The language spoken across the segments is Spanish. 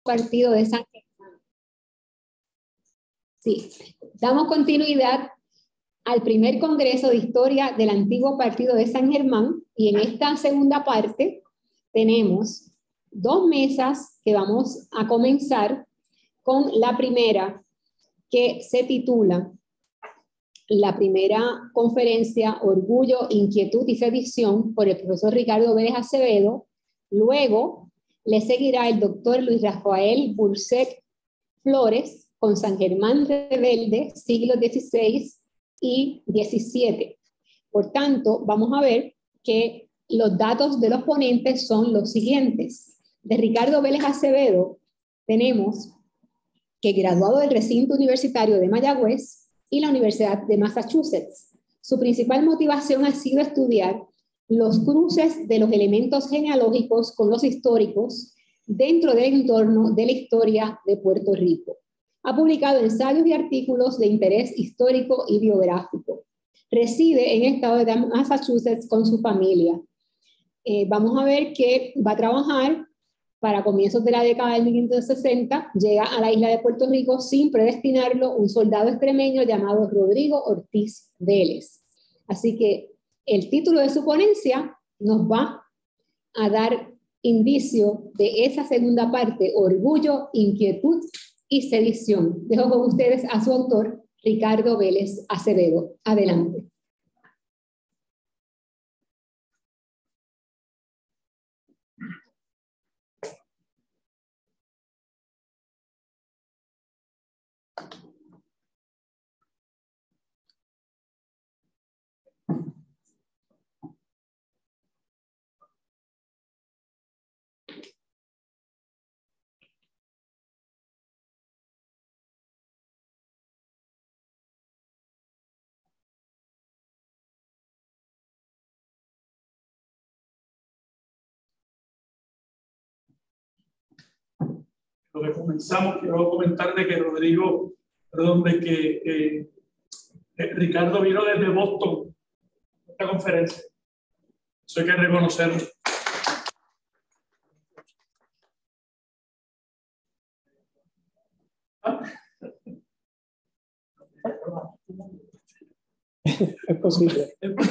Partido de San Germán. Sí, damos continuidad al primer Congreso de Historia del antiguo Partido de San Germán, y en esta segunda parte tenemos dos mesas que vamos a comenzar con la primera, que se titula la primera conferencia Orgullo, Inquietud y Sedición, por el profesor Ricardo Vélez Acevedo. Luego le seguirá el doctor Luis Rafael Burset Flores con San Germán Rebelde, siglos XVI y XVII. Por tanto, vamos a ver que los datos de los ponentes son los siguientes. De Ricardo Vélez Acevedo tenemos que graduado del recinto universitario de Mayagüez y la Universidad de Massachusetts. Su principal motivación ha sido estudiar los cruces de los elementos genealógicos con los históricos dentro del entorno de la historia de Puerto Rico. Ha publicado ensayos y artículos de interés histórico y biográfico. Reside en el estado de Massachusetts con su familia. Vamos a ver que va a trabajar para comienzos de la década de 1560, llega a la isla de Puerto Rico sin predestinarlo un soldado extremeño llamado Rodrigo Ortiz Vélez. Así que el título de su ponencia nos va a dar indicio de esa segunda parte, Orgullo, Inquietud y Sedición. Dejo con ustedes a su autor, Ricardo Vélez Acevedo. Adelante. Lo que comenzamos, quiero comentar de que Ricardo vino desde Boston a esta conferencia. Eso hay que reconocerlo. Es posible.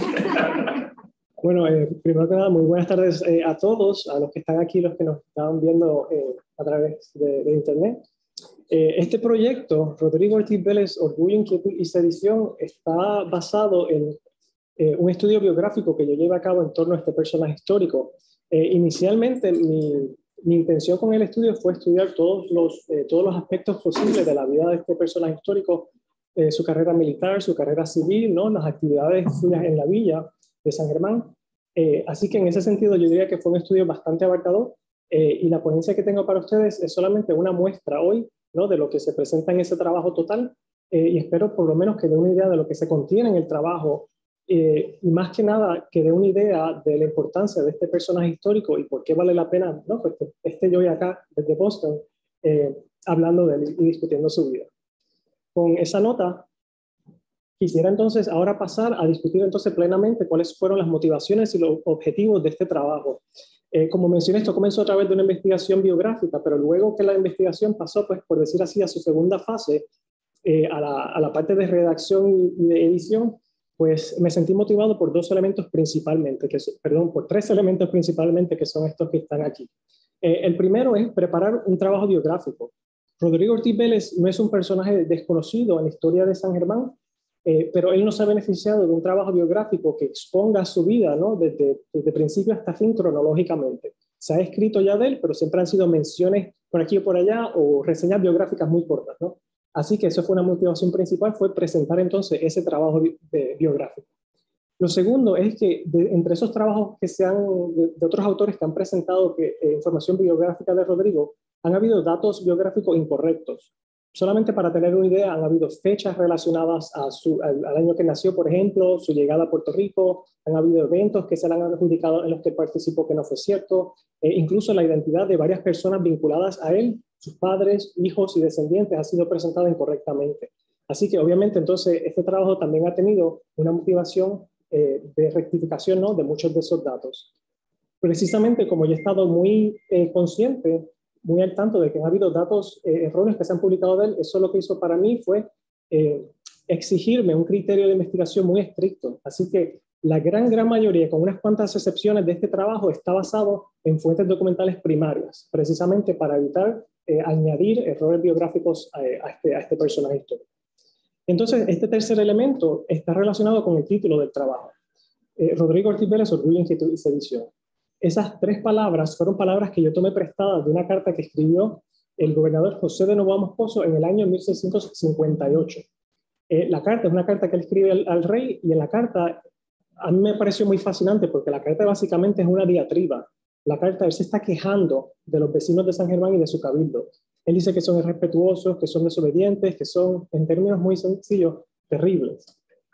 Bueno, primero que nada, muy buenas tardes a todos, a los que están aquí, los que nos están viendo a través de internet. Este proyecto, Rodrigo Ortiz Vélez, Orgullo, Inquietud y Sedición, está basado en un estudio biográfico que yo llevé a cabo en torno a este personaje histórico. Inicialmente, mi intención con el estudio fue estudiar todos los aspectos posibles de la vida de este personaje histórico, su carrera militar, su carrera civil, ¿no? Las actividades suyas en la villa de San Germán. Así que en ese sentido yo diría que fue un estudio bastante abarcador, y la ponencia que tengo para ustedes es solamente una muestra hoy, ¿no? De lo que se presenta en ese trabajo total, y espero por lo menos que dé una idea de lo que se contiene en el trabajo, y más que nada que dé una idea de la importancia de este personaje histórico y por qué vale la pena, ¿no? Pues que esté yo hoy acá desde Boston hablando de él y discutiendo su vida. Con esa nota, quisiera entonces ahora pasar a discutir entonces plenamente cuáles fueron las motivaciones y los objetivos de este trabajo. Como mencioné, esto comenzó a través de una investigación biográfica, pero luego que la investigación pasó, pues por decir así, a su segunda fase, a la parte de redacción y de edición, pues me sentí motivado por dos elementos principalmente, por tres elementos principalmente, que son estos que están aquí. El primero es preparar un trabajo biográfico. Rodrigo Ortiz Vélez no es un personaje desconocido en la historia de San Germán, pero él no se ha beneficiado de un trabajo biográfico que exponga su vida, ¿no? Desde principio hasta fin cronológicamente. Se ha escrito ya de él, pero siempre han sido menciones por aquí o por allá o reseñas biográficas muy cortas, ¿no? Así que eso fue una motivación principal, fue presentar entonces ese trabajo biográfico. Lo segundo es que entre esos trabajos que de otros autores que han presentado información biográfica de Rodrigo, han habido datos biográficos incorrectos. Solamente para tener una idea, han habido fechas relacionadas al año que nació, por ejemplo, su llegada a Puerto Rico, han habido eventos que se le han adjudicado en los que participó que no fue cierto, incluso la identidad de varias personas vinculadas a él, sus padres, hijos y descendientes, ha sido presentada incorrectamente. Así que obviamente entonces este trabajo también ha tenido una motivación de rectificación, ¿no? De muchos de esos datos. Precisamente como yo he estado muy consciente muy al tanto de que han habido datos erróneos que se han publicado de él. Eso lo que hizo para mí fue exigirme un criterio de investigación muy estricto. Así que la gran mayoría, con unas cuantas excepciones de este trabajo, está basado en fuentes documentales primarias, precisamente para evitar añadir errores biográficos a este personaje histórico. Entonces, este tercer elemento está relacionado con el título del trabajo. Rodrigo Ortiz Vélez, Orgullo, Inquietud y Sedición. Esas tres palabras fueron palabras que yo tomé prestadas de una carta que escribió el gobernador José de Novoa Moscoso en el año 1658. La carta es una carta que él escribe al rey, y en la carta a mí me pareció muy fascinante porque la carta básicamente es una diatriba. La carta, él se está quejando de los vecinos de San Germán y de su cabildo. Él dice que son irrespetuosos, que son desobedientes, que son, en términos muy sencillos, terribles.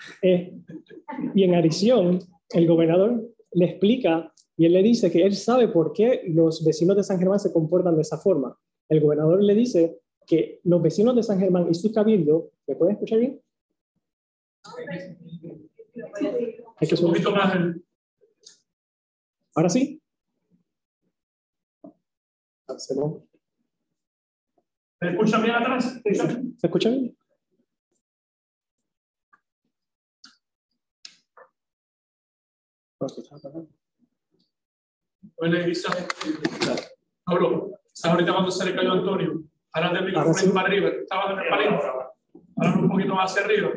Y en adición, el gobernador le explica y él le dice que él sabe por qué los vecinos de San Germán se comportan de esa forma. El gobernador le dice que los vecinos de San Germán y su cabildo, ¿me pueden escuchar bien? Un poquito más. ¿Ahora sí? ¿Me escuchan bien atrás? ¿Se escucha bien? Bueno, Pablo, ¿sabes ahorita cuando se le cayó Antonio? Ahora del micrófono para arriba. Estaba en el palito. Ahora un poquito más hacia arriba.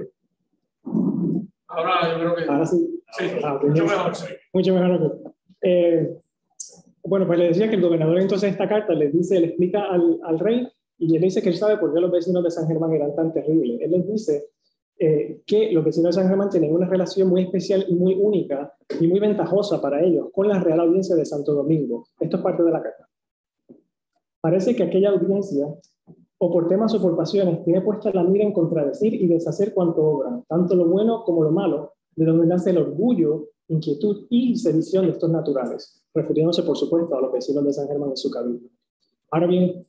Ahora yo creo que... Ahora sí. Sí, mucho mejor. Sí. Mucho mejor. Bueno, pues le decía que el gobernador entonces esta carta le explica al rey, y él dice que él sabe por qué los vecinos de San Germán eran tan terribles. Él les dice que los vecinos de San Germán tenían una relación muy especial y muy única y muy ventajosa para ellos con la Real Audiencia de Santo Domingo. Esto es parte de la carta. Parece que aquella audiencia, o por temas o por pasiones, tiene puesta la mira en contradecir y deshacer cuanto obra, tanto lo bueno como lo malo, de donde nace el orgullo, inquietud y sedición de estos naturales, refiriéndose, por supuesto, a los vecinos de San Germán y su cabildo. Ahora bien,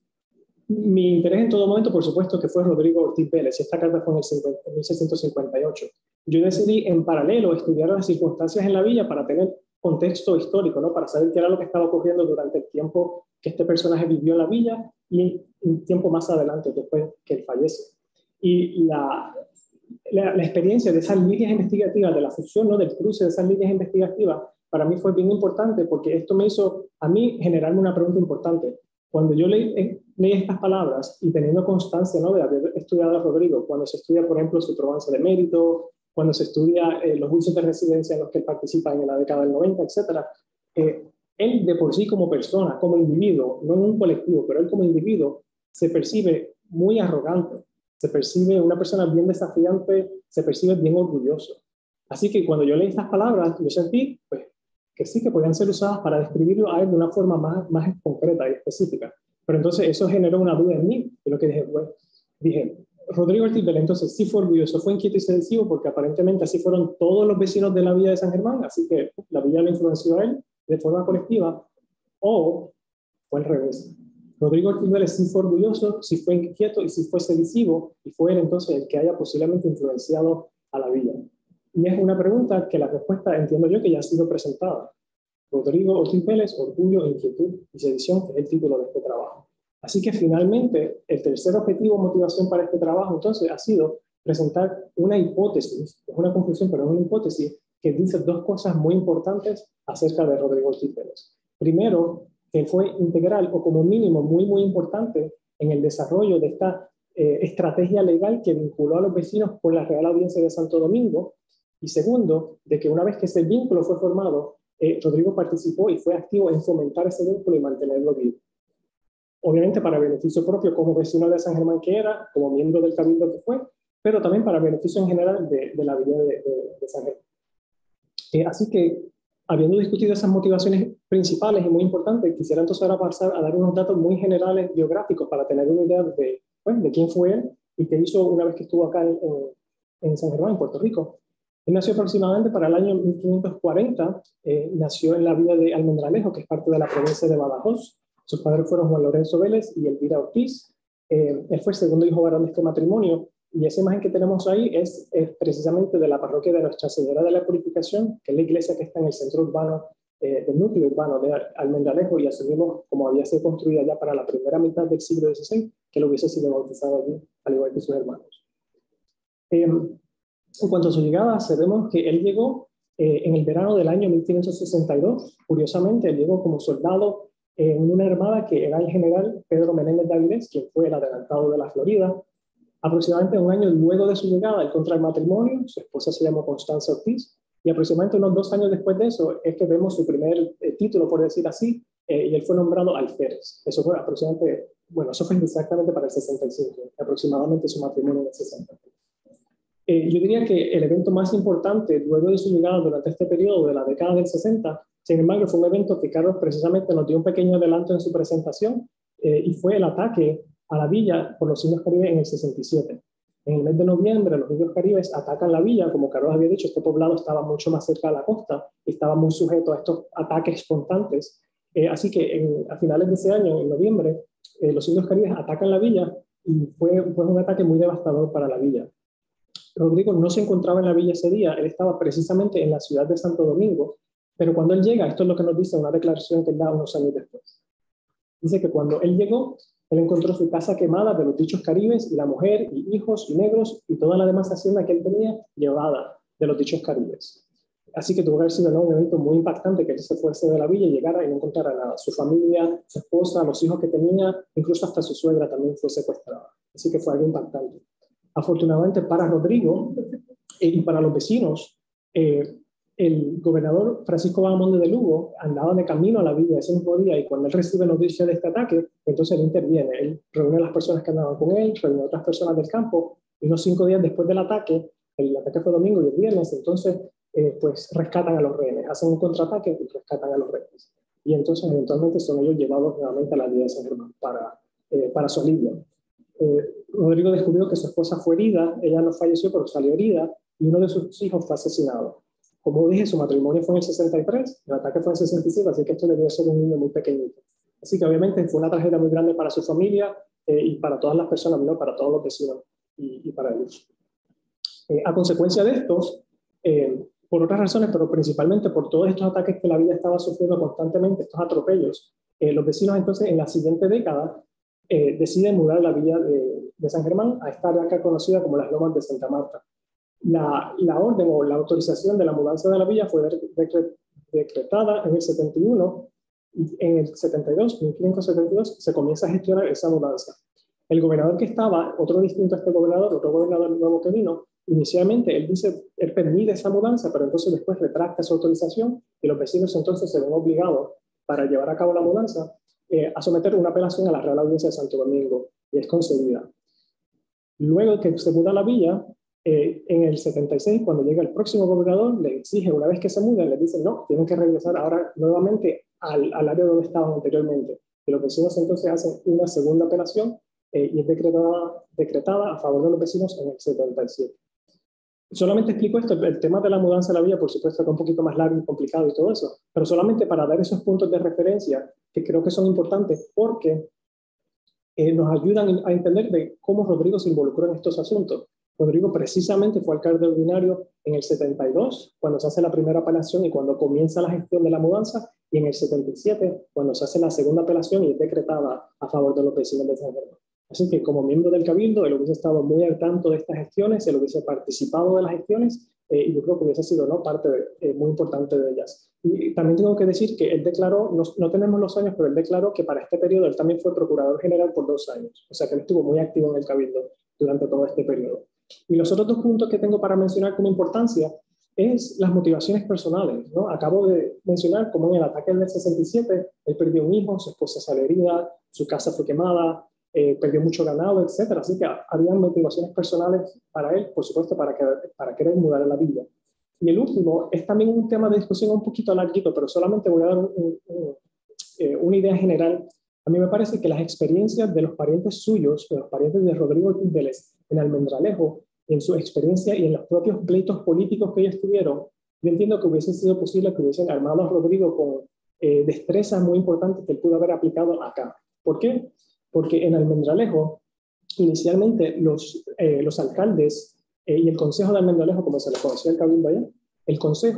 mi interés en todo momento, por supuesto, que fue Rodrigo Ortiz Vélez, y esta carta fue en 1658. Yo decidí en paralelo estudiar las circunstancias en la villa para tener contexto histórico, ¿no? Para saber qué era lo que estaba ocurriendo durante el tiempo que este personaje vivió en la villa y un tiempo más adelante, después que él fallece. Y la experiencia de esas líneas investigativas, de la fusión, ¿no? Del cruce de esas líneas investigativas, para mí fue bien importante porque esto me hizo a mí generarme una pregunta importante. Cuando yo leí estas palabras y teniendo constancia, ¿no? De haber estudiado a Rodrigo, cuando se estudia, por ejemplo, su probanza de mérito, cuando se estudia los juicios de residencia en los que él participa en la década del 90, etc., él de por sí como persona, como individuo, no en un colectivo, pero él como individuo, se percibe muy arrogante, se percibe una persona bien desafiante, se percibe bien orgulloso. Así que cuando yo leí estas palabras, yo sentí pues, que sí, que podían ser usadas para describirlo a él de una forma más concreta y específica. Pero entonces eso generó una duda en mí, y lo que dije, Rodrigo Ortiz Vélez entonces sí fue orgulloso, fue inquieto y seditivo, porque aparentemente así fueron todos los vecinos de la villa de San Germán, así que la villa lo influenció a él de forma colectiva, o fue al revés. Rodrigo Ortiz Vélez sí fue orgulloso, sí fue inquieto y sí fue seditivo, y fue él entonces el que haya posiblemente influenciado a la villa. Y es una pregunta que la respuesta entiendo yo que ya ha sido presentada. Rodrigo Ortiz Vélez, Orgullo, Inquietud y Sedición, que es el título de este trabajo. Así que finalmente el tercer objetivo o motivación para este trabajo entonces ha sido presentar una hipótesis, es una conclusión pero es una hipótesis que dice dos cosas muy importantes acerca de Rodrigo Ortiz Vélez. Primero, que fue integral o como mínimo muy importante en el desarrollo de esta estrategia legal que vinculó a los vecinos con la Real Audiencia de Santo Domingo. Y segundo, de que una vez que ese vínculo fue formado, Rodrigo participó y fue activo en fomentar ese vínculo y mantenerlo vivo. Obviamente para beneficio propio como vecino de San Germán que era, como miembro del cabildo que fue, pero también para beneficio en general de la villa de San Germán. Así que, habiendo discutido esas motivaciones principales y muy importantes, quisiera entonces ahora pasar a dar unos datos muy generales biográficos para tener una idea de quién fue él y qué hizo una vez que estuvo acá en San Germán, en Puerto Rico. Él nació aproximadamente para el año 1540, nació en la villa de Almendralejo, que es parte de la provincia de Badajoz. Sus padres fueron Juan Lorenzo Vélez y Elvira Ortiz. Él fue el segundo hijo varón de este matrimonio, y esa imagen que tenemos ahí es precisamente de la parroquia de Nuestra Señora de la Purificación, que es la iglesia que está en el centro urbano del núcleo urbano de Almendralejo y asumimos, como había sido construida ya para la primera mitad del siglo XVI, que él hubiese sido bautizado allí, al igual que sus hermanos. En cuanto a su llegada, sabemos que él llegó en el verano del año 1562. Curiosamente, él llegó como soldado en una armada que era el general Pedro Menéndez de Avilés, quien fue el adelantado de la Florida. Aproximadamente un año luego de su llegada, él contrae matrimonio, su esposa se llamó Constanza Ortiz, y aproximadamente unos 2 años después de eso es que vemos su primer título, por decir así, y él fue nombrado alférez. Eso fue aproximadamente, bueno, eso fue exactamente para el 65, aproximadamente su matrimonio en el 60. Yo diría que el evento más importante luego de su llegada durante este periodo de la década del 60, sin embargo, fue un evento que Carlos precisamente nos dio un pequeño adelanto en su presentación, y fue el ataque a la villa por los indios caribes en el 67. En el mes de noviembre, los indios caribes atacan la villa. Como Carlos había dicho, este poblado estaba mucho más cerca de la costa y estaba muy sujeto a estos ataques constantes. Así que a finales de ese año, en noviembre, los indios caribes atacan la villa y fue un ataque muy devastador para la villa. Rodrigo no se encontraba en la villa ese día, él estaba precisamente en la ciudad de Santo Domingo, pero cuando él llega, esto es lo que nos dice una declaración que él da unos años después. Dice que cuando él llegó, él encontró su casa quemada de los dichos caribes y la mujer y hijos y negros y toda la demás hacienda que él tenía llevada de los dichos caribes. Así que tuvo que haber sido, ¿no?, un evento muy impactante que él se fuese de la villa y llegara y no encontrara nada. Su familia, su esposa, los hijos que tenía, incluso hasta su suegra también fue secuestrada. Así que fue algo impactante. Afortunadamente para Rodrigo y para los vecinos, el gobernador Francisco Bahamonde de Lugo andaba de camino a la villa ese mismo día, y cuando él recibe noticia de este ataque, entonces él interviene. Él reúne a las personas que andaban con él, reúne a otras personas del campo, y unos 5 días después del ataque, el ataque fue domingo y el viernes, entonces pues rescatan a los rehenes, hacen un contraataque y rescatan a los rehenes. Y entonces eventualmente son ellos llevados nuevamente a la villa de San Germán para su alivio. Rodrigo descubrió que su esposa fue herida, ella no falleció pero salió herida, y uno de sus hijos fue asesinado. Como dije, su matrimonio fue en el 63, el ataque fue en el 67, así que esto le dio ser un niño muy pequeñito. Así que obviamente fue una tragedia muy grande para su familia y para todas las personas, ¿no?, para todos los vecinos y para ellos. A consecuencia de estos, por otras razones, pero principalmente por todos estos ataques que la villa estaba sufriendo constantemente, estos atropellos, los vecinos entonces en la siguiente década deciden mudar la villa de San Germán a esta área acá conocida como las Lomas de Santa Marta. La orden o la autorización de la mudanza de la villa fue decretada en el 71, y en el 72, en 1572, se comienza a gestionar esa mudanza. El gobernador que estaba, otro distinto a este gobernador, otro gobernador nuevo que vino, inicialmente él permite esa mudanza, pero entonces después retracta esa autorización, y los vecinos entonces se ven obligados, para llevar a cabo la mudanza, a someter una apelación a la Real Audiencia de Santo Domingo, y es concedida. Luego que se muda a la villa, en el 76, cuando llega el próximo gobernador, le exige, una vez que se mudan, le dicen, no, tienen que regresar ahora nuevamente al área donde estaban anteriormente. Y los vecinos entonces hacen una segunda apelación y es decretada a favor de los vecinos en el 77. Solamente explico esto, el tema de la mudanza de la villa, por supuesto, que es un poquito más largo y complicado y todo eso, pero solamente para dar esos puntos de referencia que creo que son importantes, porque nos ayudan a entender de cómo Rodrigo se involucró en estos asuntos. Rodrigo precisamente fue alcalde ordinario en el 72, cuando se hace la primera apelación y cuando comienza la gestión de la mudanza, y en el 77, cuando se hace la segunda apelación y es decretada a favor de los vecinos de San Germán. Así que como miembro del Cabildo, él hubiese estado muy al tanto de estas gestiones, él hubiese participado de las gestiones, y yo creo que hubiese sido, ¿no?, parte muy importante de ellas. Y también tengo que decir que él declaró, no tenemos los años, pero él declaró que para este periodo él también fue procurador general por 2 años. O sea que él estuvo muy activo en el Cabildo durante todo este periodo. Y los otros 2 puntos que tengo para mencionar como importancia es las motivaciones personales, ¿no? Acabo de mencionar cómo en el ataque del 67 él perdió un hijo, su esposa salió herida, su casa fue quemada, perdió mucho ganado, etc. Así que había motivaciones personales para él, por supuesto, para querer mudar a la villa. Y el último es también un tema de discusión un poquito larguito, pero solamente voy a dar una idea general. A mí me parece que las experiencias de los parientes suyos, de los parientes de Rodrigo Ortiz Vélez en Almendralejo, en su experiencia y en los propios pleitos políticos que ellos tuvieron, yo entiendo que hubiese sido posible que hubiesen armado a Rodrigo con destrezas muy importantes que él pudo haber aplicado acá. ¿Por qué? Porque en Almendralejo, inicialmente los alcaldes y el Consejo de Almendralejo, como se le conocía el Cabildo allá, el Consejo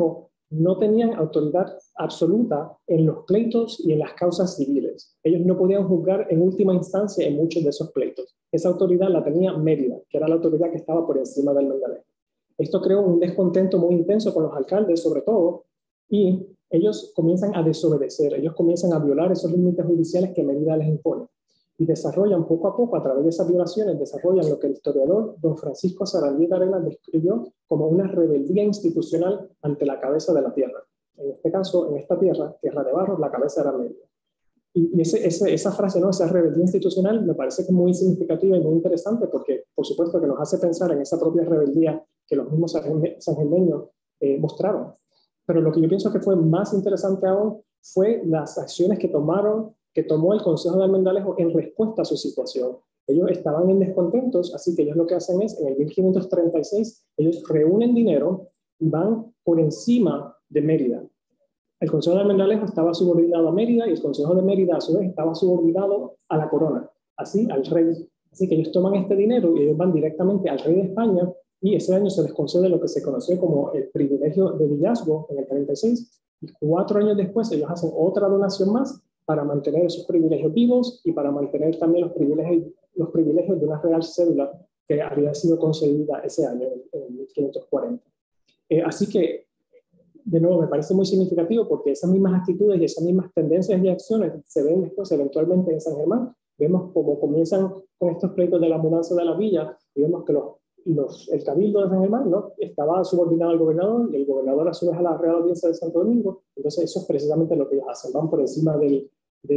no tenían autoridad absoluta en los pleitos y en las causas civiles. Ellos no podían juzgar en última instancia en muchos de esos pleitos. Esa autoridad la tenía Mérida, que era la autoridad que estaba por encima del Almendalejo. Esto creó un descontento muy intenso con los alcaldes, sobre todo, y ellos comienzan a desobedecer, ellos comienzan a violar esos límites judiciales que Mérida les impone. Y desarrollan poco a poco, a través de esas violaciones, desarrollan lo que el historiador don Francisco Sarandía Arenas describió como una rebeldía institucional ante la cabeza de la tierra. En este caso, en esta tierra, tierra de barro, la cabeza era Mérida. Y esa frase, ¿no? Esa rebeldía institucional, me parece que es muy significativa y muy interesante porque, por supuesto, que nos hace pensar en esa propia rebeldía que los mismos sangenmeños mostraron. Pero lo que yo pienso que fue más interesante aún fue las acciones que tomó el Consejo de Almendalejo en respuesta a su situación. Ellos estaban en descontentos, así que ellos lo que hacen es, en el 1536, ellos reúnen dinero y van por encima de Mérida. El Consejo de Almendalejo estaba subordinado a Mérida y el Consejo de Mérida, a su vez, estaba subordinado a la corona, así al rey. Así que ellos toman este dinero y ellos van directamente al rey de España y ese año se les concede lo que se conoció como el privilegio de villazgo en el 36 y 4 años después ellos hacen otra donación más para mantener esos privilegios vivos y para mantener también los privilegios de una real cédula que había sido concedida ese año, en 1540. Así que, de nuevo, me parece muy significativo porque esas mismas actitudes y esas mismas tendencias y acciones se ven después eventualmente en San Germán. Vemos cómo comienzan con estos pleitos de la mudanza de la villa y vemos que el cabildo de San Germán, ¿no?, estaba subordinado al gobernador y el gobernador a su vez a la Real Audiencia de Santo Domingo. Entonces eso es precisamente lo que ellos hacen, van por encima del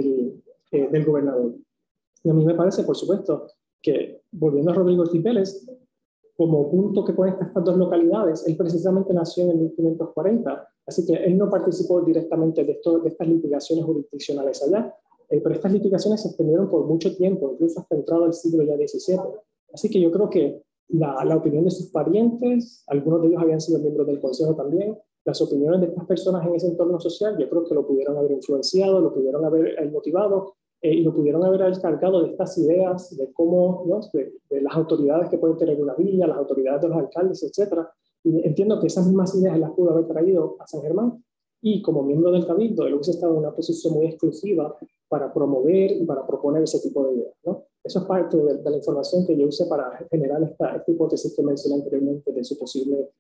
gobernador. Y a mí me parece, por supuesto, que volviendo a Rodrigo Ortiz Vélez, como punto que conecta estas dos localidades, él precisamente nació en el 1540, así que él no participó directamente de estas litigaciones jurisdiccionales allá, pero estas litigaciones se extendieron por mucho tiempo, incluso hasta entrado el siglo ya XVII. Así que yo creo que la opinión de sus parientes, algunos de ellos habían sido miembros del consejo también, las opiniones de estas personas en ese entorno social, yo creo que lo pudieron haber influenciado, lo pudieron haber motivado, y lo pudieron haber encargado de estas ideas, de cómo, ¿no?, de las autoridades que pueden tener una villa, las autoridades de los alcaldes, etc. Y entiendo que esas mismas ideas las pudo haber traído a San Germán, y como miembro del Cabildo, él hubiese estado en una posición muy exclusiva para promover y para proponer ese tipo de ideas, ¿no? Eso es parte de la información que yo usé para generar esta hipótesis que mencioné anteriormente de su posible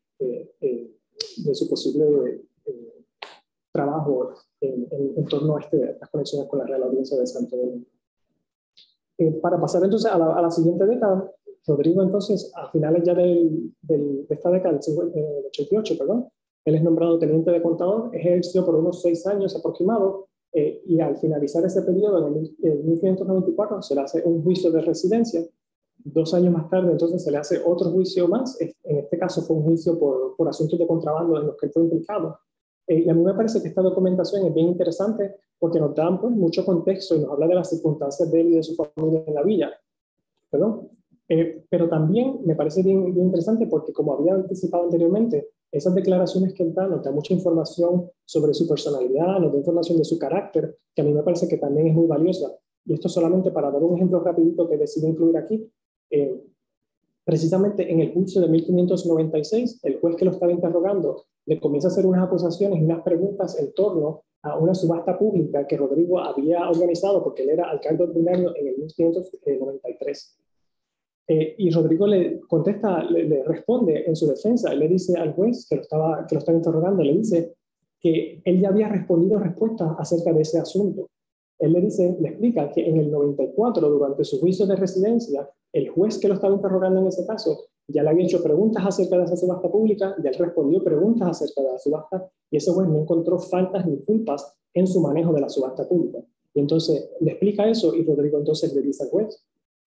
trabajo en torno a estas conexiones con la Real Audiencia de Santo Domingo. Para pasar entonces a la siguiente década, Rodrigo entonces, a finales ya de esta década, del 88, perdón, él es nombrado teniente de contador, ejerció por unos 6 años aproximados, y al finalizar ese periodo, en 1594, se le hace un juicio de residencia. 2 años más tarde, entonces, se le hace otro juicio más. En este caso fue un juicio por asuntos de contrabando en los que él fue implicado. Y a mí me parece que esta documentación es bien interesante porque nos da, pues, mucho contexto y nos habla de las circunstancias de él y de su familia en la villa. ¿Perdón? Pero también me parece bien interesante porque, como había anticipado anteriormente, esas declaraciones que él da nos da mucha información sobre su personalidad, nos da información de su carácter, que a mí me parece que también es muy valiosa. Y esto solamente para dar un ejemplo rapidito que decidí incluir aquí. Precisamente en el juicio de 1596, el juez que lo estaba interrogando le comienza a hacer unas acusaciones y unas preguntas en torno a una subasta pública que Rodrigo había organizado porque él era alcalde ordinario en el 1593. Y Rodrigo le contesta, le responde en su defensa. Él le dice al juez que lo estaba interrogando, le dice que él ya había respondido respuestas acerca de ese asunto. Él le explica que en el 94, durante su juicio de residencia, el juez que lo estaba interrogando en ese caso ya le había hecho preguntas acerca de esa subasta pública, ya él respondió preguntas acerca de la subasta, y ese juez no encontró faltas ni culpas en su manejo de la subasta pública. Y entonces le explica eso, y Rodrigo entonces le dice al juez: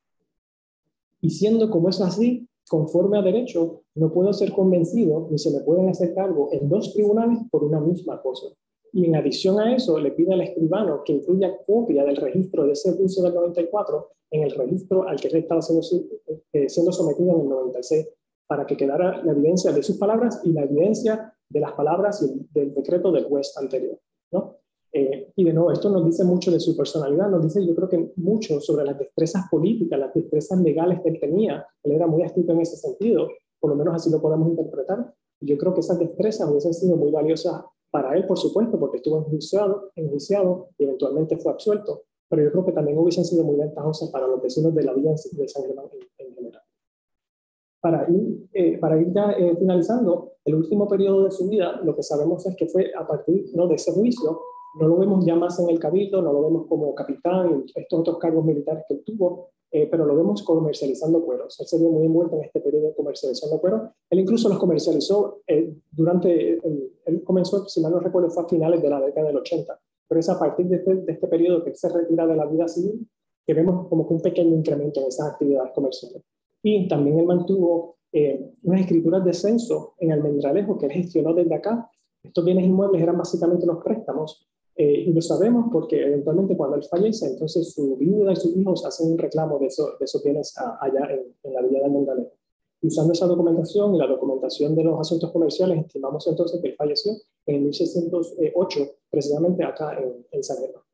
y siendo como es así, conforme a derecho, no puedo ser convencido ni se me pueden hacer cargo en 2 tribunales por una misma cosa. Y en adición a eso, le pide al escribano que incluya copia del registro de ese juicio del 94 en el registro al que él estaba siendo sometido en el 96, para que quedara la evidencia de sus palabras y la evidencia de las palabras y del decreto del juez anterior, ¿no? Y de nuevo, esto nos dice mucho de su personalidad, nos dice, yo creo que mucho sobre las destrezas políticas, las destrezas legales que él tenía. Él era muy astuto en ese sentido, por lo menos así lo podemos interpretar. Y yo creo que esas destrezas hubiesen sido muy valiosas Para él, por supuesto, porque estuvo enjuiciado y eventualmente fue absuelto, pero yo creo que también hubiesen sido muy ventajosas para los vecinos de la villa de San Germán en general. Para ir ya finalizando, el último periodo de su vida, lo que sabemos es que fue a partir, ¿no?, de ese juicio. No lo vemos ya más en el cabildo, no lo vemos como capitán y estos otros cargos militares que él tuvo, pero lo vemos comercializando cueros. Él se vio muy envuelto en este periodo de comercialización de cueros. Él incluso los comercializó él comenzó, si mal no recuerdo, fue a finales de la década del 80, pero es a partir de este periodo que él se retira de la vida civil que vemos como que un pequeño incremento en esas actividades comerciales. Y también él mantuvo unas escrituras de censo en Almendralejo que él gestionó desde acá. Estos bienes inmuebles eran básicamente unos préstamos, y lo sabemos porque eventualmente cuando él fallece, entonces su viuda y sus hijos hacen un reclamo de esos bienes allá en la villa de Almendralejo. Y usando esa documentación y la documentación de los asuntos comerciales, estimamos entonces que él falleció en 1608, precisamente acá en San Germán.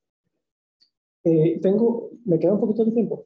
¿Me queda un poquito de tiempo?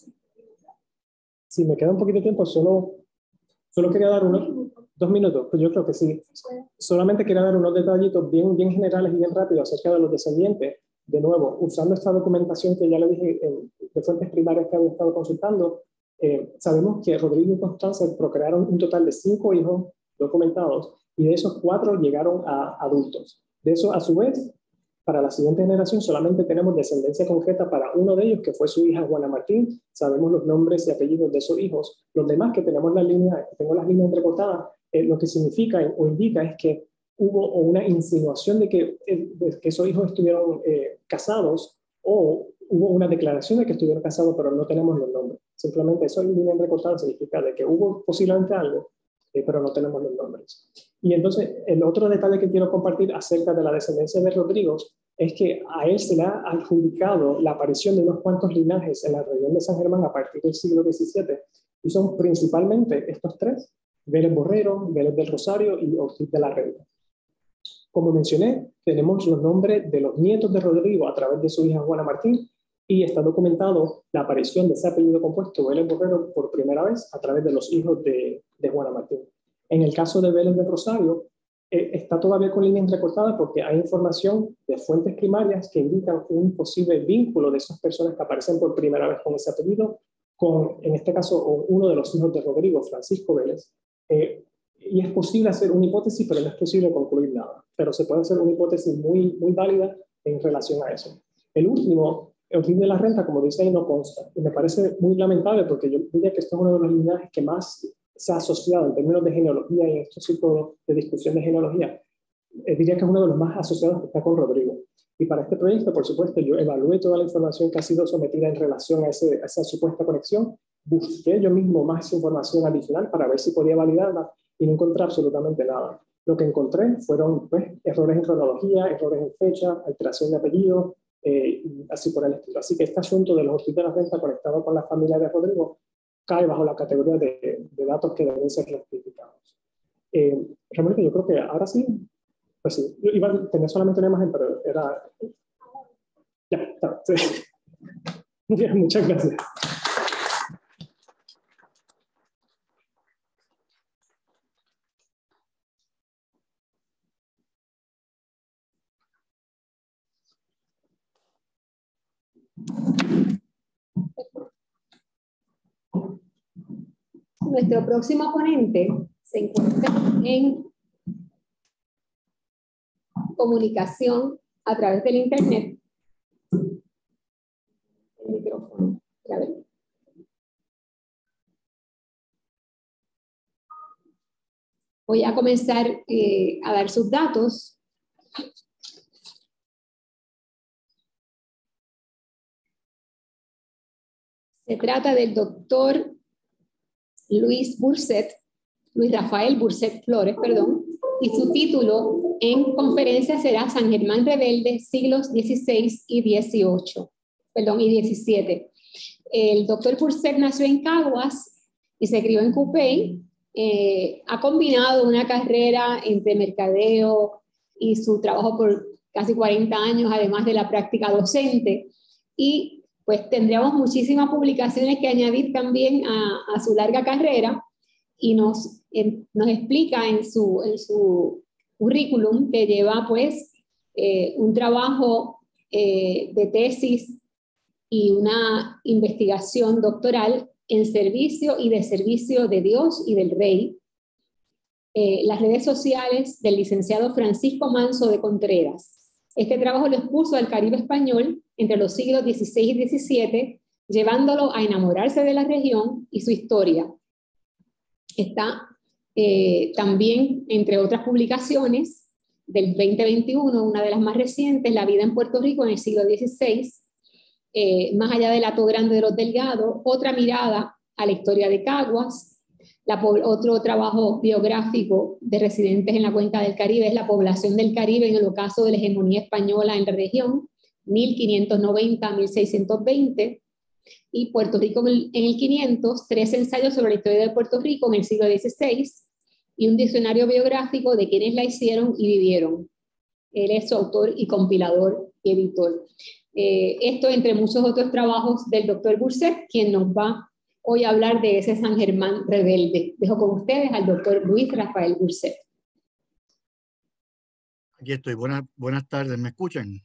Si me queda un poquito de tiempo, solo quería dar 2 minutos, pues yo creo que sí. Solamente quería dar unos detallitos bien generales y bien rápidos acerca de los descendientes. De nuevo, usando esta documentación que ya le dije de fuentes primarias que había estado consultando, sabemos que Rodrigo y Constanza procrearon un total de 5 hijos documentados y de esos 4 llegaron a adultos. De eso, a su vez, para la siguiente generación solamente tenemos descendencia concreta para uno de ellos, que fue su hija Juana Martín. Sabemos los nombres y apellidos de esos hijos. Los demás que tengo las líneas entrecortadas, lo que significa o indica es que hubo una insinuación de que esos hijos estuvieron casados, o hubo una declaración de que estuvieron casados, pero no tenemos los nombres. Simplemente eso en línea entrecortada significa de que hubo posiblemente algo, pero no tenemos los nombres. Y entonces, el otro detalle que quiero compartir acerca de la descendencia de Rodrigo es que a él se le ha adjudicado la aparición de unos cuantos linajes en la región de San Germán a partir del siglo XVII, y son principalmente estos 3, Vélez Borrero, Vélez del Rosario y Ortiz de la Reina. Como mencioné, tenemos los nombres de los nietos de Rodrigo a través de su hija Juana Martín, y está documentado la aparición de ese apellido compuesto, Vélez Borrero, por primera vez a través de los hijos de Juana Martín. En el caso de Vélez del Rosario, está todavía con línea entrecortada porque hay información de fuentes primarias que indican un posible vínculo de esas personas que aparecen por primera vez con ese apellido, en este caso, uno de los hijos de Rodrigo, Francisco Vélez. Y es posible hacer una hipótesis, pero no es posible concluir nada. Pero se puede hacer una hipótesis muy válida en relación a eso. El último, Ortiz de la Renta, como dice ahí, no consta. Y me parece muy lamentable porque yo diría que esto es uno de los linajes que más se ha asociado en términos de genealogía y en estos círculos de discusión de genealogía. Diría que es uno de los más asociados que está con Rodrigo. Y para este proyecto, por supuesto, yo evalué toda la información que ha sido sometida en relación a esa supuesta conexión. Busqué yo mismo más información adicional para ver si podía validarla y no encontré absolutamente nada. Lo que encontré fueron errores en cronología, errores en fecha, alteración de apellido, y así por el estilo. Así que este asunto de los Ortiz de la Renta conectado con la familia de Rodrigo cae bajo la categoría de datos que deben ser rectificados. Realmente yo creo que ahora sí, pues sí, yo iba a tener solamente una imagen, pero era... Ya, está. Sí. Bien, muchas gracias. Nuestro próximo ponente se encuentra en comunicación a través del internet. El micrófono. A ver. Voy a comenzar a dar sus datos. Se trata del doctor Luis Rafael Burset Flores, perdón, y su título en conferencia será San Germán Rebelde, siglos XVI y XVIII, perdón, y XVII. El doctor Burset nació en Caguas y se crió en Cupey. Ha combinado una carrera entre mercadeo y su trabajo por casi 40 años, además de la práctica docente, y pues tendríamos muchísimas publicaciones que añadir también a su larga carrera, y nos explica en su currículum que lleva pues un trabajo de tesis y una investigación doctoral en servicio y de servicio de Dios y del Rey. Las redes sociales del licenciado Francisco Manso de Contreras. Este trabajo lo expuso al Caribe español entre los siglos XVI y XVII, llevándolo a enamorarse de la región y su historia. Está también, entre otras publicaciones, del 2021, una de las más recientes, La vida en Puerto Rico en el siglo XVI, Más allá del Hato Grande de los Delgados, otra mirada a la historia de Caguas. Otro trabajo biográfico de residentes en la cuenca del Caribe es la población del Caribe en el ocaso de la hegemonía española en la región, 1590 a 1620, y Puerto Rico en el 500, 3 ensayos sobre la historia de Puerto Rico en el siglo XVI, y un diccionario biográfico de quienes la hicieron y vivieron. Él es su autor y compilador y editor. Esto entre muchos otros trabajos del doctor Burset, quien nos va hoy a hablar de ese San Germán rebelde. Dejo con ustedes al doctor Luis Rafael Burset. Aquí estoy. Buenas tardes. ¿Me escuchan?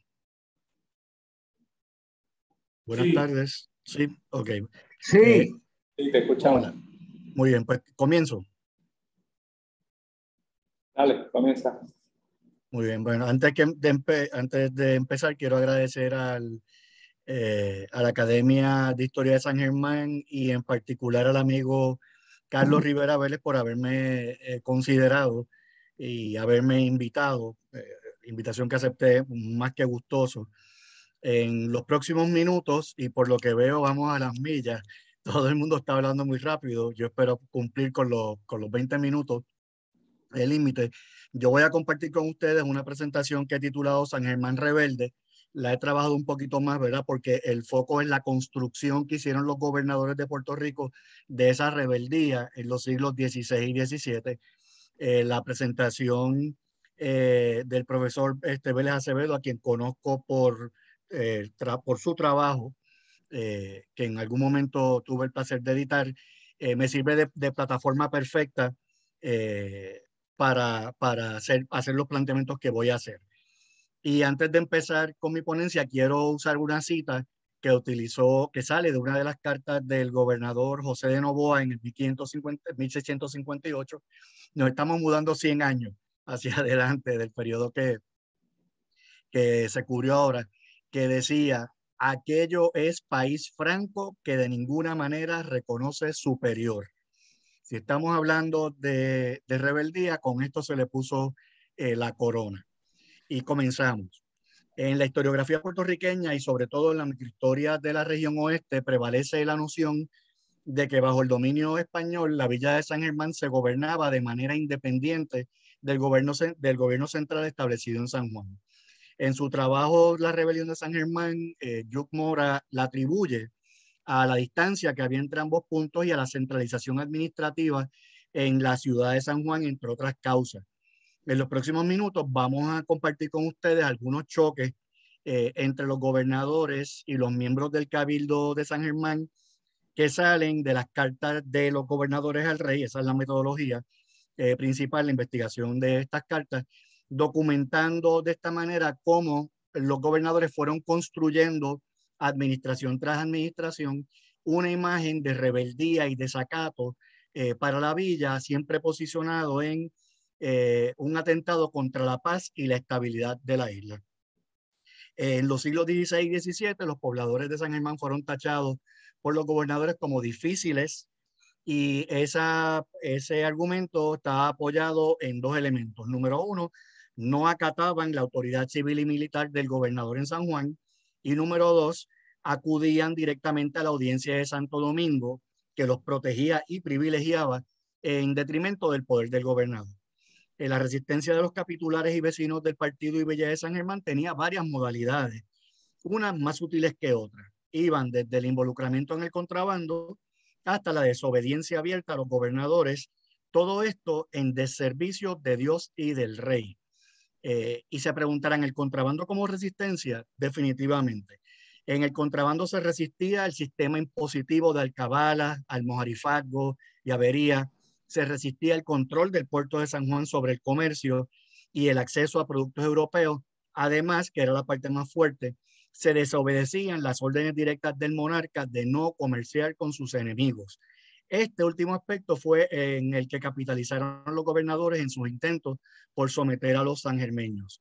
Buenas tardes. Sí, ok. Sí, te escuchamos. Hola. Muy bien, pues comienzo. Dale, comienza. Muy bien, bueno, antes de empezar quiero agradecer a la Academia de Historia de San Germán y en particular al amigo Carlos Rivera Vélez por haberme considerado y haberme invitado, invitación que acepté más que gustoso. En los próximos minutos, y por lo que veo vamos a las millas, todo el mundo está hablando muy rápido, yo espero cumplir con los 20 minutos, el límite. Yo voy a compartir con ustedes una presentación que he titulado San Germán Rebelde. La he trabajado un poquito más, ¿verdad? Porque el foco es la construcción que hicieron los gobernadores de Puerto Rico de esa rebeldía en los siglos XVI y XVII. La presentación del profesor Vélez Acevedo, a quien conozco por su trabajo, que en algún momento tuve el placer de editar, me sirve de plataforma perfecta para hacer los planteamientos que voy a hacer. Y antes de empezar con mi ponencia, quiero usar una cita que sale de una de las cartas del gobernador José de Noboa en el 1658. Nos estamos mudando 100 años hacia adelante del periodo que se cubrió ahora, que decía: aquello es país franco que de ninguna manera reconoce superior. Si estamos hablando de rebeldía, con esto se le puso la corona. Y comenzamos. En la historiografía puertorriqueña y sobre todo en la microhistoria de la región oeste prevalece la noción de que bajo el dominio español la villa de San Germán se gobernaba de manera independiente del gobierno central establecido en San Juan. En su trabajo La rebelión de San Germán, Yuc Mora la atribuye a la distancia que había entre ambos puntos y a la centralización administrativa en la ciudad de San Juan, entre otras causas. En los próximos minutos vamos a compartir con ustedes algunos choques entre los gobernadores y los miembros del Cabildo de San Germán que salen de las cartas de los gobernadores al rey. Esa es la metodología principal, la investigación de estas cartas, documentando de esta manera cómo los gobernadores fueron construyendo administración tras administración una imagen de rebeldía y desacato para la villa, siempre posicionado en un atentado contra la paz y la estabilidad de la isla. En los siglos XVI y XVII, los pobladores de San Germán fueron tachados por los gobernadores como difíciles, y ese argumento está apoyado en dos elementos. Número uno, no acataban la autoridad civil y militar del gobernador en San Juan, y número dos, acudían directamente a la audiencia de Santo Domingo, que los protegía y privilegiaba en detrimento del poder del gobernador. La resistencia de los capitulares y vecinos del partido y Villa de San Germán tenía varias modalidades, unas más sutiles que otras. Iban desde el involucramiento en el contrabando hasta la desobediencia abierta a los gobernadores, todo esto en deservicio de Dios y del rey. Y se preguntarán, ¿el contrabando como resistencia? Definitivamente. En el contrabando se resistía al sistema impositivo de alcabalas, almojarifazgo y avería. Se resistía el control del puerto de San Juan sobre el comercio y el acceso a productos europeos. Además, que era la parte más fuerte, se desobedecían las órdenes directas del monarca de no comerciar con sus enemigos. Este último aspecto fue en el que capitalizaron los gobernadores en sus intentos por someter a los sanjermeños.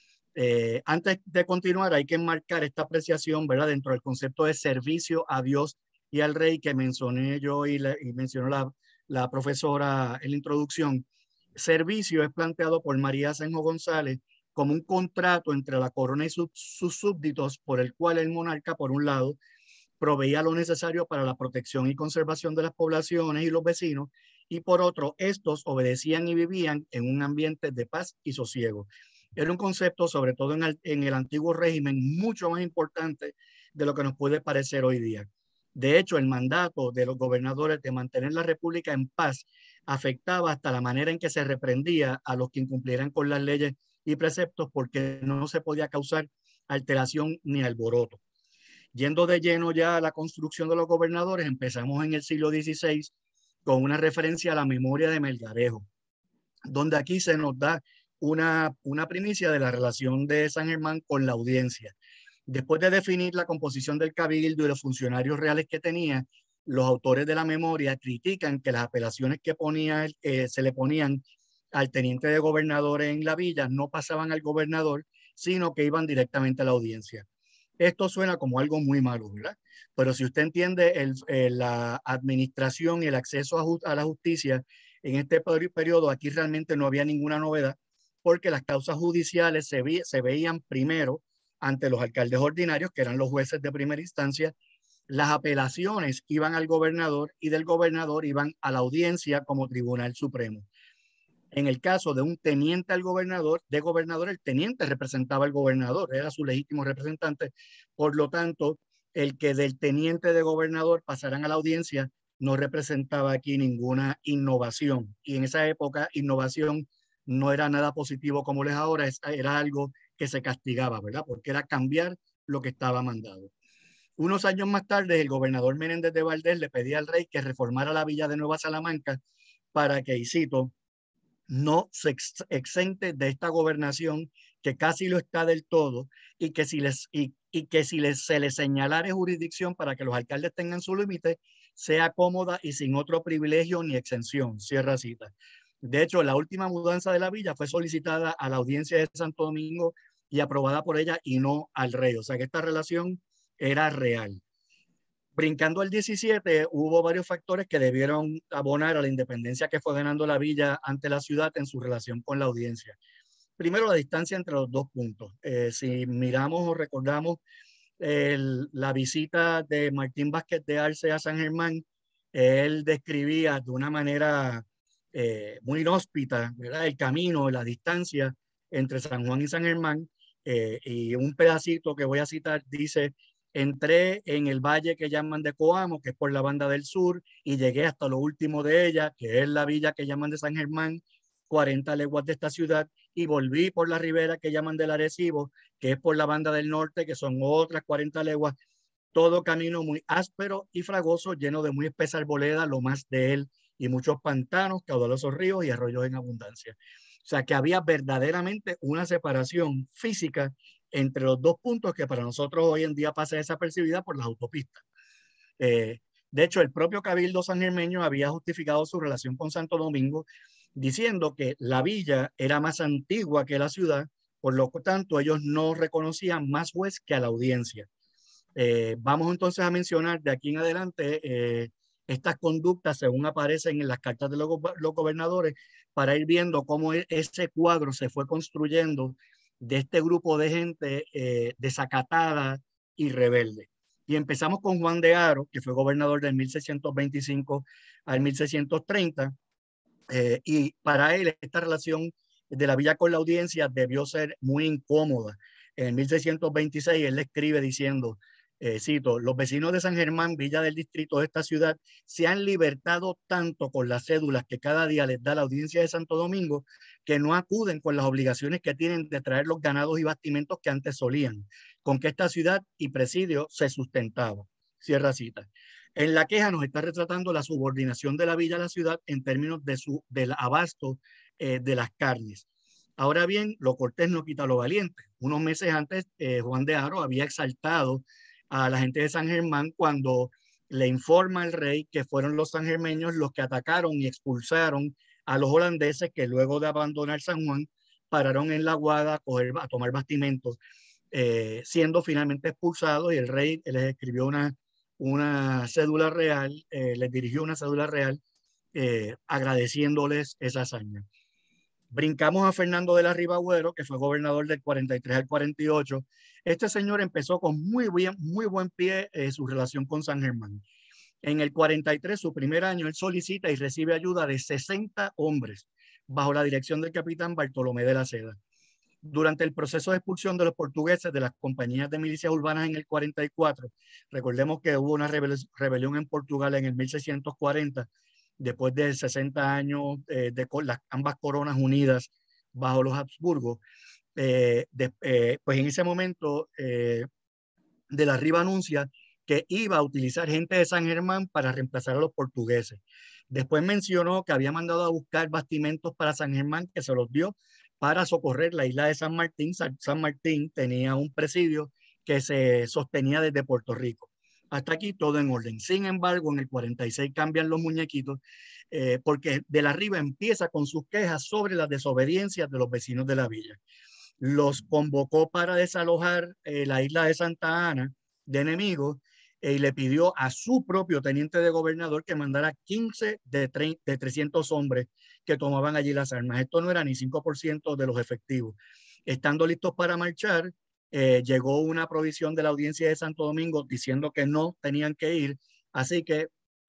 Antes de continuar, hay que enmarcar esta apreciación, ¿verdad?, dentro del concepto de servicio a Dios y al rey que mencioné yo y mencionó la profesora en la introducción. Servicio es planteado por María Senjo González como un contrato entre la corona y sus súbditos por el cual el monarca, por un lado, proveía lo necesario para la protección y conservación de las poblaciones y los vecinos, y por otro, estos obedecían y vivían en un ambiente de paz y sosiego. Era un concepto, sobre todo en el antiguo régimen, mucho más importante de lo que nos puede parecer hoy día. De hecho, el mandato de los gobernadores de mantener la república en paz afectaba hasta la manera en que se reprendía a los que incumplieran con las leyes y preceptos, porque no se podía causar alteración ni alboroto. Yendo de lleno ya a la construcción de los gobernadores, empezamos en el siglo XVI con una referencia a la memoria de Melgarejo, donde aquí se nos da una primicia de la relación de San Germán con la audiencia. Después de definir la composición del cabildo y los funcionarios reales que tenía, los autores de la memoria critican que las apelaciones que se le ponían al teniente de gobernador en la villa no pasaban al gobernador, sino que iban directamente a la audiencia. Esto suena como algo muy malo, ¿verdad? Pero si usted entiende la administración y el acceso a la justicia en este periodo, aquí realmente no había ninguna novedad, porque las causas judiciales se veían primero ante los alcaldes ordinarios, que eran los jueces de primera instancia. Las apelaciones iban al gobernador y del gobernador iban a la audiencia como Tribunal Supremo. En el caso de un teniente al gobernador, el teniente representaba al gobernador, era su legítimo representante. Por lo tanto, el que del teniente de gobernador pasaran a la audiencia no representaba aquí ninguna innovación. Y en esa época, innovación no era nada positivo como es ahora, era algo que se castigaba, ¿verdad? Porque era cambiar lo que estaba mandado. Unos años más tarde, el gobernador Menéndez de Valdés le pedía al rey que reformara la villa de Nueva Salamanca para que, y cito, no se exente de esta gobernación, que casi lo está del todo, y que si se les señalare jurisdicción para que los alcaldes tengan su límite, sea cómoda y sin otro privilegio ni exención. Cierra cita. De hecho, la última mudanza de la villa fue solicitada a la audiencia de Santo Domingo y aprobada por ella y no al rey. O sea que esta relación era real. Brincando al 17, hubo varios factores que debieron abonar a la independencia que fue ganando la villa ante la ciudad en su relación con la audiencia. Primero, la distancia entre los dos puntos. Si miramos o recordamos la visita de Martín Vázquez de Arce a San Germán, él describía de una manera muy inhóspita, ¿verdad?, el camino, la distancia entre San Juan y San Germán, y un pedacito que voy a citar dice: entré en el valle que llaman de Coamo, que es por la banda del sur, y llegué hasta lo último de ella, que es la villa que llaman de San Germán, 40 leguas de esta ciudad, y volví por la ribera que llaman del Arecibo, que es por la banda del norte, que son otras 40 leguas, todo camino muy áspero y fragoso, lleno de muy espesa arboleda, lo más de él, y muchos pantanos, caudalosos ríos y arroyos en abundancia. O sea que había verdaderamente una separación física entre los dos puntos que para nosotros hoy en día pasa desapercibida por las autopistas. De hecho, el propio Cabildo sangermeño había justificado su relación con Santo Domingo diciendo que la villa era más antigua que la ciudad, por lo tanto ellos no reconocían más juez que a la audiencia. Vamos entonces a mencionar de aquí en adelante estas conductas según aparecen en las cartas de los gobernadores, para ir viendo cómo ese cuadro se fue construyendo de este grupo de gente desacatada y rebelde. Y empezamos con Juan de Haro, que fue gobernador del 1625 al 1630, y para él esta relación de la villa con la audiencia debió ser muy incómoda. En el 1626 él le escribe diciendo, cito: los vecinos de San Germán, villa del distrito de esta ciudad, se han libertado tanto con las cédulas que cada día les da la audiencia de Santo Domingo, que no acuden con las obligaciones que tienen de traer los ganados y bastimentos que antes solían, con que esta ciudad y presidio se sustentaba. Cierra cita. En la queja nos está retratando la subordinación de la villa a la ciudad en términos del abasto de las carnes. Ahora bien, lo cortés no quita lo valiente. Unos meses antes, Juan de Haro había exaltado a la gente de San Germán cuando le informa al rey que fueron los sangermeños los que atacaron y expulsaron a los holandeses que luego de abandonar San Juan pararon en la Guada a tomar bastimentos, siendo finalmente expulsados, y el rey les escribió una cédula real, les dirigió una cédula real agradeciéndoles esa hazaña. Brincamos a Fernando de la Riva Agüero, que fue gobernador del 43 al 48. Este señor empezó con muy buen pie su relación con San Germán. En el 43, su primer año, él solicita y recibe ayuda de 60 hombres bajo la dirección del capitán Bartolomé de la Seda. Durante el proceso de expulsión de los portugueses de las compañías de milicias urbanas en el 44, recordemos que hubo una rebelión en Portugal en el 1640, después de 60 años de ambas coronas unidas bajo los Habsburgos, pues en ese momento de la Riva anuncia que iba a utilizar gente de San Germán para reemplazar a los portugueses. Después mencionó que había mandado a buscar bastimentos para San Germán, que se los dio para socorrer la isla de San Martín. San Martín tenía un presidio que se sostenía desde Puerto Rico. Hasta aquí todo en orden. Sin embargo, en el 46 cambian los muñequitos porque de la Riva empieza con sus quejas sobre las desobediencias de los vecinos de la villa. Los convocó para desalojar la isla de Santa Ana de enemigos y le pidió a su propio teniente de gobernador que mandara 15 de 300 hombres que tomaban allí las armas. Esto no era ni 5% de los efectivos. Estando listos para marchar, llegó una provisión de la audiencia de Santo Domingo diciendo que no tenían que ir, así que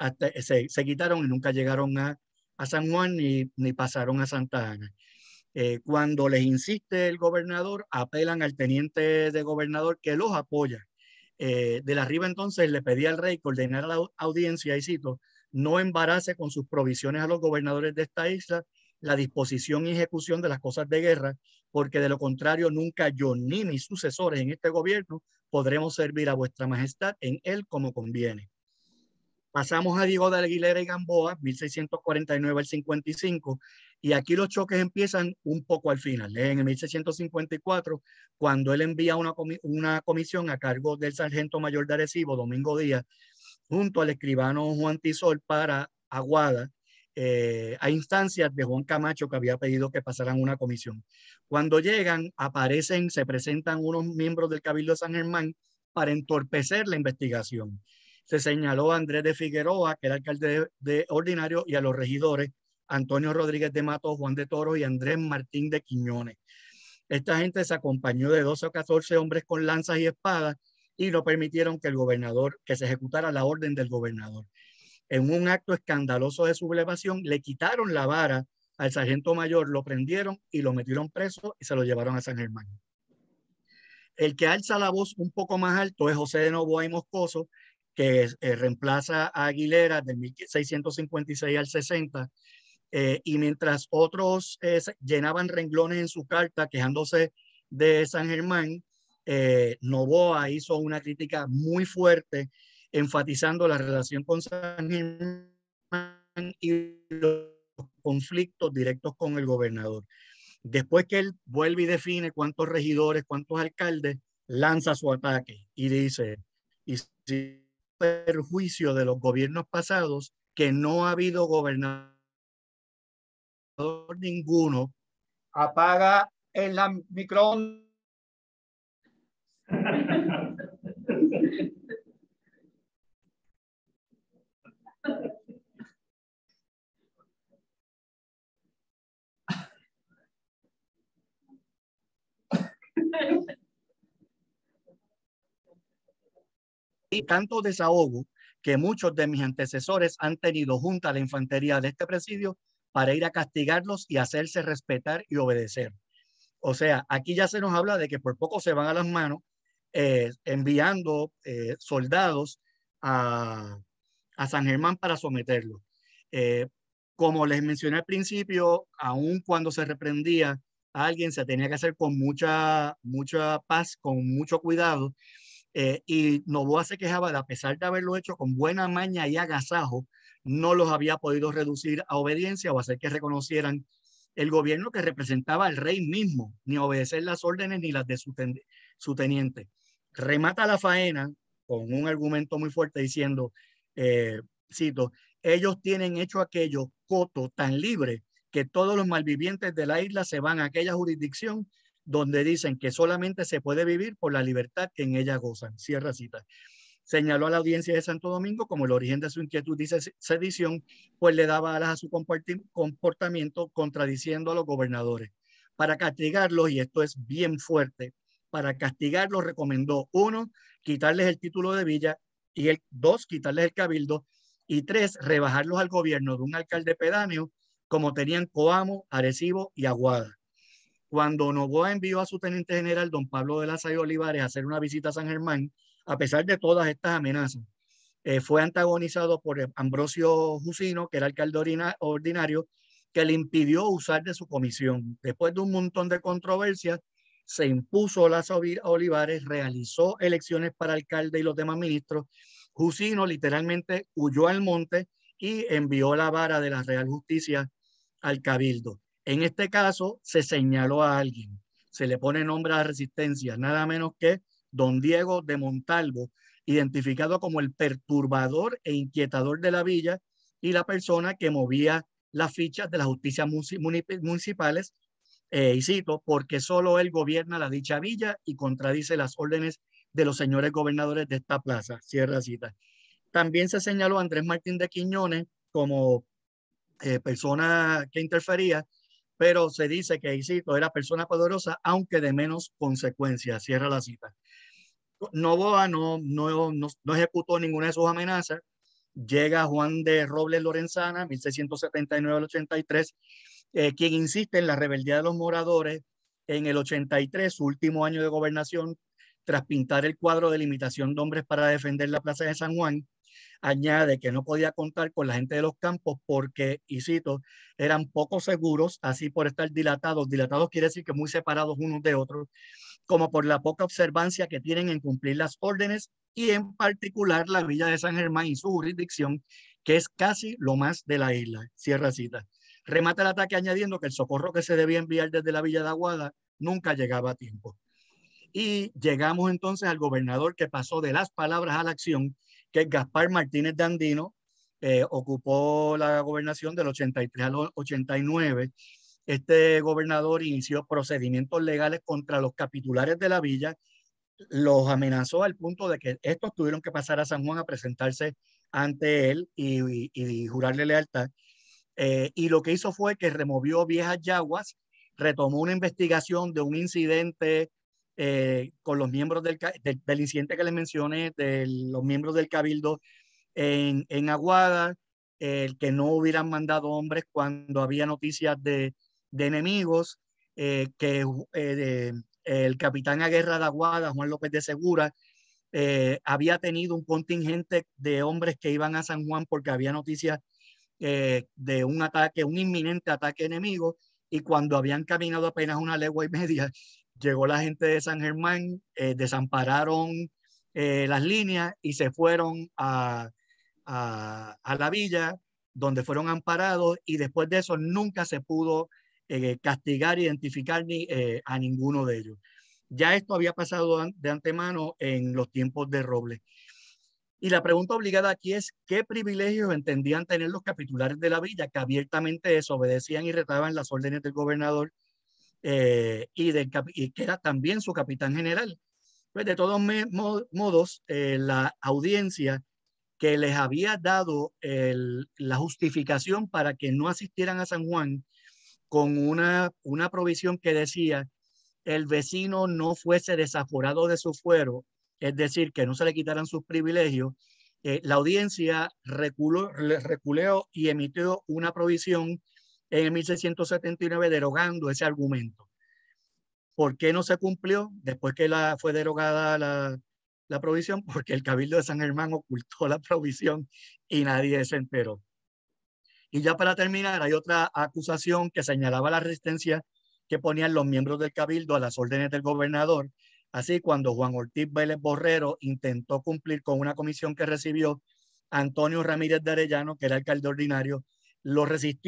se quitaron y nunca llegaron a San Juan ni pasaron a Santa Ana. Cuando les insiste el gobernador, apelan al teniente de gobernador que los apoya. De la Riva entonces le pedía al rey que ordenara la audiencia, y cito, no embarace con sus provisiones a los gobernadores de esta isla la disposición y ejecución de las cosas de guerra, porque de lo contrario nunca yo ni mis sucesores en este gobierno podremos servir a vuestra majestad en él como conviene. Pasamos a Diego de Aguilera y Gamboa, 1649 al 55, y aquí los choques empiezan un poco al final. En el 1654, cuando él envía una comisión a cargo del sargento mayor de Arecibo, Domingo Díaz, junto al escribano Juan Tisol para Aguada, a instancias de Juan Camacho, que había pedido que pasaran una comisión. Cuando llegan, se presentan unos miembros del Cabildo de San Germán para entorpecer la investigación. Se señaló a Andrés de Figueroa, que era alcalde de ordinario, y a los regidores Antonio Rodríguez de Matos, Juan de Toro y Andrés Martín de Quiñones. Esta gente se acompañó de 12 o 14 hombres con lanzas y espadas y no permitieron que se ejecutara la orden del gobernador. En un acto escandaloso de sublevación, le quitaron la vara al sargento mayor, lo prendieron y lo metieron preso y se lo llevaron a San Germán. El que alza la voz un poco más alto es José de Novoa y Moscoso, que reemplaza a Aguilera del 1656 al 60, y mientras otros llenaban renglones en su carta quejándose de San Germán, Novoa hizo una crítica muy fuerte, enfatizando la relación con San Germán y los conflictos directos con el gobernador. Después que él vuelve y define cuántos regidores, cuántos alcaldes, lanza su ataque y dice, y si perjuicio de los gobiernos pasados, que no ha habido gobernador ninguno. Apaga el micrófono. Y tanto desahogo que muchos de mis antecesores han tenido junto a la infantería de este presidio para ir a castigarlos y hacerse respetar y obedecer. O sea, aquí ya se nos habla de que por poco se van a las manos enviando soldados a San Germán para someterlos. Como les mencioné al principio, aun cuando se reprendía a alguien, se tenía que hacer con mucha paz, con mucho cuidado. Y Novoa se quejaba de, a pesar de haberlo hecho con buena maña y agasajo, no los había podido reducir a obediencia o hacer que reconocieran el gobierno que representaba al rey mismo, ni obedecer las órdenes ni las de su teniente. Remata la faena con un argumento muy fuerte diciendo, cito, ellos tienen hecho aquello coto tan libre que todos los malvivientes de la isla se van a aquella jurisdicción donde dicen que solamente se puede vivir por la libertad que en ella gozan. Cierra cita. Señaló a la audiencia de Santo Domingo como el origen de su inquietud y sedición, pues le daba alas a su comportamiento contradiciendo a los gobernadores. Para castigarlos, y esto es bien fuerte, para castigarlos recomendó 1, quitarles el título de villa, y 2, quitarles el cabildo, y 3, rebajarlos al gobierno de un alcalde pedáneo como tenían Coamo, Arecibo y Aguada. Cuando Noboa envió a su teniente general, don Pablo de la Salle Olivares, a hacer una visita a San Germán, a pesar de todas estas amenazas, fue antagonizado por Ambrosio Jusino, que era alcalde ordinario, que le impidió usar de su comisión. Después de un montón de controversias, se impuso Lazo Olivares, realizó elecciones para alcalde y los demás ministros. Jusino literalmente huyó al monte y envió la vara de la Real Justicia al Cabildo. En este caso, se señaló a alguien, se le pone nombre a la resistencia, nada menos que don Diego de Montalvo, identificado como el perturbador e inquietador de la villa y la persona que movía las fichas de las justicias municipales, y cito, porque solo él gobierna la dicha villa y contradice las órdenes de los señores gobernadores de esta plaza. Cierra cita. También se señaló a Andrés Martín de Quiñones como persona que interfería, pero se dice que, y cito, era persona poderosa, aunque de menos consecuencias. Cierra la cita. Noboa no ejecutó ninguna de sus amenazas. Llega Juan de Robles Lorenzana, 1679 al 83, quien insiste en la rebeldía de los moradores. En el 83, su último año de gobernación, tras pintar el cuadro de limitación de hombres para defender la plaza de San Juan, añade que no podía contar con la gente de los campos porque, y cito, eran poco seguros, así por estar dilatados. Dilatados quiere decir que muy separados unos de otros, como por la poca observancia que tienen en cumplir las órdenes y en particular la villa de San Germán y su jurisdicción, que es casi lo más de la isla. Cierra cita. Remata el ataque añadiendo que el socorro que se debía enviar desde la villa de Aguada nunca llegaba a tiempo. Y llegamos entonces al gobernador que pasó de las palabras a la acción, que es Gaspar Martínez de Andino. Ocupó la gobernación del 83 al 89. Este gobernador inició procedimientos legales contra los capitulares de la villa, los amenazó al punto de que estos tuvieron que pasar a San Juan a presentarse ante él y jurarle lealtad. Y lo que hizo fue que removió viejas yaguas, retomó una investigación de un incidente con los miembros del incidente que les mencioné, de los miembros del Cabildo en Aguada, el que no hubieran mandado hombres cuando había noticias de enemigos, el capitán a guerra de Aguada, Juan López de Segura, había tenido un contingente de hombres que iban a San Juan porque había noticias de un ataque, un inminente ataque enemigo, y cuando habían caminado apenas una legua y media, llegó la gente de San Germán, desampararon las líneas y se fueron a la villa, donde fueron amparados, y después de eso nunca se pudo castigar, identificar a ninguno de ellos. Ya esto había pasado de antemano en los tiempos de Robles. Y la pregunta obligada aquí es, ¿qué privilegios entendían tener los capitulares de la villa que abiertamente desobedecían y retaban las órdenes del gobernador y que era también su capitán general? Pues de todos modos, la audiencia que les había dado la justificación para que no asistieran a San Juan con una provisión que decía el vecino no fuese desaforado de su fuero, es decir, que no se le quitaran sus privilegios, la audiencia reculeó y emitió una provisión en 1679 derogando ese argumento. ¿Por qué no se cumplió después que fue derogada la provisión? Porque el Cabildo de San Germán ocultó la provisión y nadie se enteró. Y ya para terminar, hay otra acusación que señalaba la resistencia que ponían los miembros del Cabildo a las órdenes del gobernador. Así, cuando Juan Ortiz Vélez Borrero intentó cumplir con una comisión que recibió Antonio Ramírez de Arellano, que era alcalde ordinario, lo resistió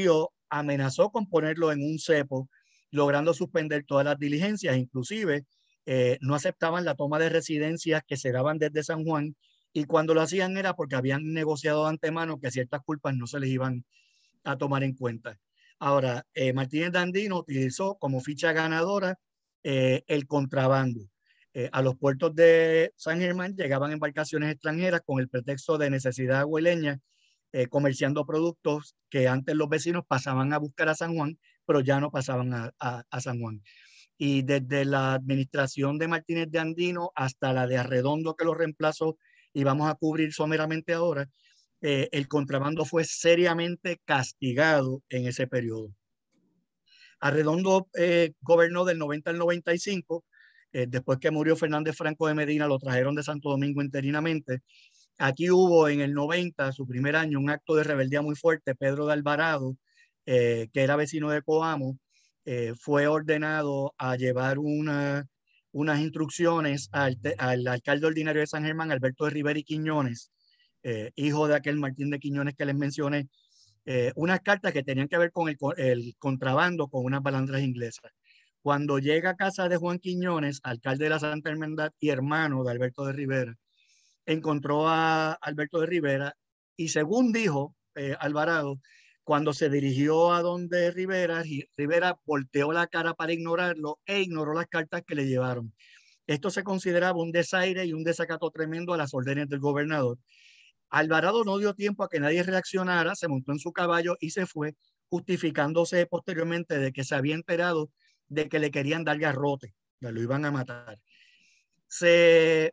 amenazó con ponerlo en un cepo, logrando suspender todas las diligencias, inclusive no aceptaban la toma de residencias que se daban desde San Juan, y cuando lo hacían era porque habían negociado de antemano que ciertas culpas no se les iban a tomar en cuenta. Ahora, Martínez de Andino utilizó como ficha ganadora el contrabando. A los puertos de San Germán llegaban embarcaciones extranjeras con el pretexto de necesidad aguileña, comerciando productos que antes los vecinos pasaban a buscar a San Juan, pero ya no pasaban a San Juan. Y desde la administración de Martínez de Andino hasta la de Arredondo, que lo reemplazó y vamos a cubrir someramente ahora, el contrabando fue seriamente castigado en ese periodo. Arredondo gobernó del 90 al 95. Después que murió Fernández Franco de Medina, lo trajeron de Santo Domingo interinamente. Aquí hubo en el 90, su primer año, un acto de rebeldía muy fuerte. Pedro de Alvarado, que era vecino de Coamo, fue ordenado a llevar unas instrucciones al alcalde ordinario de San Germán, Alberto de Rivera y Quiñones, hijo de aquel Martín de Quiñones que les mencioné, unas cartas que tenían que ver con el contrabando con unas balandras inglesas. Cuando llega a casa de Juan Quiñones, alcalde de la Santa Hermandad y hermano de Alberto de Rivera, encontró a Alberto de Rivera y, según dijo Alvarado, cuando se dirigió a donde Rivera, Rivera volteó la cara para ignorarlo e ignoró las cartas que le llevaron. Esto se consideraba un desaire y un desacato tremendo a las órdenes del gobernador. Alvarado no dio tiempo a que nadie reaccionara, se montó en su caballo y se fue, justificándose posteriormente de que se había enterado de que le querían dar garrote, que lo iban a matar. Se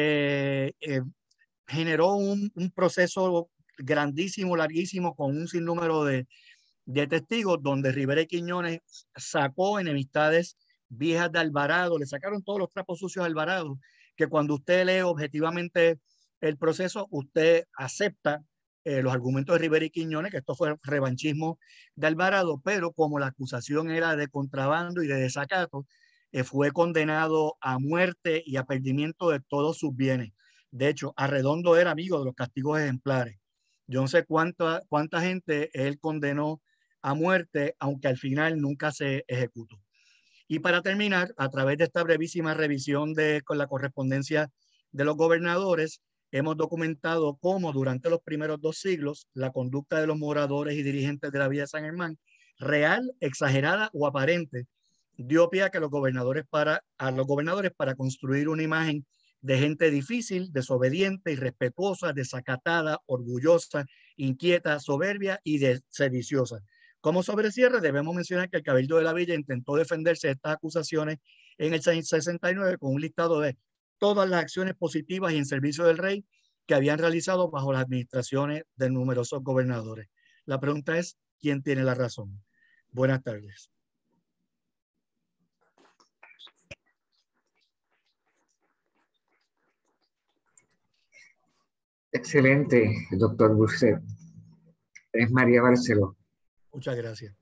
generó un proceso grandísimo, larguísimo, con un sinnúmero de testigos, donde Rivera y Quiñones sacó enemistades viejas de Alvarado, le sacaron todos los trapos sucios a Alvarado, que cuando usted lee objetivamente el proceso, usted acepta los argumentos de Rivera y Quiñones, que esto fue revanchismo de Alvarado, pero como la acusación era de contrabando y de desacato, fue condenado a muerte y a perdimiento de todos sus bienes. De hecho, Arredondo era amigo de los castigos ejemplares. Yo no sé cuánta gente él condenó a muerte, aunque al final nunca se ejecutó. Y para terminar, a través de esta brevísima revisión con la correspondencia de los gobernadores, hemos documentado cómo durante los primeros 2 siglos la conducta de los moradores y dirigentes de la Villa de San Germán, real, exagerada o aparente, dio pie a los gobernadores para construir una imagen de gente difícil, desobediente, irrespetuosa, desacatada, orgullosa, inquieta, soberbia y sediciosa. Como sobrecierre, debemos mencionar que el Cabildo de la Villa intentó defenderse de estas acusaciones en el 69 con un listado de todas las acciones positivas y en servicio del rey que habían realizado bajo las administraciones de numerosos gobernadores. La pregunta es, ¿quién tiene la razón? Buenas tardes. Excelente, doctor Burset. Es María Barceló. Muchas gracias.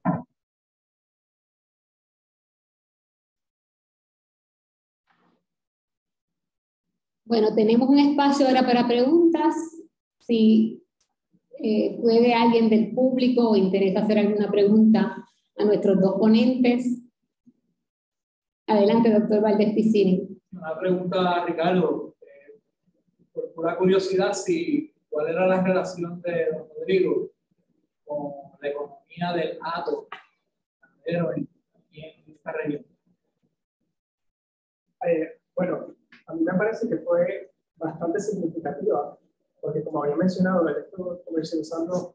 Bueno, tenemos un espacio ahora para preguntas. Si puede alguien del público o interesa hacer alguna pregunta a nuestros 2 ponentes. Adelante, doctor Valdés Piscini. Una pregunta, Ricardo. Por pura curiosidad, ¿cuál era la relación de don Rodrigo con la economía del hato aquí en esta región? Bueno, a mí me parece que fue bastante significativa, porque como había mencionado, él estuvo comercializando.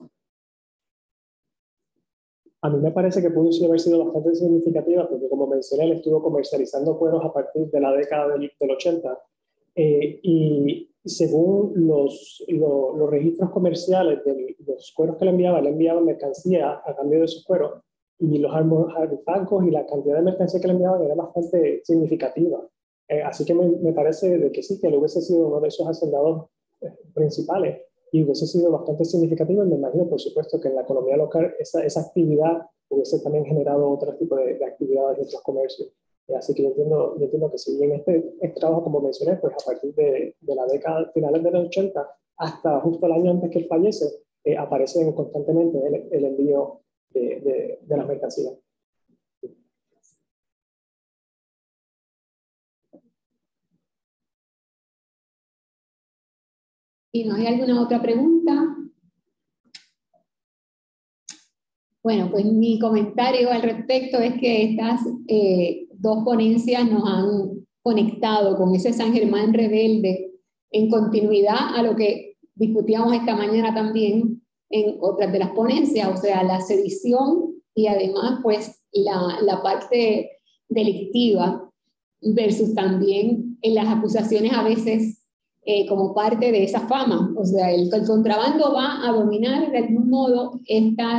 A mí me parece que pudo haber sido bastante significativa, porque como mencioné, él estuvo comercializando cueros a partir de la década del 80. Y según los registros comerciales de los cueros que le enviaban mercancía a cambio de esos cueros, y los artefactos y la cantidad de mercancía que le enviaban era bastante significativa. Así que me parece de que sí, que él hubiese sido uno de esos hacendados principales y hubiese sido bastante significativo. Y me imagino, por supuesto, que en la economía local esa actividad hubiese también generado otro tipo de actividades de otros comercios. Así que yo entiendo que si bien este trabajo, como mencioné, pues a partir de la década finales de los 80 hasta justo el año antes que él fallece, aparecen constantemente el envío de las mercancías. ¿Y no hay alguna otra pregunta? Bueno, pues mi comentario al respecto es que estas dos ponencias nos han conectado con ese San Germán rebelde en continuidad a lo que discutíamos esta mañana también en otras de las ponencias, o sea, la sedición y además pues la parte delictiva versus también en las acusaciones a veces como parte de esa fama. O sea, el contrabando va a dominar de algún modo estas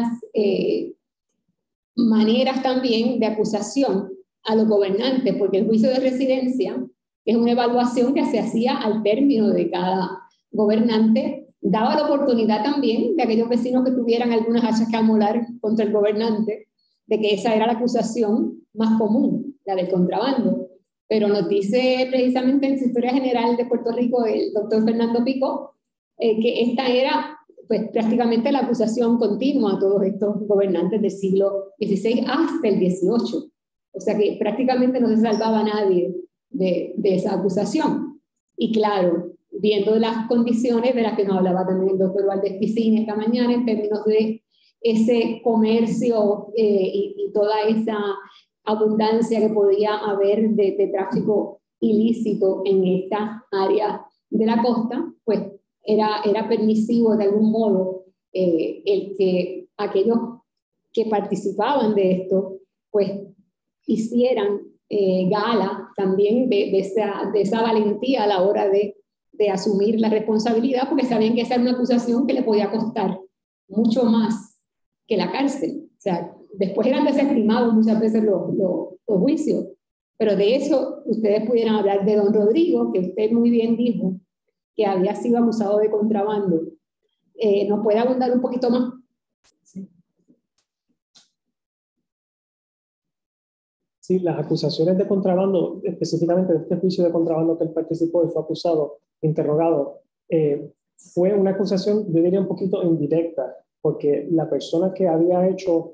maneras también de acusación a los gobernantes, porque el juicio de residencia es una evaluación que se hacía al término de cada gobernante, daba la oportunidad también de aquellos vecinos que tuvieran algunas hachas que amolar contra el gobernante, de que esa era la acusación más común, la del contrabando. Pero nos dice precisamente en su Historia General de Puerto Rico el doctor Fernando Pico que esta era pues, prácticamente la acusación continua a todos estos gobernantes del siglo XVI hasta el XVIII. O sea que prácticamente no se salvaba a nadie de esa acusación. Y claro, viendo las condiciones de las que nos hablaba también el doctor Valdés Piscín esta mañana en términos de ese comercio y toda esa abundancia que podía haber de tráfico ilícito en esta área de la costa, pues era permisivo de algún modo el que aquellos que participaban de esto, pues hicieran gala también de esa valentía a la hora de asumir la responsabilidad, porque sabían que esa era una acusación que le podía costar mucho más que la cárcel. O sea, después eran desestimados muchas veces los juicios, pero de eso ustedes pudieran hablar de don Rodrigo, que usted muy bien dijo que había sido acusado de contrabando. ¿Nos puede abundar un poquito más? Sí, las acusaciones de contrabando, específicamente de este juicio de contrabando que él participó y fue acusado, interrogado, fue una acusación, yo diría, un poquito indirecta, porque la persona que había hecho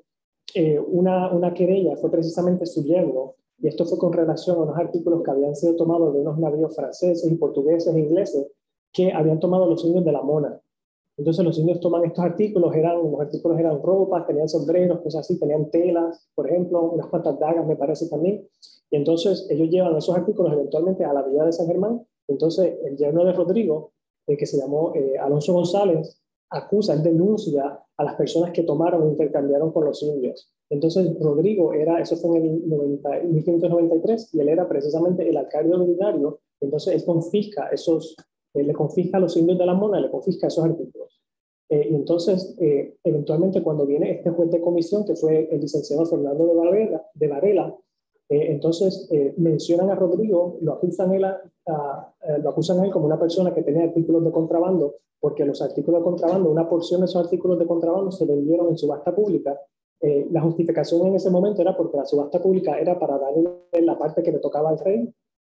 una querella fue precisamente su yerno, y esto fue con relación a unos artículos que habían sido tomados de unos navíos franceses y portugueses e ingleses que habían tomado los indios de la Mona. Entonces los indios toman estos artículos, los artículos eran ropas, tenían sombreros, cosas así, tenían telas, por ejemplo, unas cuantas dagas me parece también, y entonces ellos llevan esos artículos eventualmente a la villa de San Germán. Entonces el yerno de Rodrigo, que se llamó Alonso González, acusa, él denuncia a las personas que tomaron e intercambiaron con los indios. Entonces Rodrigo eso fue en el 1593, y él era precisamente el alcalde ordinario. Entonces él confisca le confisca a los indios de la Mona, le confisca esos artículos. Y entonces, eventualmente, cuando viene este juez de comisión, que fue el licenciado Fernando de Varela, entonces mencionan a Rodrigo, lo acusan a él como una persona que tenía artículos de contrabando, porque los artículos de contrabando, una porción de esos artículos de contrabando se vendieron en subasta pública. La justificación en ese momento era porque la subasta pública era para darle la parte que le tocaba al rey,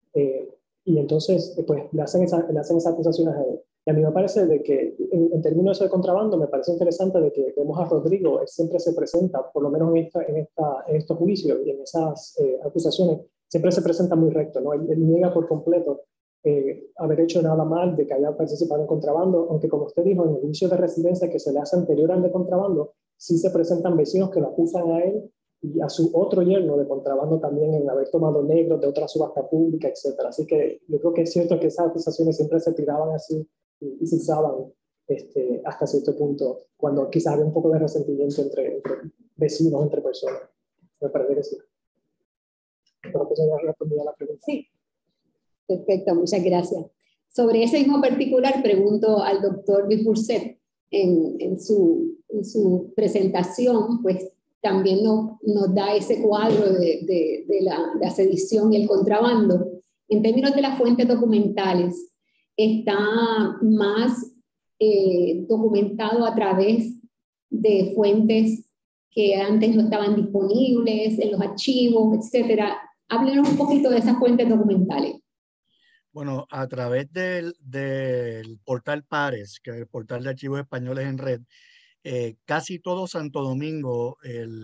y entonces pues le hacen esas acusaciones a él. Y a mí me parece de que en términos de contrabando me parece interesante de que vemos a Rodrigo, él siempre se presenta, por lo menos en estos juicios y en esas acusaciones, siempre se presenta muy recto, ¿no? Él niega por completo haber hecho nada mal, de que haya participado en contrabando, aunque como usted dijo, en el juicio de residencia que se le hace anterior al de contrabando, sí se presentan vecinos que lo acusan a él y a su otro yerno de contrabando también en haber tomado negros de otra subasta pública, etc. Así que yo creo que es cierto que esas acusaciones siempre se tiraban así y se usaban hasta cierto punto, cuando quizás había un poco de resentimiento entre vecinos, entre personas. Me parece que sí. Espero que se haya respondido a la pregunta. Sí, perfecto, muchas gracias. Sobre ese mismo particular, pregunto al doctor Luis Burset, en su presentación, pues también nos da ese cuadro de la sedición y el contrabando. En términos de las fuentes documentales, está más documentado a través de fuentes que antes no estaban disponibles, en los archivos, etcétera. Háblenos un poquito de esas fuentes documentales. Bueno, a través del portal PARES, que es el portal de archivos españoles en red, casi todo Santo Domingo,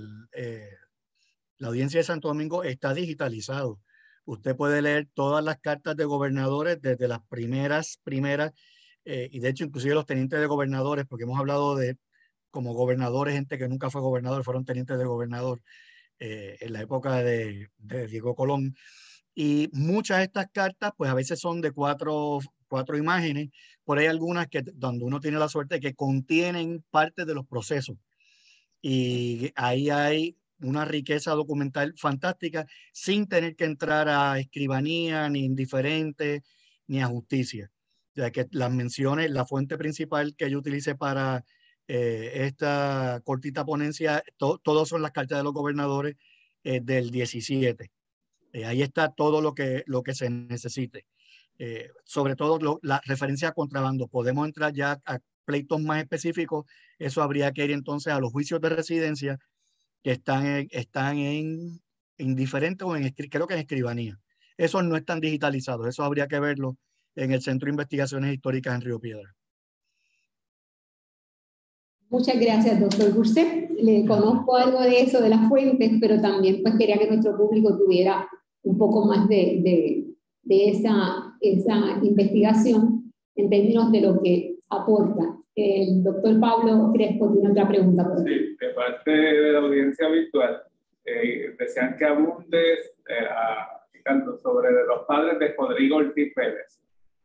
la audiencia de Santo Domingo está digitalizado. Usted puede leer todas las cartas de gobernadores desde las primeras, y de hecho inclusive los tenientes de gobernadores, porque hemos hablado de como gobernadores, gente que nunca fue gobernador, fueron tenientes de gobernador en la época de Diego Colón. Y muchas de estas cartas, pues a veces son de cuatro imágenes, por ahí algunas que donde uno tiene la suerte de que contienen parte de los procesos. Y ahí hay una riqueza documental fantástica sin tener que entrar a escribanía, ni indiferente, ni a justicia. Ya que las menciones, la fuente principal que yo utilicé para esta cortita ponencia, todos son las cartas de los gobernadores del 17. Ahí está todo lo que se necesite. Sobre todo la referencia a contrabando. Podemos entrar ya a pleitos más específicos. Eso habría que ir entonces a los juicios de residencia que están en indiferente o creo que en escribanía. Esos no están digitalizados. Eso habría que verlo en el Centro de Investigaciones Históricas en Río Piedras. Muchas gracias, doctor Burset. Le conozco algo de eso, de las fuentes, pero también pues quería que nuestro público tuviera un poco más de esa investigación en términos de lo que aporta. El doctor Pablo Crespo tiene otra pregunta. Sí, de parte de la audiencia virtual, desean que abundes tanto sobre los padres de Rodrigo Ortiz Vélez.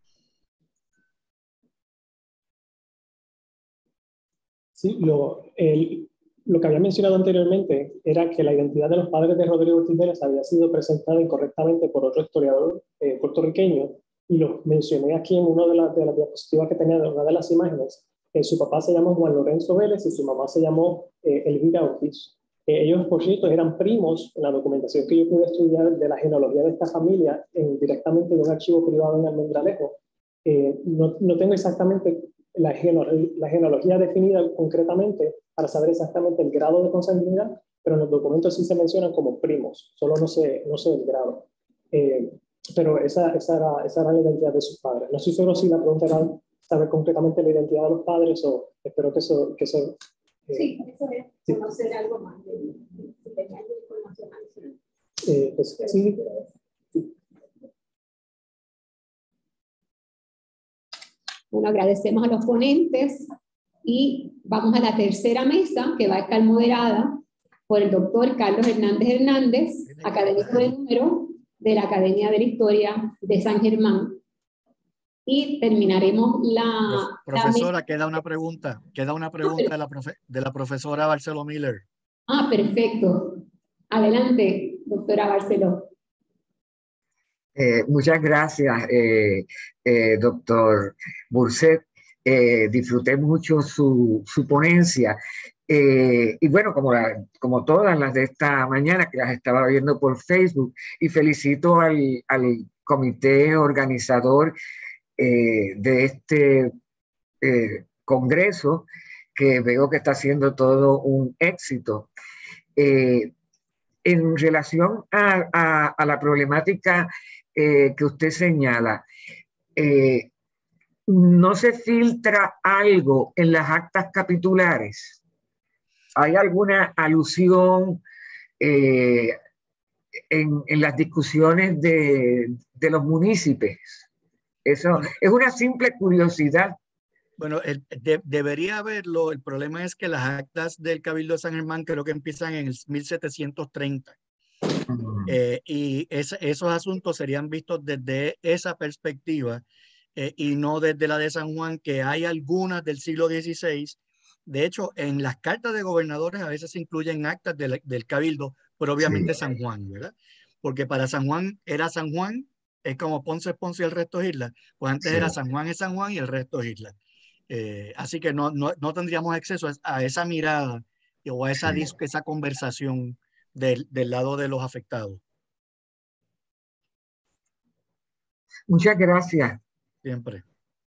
Sí, lo que había mencionado anteriormente era que la identidad de los padres de Rodrigo Ortiz Vélez había sido presentada incorrectamente por otro historiador puertorriqueño, y lo mencioné aquí en una de las diapositivas que tenía, de una de las imágenes. Su papá se llamó Juan Lorenzo Vélez y su mamá se llamó Elvira Ortiz. Ellos, por cierto, eran primos. En la documentación que yo pude estudiar de la genealogía de esta familia, directamente de un archivo privado en Almendralejo, no tengo exactamente la genealogía definida concretamente para saber exactamente el grado de consanguinidad, pero en los documentos sí se mencionan como primos, solo no sé el grado. Pero esa era la identidad de sus padres. No estoy seguro si la pregunta era saber concretamente la identidad de los padres, o espero que eso sí, eso es conocer algo más de información adicional. Pues, sí. Bueno, agradecemos a los ponentes y vamos a la tercera mesa, que va a estar moderada por el doctor Carlos Hernández Hernández, académico de número de la Academia de la Historia de San Germán. Y terminaremos profesora, queda una pregunta de la profesora Barceló Miller. Perfecto. Adelante, doctora Barceló. Muchas gracias, doctor Burset. Disfruté mucho su ponencia. Y bueno, como todas las de esta mañana, que las estaba viendo por Facebook, y felicito al comité organizador de este congreso, que veo que está haciendo todo un éxito. En relación a la problemática que usted señala, ¿no se filtra algo en las actas capitulares? ¿Hay alguna alusión en las discusiones de los municipios? Eso es una simple curiosidad. Bueno, debería haberlo. El problema es que las actas del Cabildo de San Germán creo que empiezan en el 1730. Y esos asuntos serían vistos desde esa perspectiva y no desde la de San Juan, que hay algunas del siglo XVI. De hecho, en las cartas de gobernadores a veces se incluyen actas del Cabildo, pero obviamente sí. San Juan, ¿verdad? Porque para San Juan era San Juan, es como Ponce es Ponce y el resto es isla. Pues antes era San Juan es San Juan y el resto es isla. Así que no tendríamos acceso a esa mirada o a esa conversación del lado de los afectados. Muchas gracias. Siempre.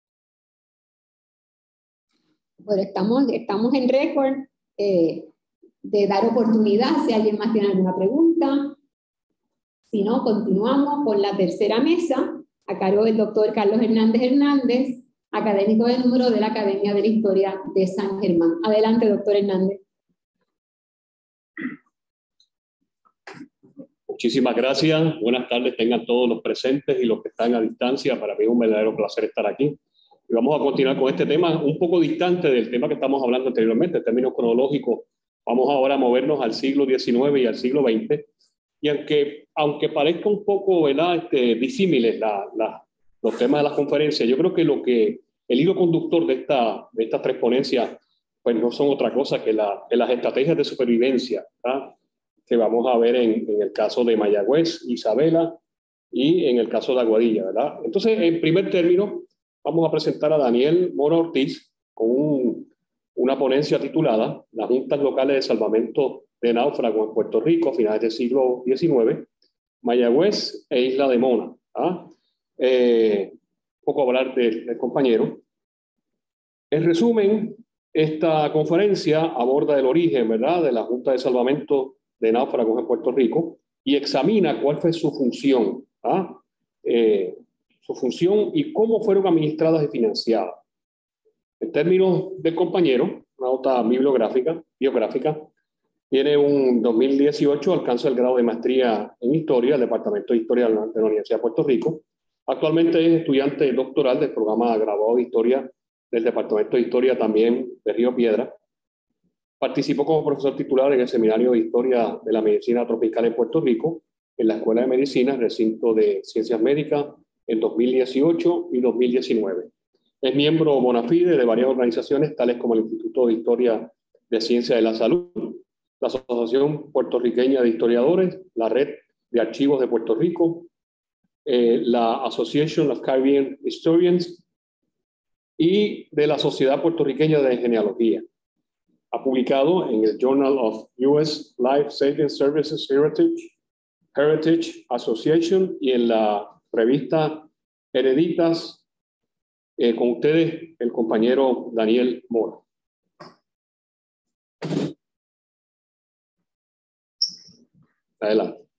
Bueno, estamos en récord de dar oportunidad si alguien más tiene alguna pregunta. Si no, continuamos con la tercera mesa a cargo del doctor Carlos Hernández Hernández, académico de número de la Academia de la Historia de San Germán. Adelante, doctor Hernández. Muchísimas gracias. Buenas tardes tengan todos los presentes y los que están a distancia. Para mí es un verdadero placer estar aquí. Y vamos a continuar con este tema un poco distante del tema que estamos hablando anteriormente, en términos cronológicos. Vamos ahora a movernos al siglo XIX y al siglo XX. Y aunque parezca un poco, ¿verdad?, disímiles los temas de las conferencias, yo creo que el hilo conductor de estas tres ponencias pues no son otra cosa que las estrategias de supervivencia, ¿verdad?, que vamos a ver en el caso de Mayagüez, Isabela, y en el caso de Aguadilla, ¿verdad? Entonces, en primer término, vamos a presentar a Daniel Mora Ortiz con una ponencia titulada Las Juntas Locales de Salvamento de Náufragos en Puerto Rico a finales del siglo XIX, Mayagüez e Isla de Mona. Un poco hablar del compañero. En resumen, esta conferencia aborda el origen, ¿verdad?, de la Junta de Salvamento de Náufragos en Puerto Rico y examina cuál fue su función, su función y cómo fueron administradas y financiadas. En términos del compañero, una nota bibliográfica, tiene un 2018, alcanza el grado de maestría en Historia, el Departamento de Historia de la Universidad de Puerto Rico. Actualmente es estudiante doctoral del programa graduado de Historia del Departamento de Historia también de Río Piedra. Participó como profesor titular en el Seminario de Historia de la Medicina Tropical en Puerto Rico, en la Escuela de Medicina, recinto de Ciencias Médicas, en 2018 y 2019. Es miembro bona fide de varias organizaciones, tales como el Instituto de Historia de Ciencia de la Salud, la Asociación Puertorriqueña de Historiadores, la Red de Archivos de Puerto Rico, la Association of Caribbean Historians y de la Sociedad Puertorriqueña de Genealogía. Ha publicado en el Journal of U.S. Life Saving Services Heritage Association y en la revista Hereditas. Con ustedes, el compañero Daniel Mora. Adelante.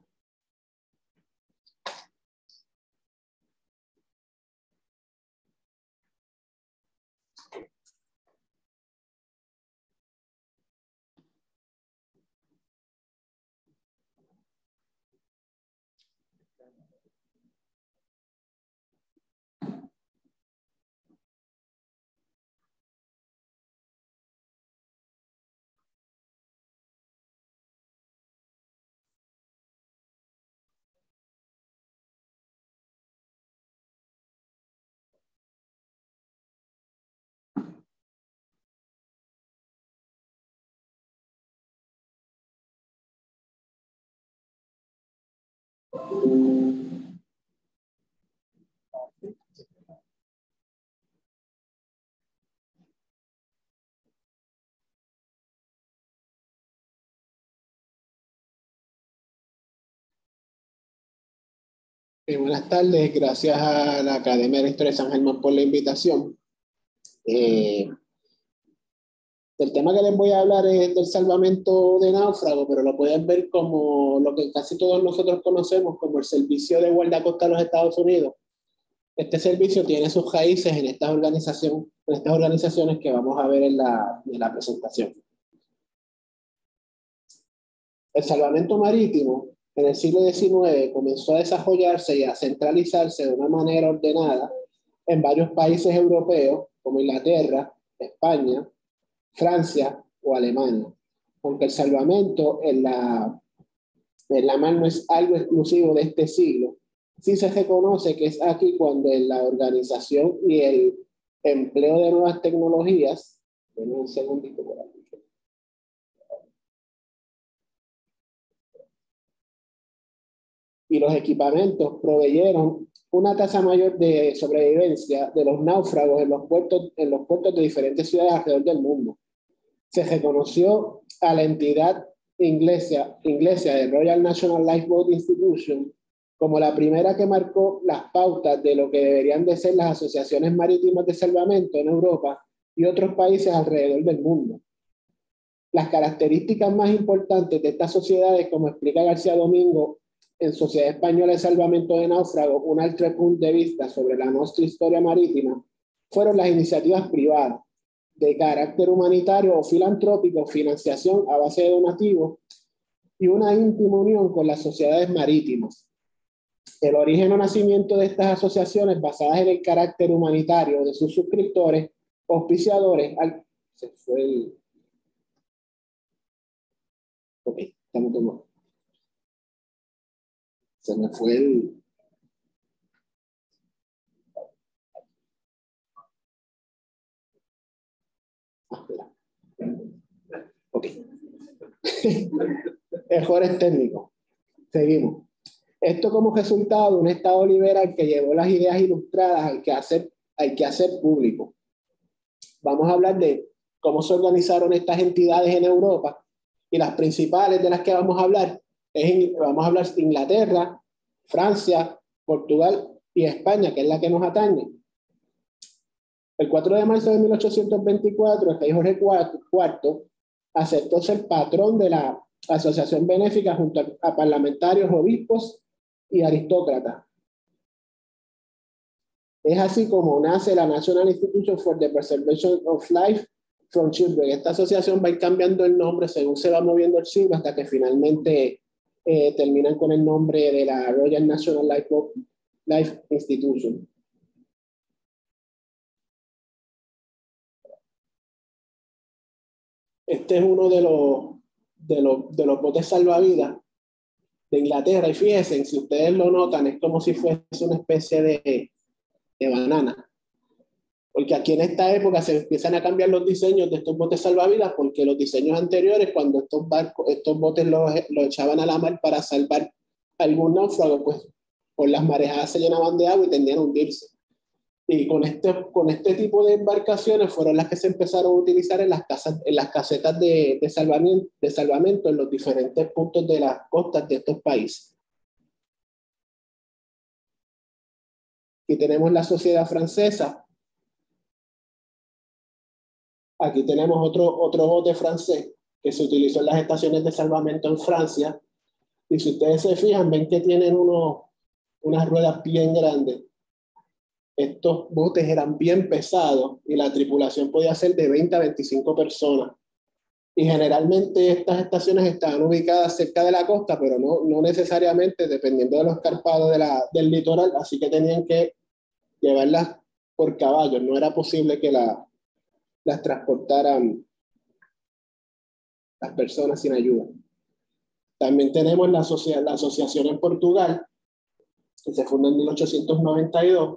Buenas tardes, gracias a la Academia de la Historia de San Germán por la invitación. El tema que les voy a hablar es del salvamento de náufragos, pero lo pueden ver como lo que casi todos nosotros conocemos como el Servicio de Guardacosta de los Estados Unidos. Este servicio tiene sus raíces en estas organizaciones que vamos a ver en la presentación. El salvamento marítimo en el siglo XIX comenzó a desarrollarse y a centralizarse de una manera ordenada en varios países europeos como Inglaterra, España, Francia o Alemania. Aunque el salvamento en la mar no es algo exclusivo de este siglo, sí se reconoce que es aquí cuando en la organización y el empleo de nuevas tecnologías, denme un segundito por aquí, y los equipamientos proveyeron una tasa mayor de sobrevivencia de los náufragos en los puertos de diferentes ciudades alrededor del mundo. Se reconoció a la entidad inglesa de Royal National Lifeboat Institution como la primera que marcó las pautas de lo que deberían de ser las asociaciones marítimas de salvamento en Europa y otros países alrededor del mundo. Las características más importantes de estas sociedades, como explica García Domingo en Sociedad Española de Salvamento de Náufragos, un altre punto de vista sobre la nuestra historia marítima, fueron las iniciativas privadas de carácter humanitario o filantrópico, financiación a base de donativos y una íntima unión con las sociedades marítimas. El origen o nacimiento de estas asociaciones basadas en el carácter humanitario de sus suscriptores, auspiciadores, se me fue el... Ok. Errores técnicos. Seguimos. Esto como resultado de un Estado liberal que llevó las ideas ilustradas al quehacer público. Vamos a hablar de cómo se organizaron estas entidades en Europa, y las principales de las que vamos a hablar de Inglaterra, Francia, Portugal y España, que es la que nos atañe. El 4 de marzo de 1824, el rey Jorge IV aceptó ser patrón de la asociación benéfica junto a parlamentarios, obispos y aristócratas. Es así como nace la National Institution for the Preservation of Life from Children. Esta asociación va a ir cambiando el nombre según se va moviendo el siglo hasta que finalmente terminan con el nombre de la Royal National Life Institution. Este es uno de los botes salvavidas de Inglaterra, y fíjense, si ustedes lo notan, es como si fuese una especie de banana. Porque aquí en esta época se empiezan a cambiar los diseños de estos botes salvavidas, porque los diseños anteriores, cuando estos botes los echaban a la mar para salvar algún náufrago, pues por las marejadas se llenaban de agua y tendían a hundirse. Y con este tipo de embarcaciones fueron las que se empezaron a utilizar en las casetas de salvamento en los diferentes puntos de las costas de estos países. Aquí tenemos la sociedad francesa. Aquí tenemos otro bote francés que se utilizó en las estaciones de salvamento en Francia. Y si ustedes se fijan, ven que tienen unas ruedas bien grandes. Estos botes eran bien pesados y la tripulación podía ser de 20 a 25 personas. Y generalmente estas estaciones estaban ubicadas cerca de la costa, pero no necesariamente, dependiendo de los escarpados del litoral, así que tenían que llevarlas por caballos. No era posible que las transportaran las personas sin ayuda. También tenemos la asociación en Portugal, que se fundó en 1892.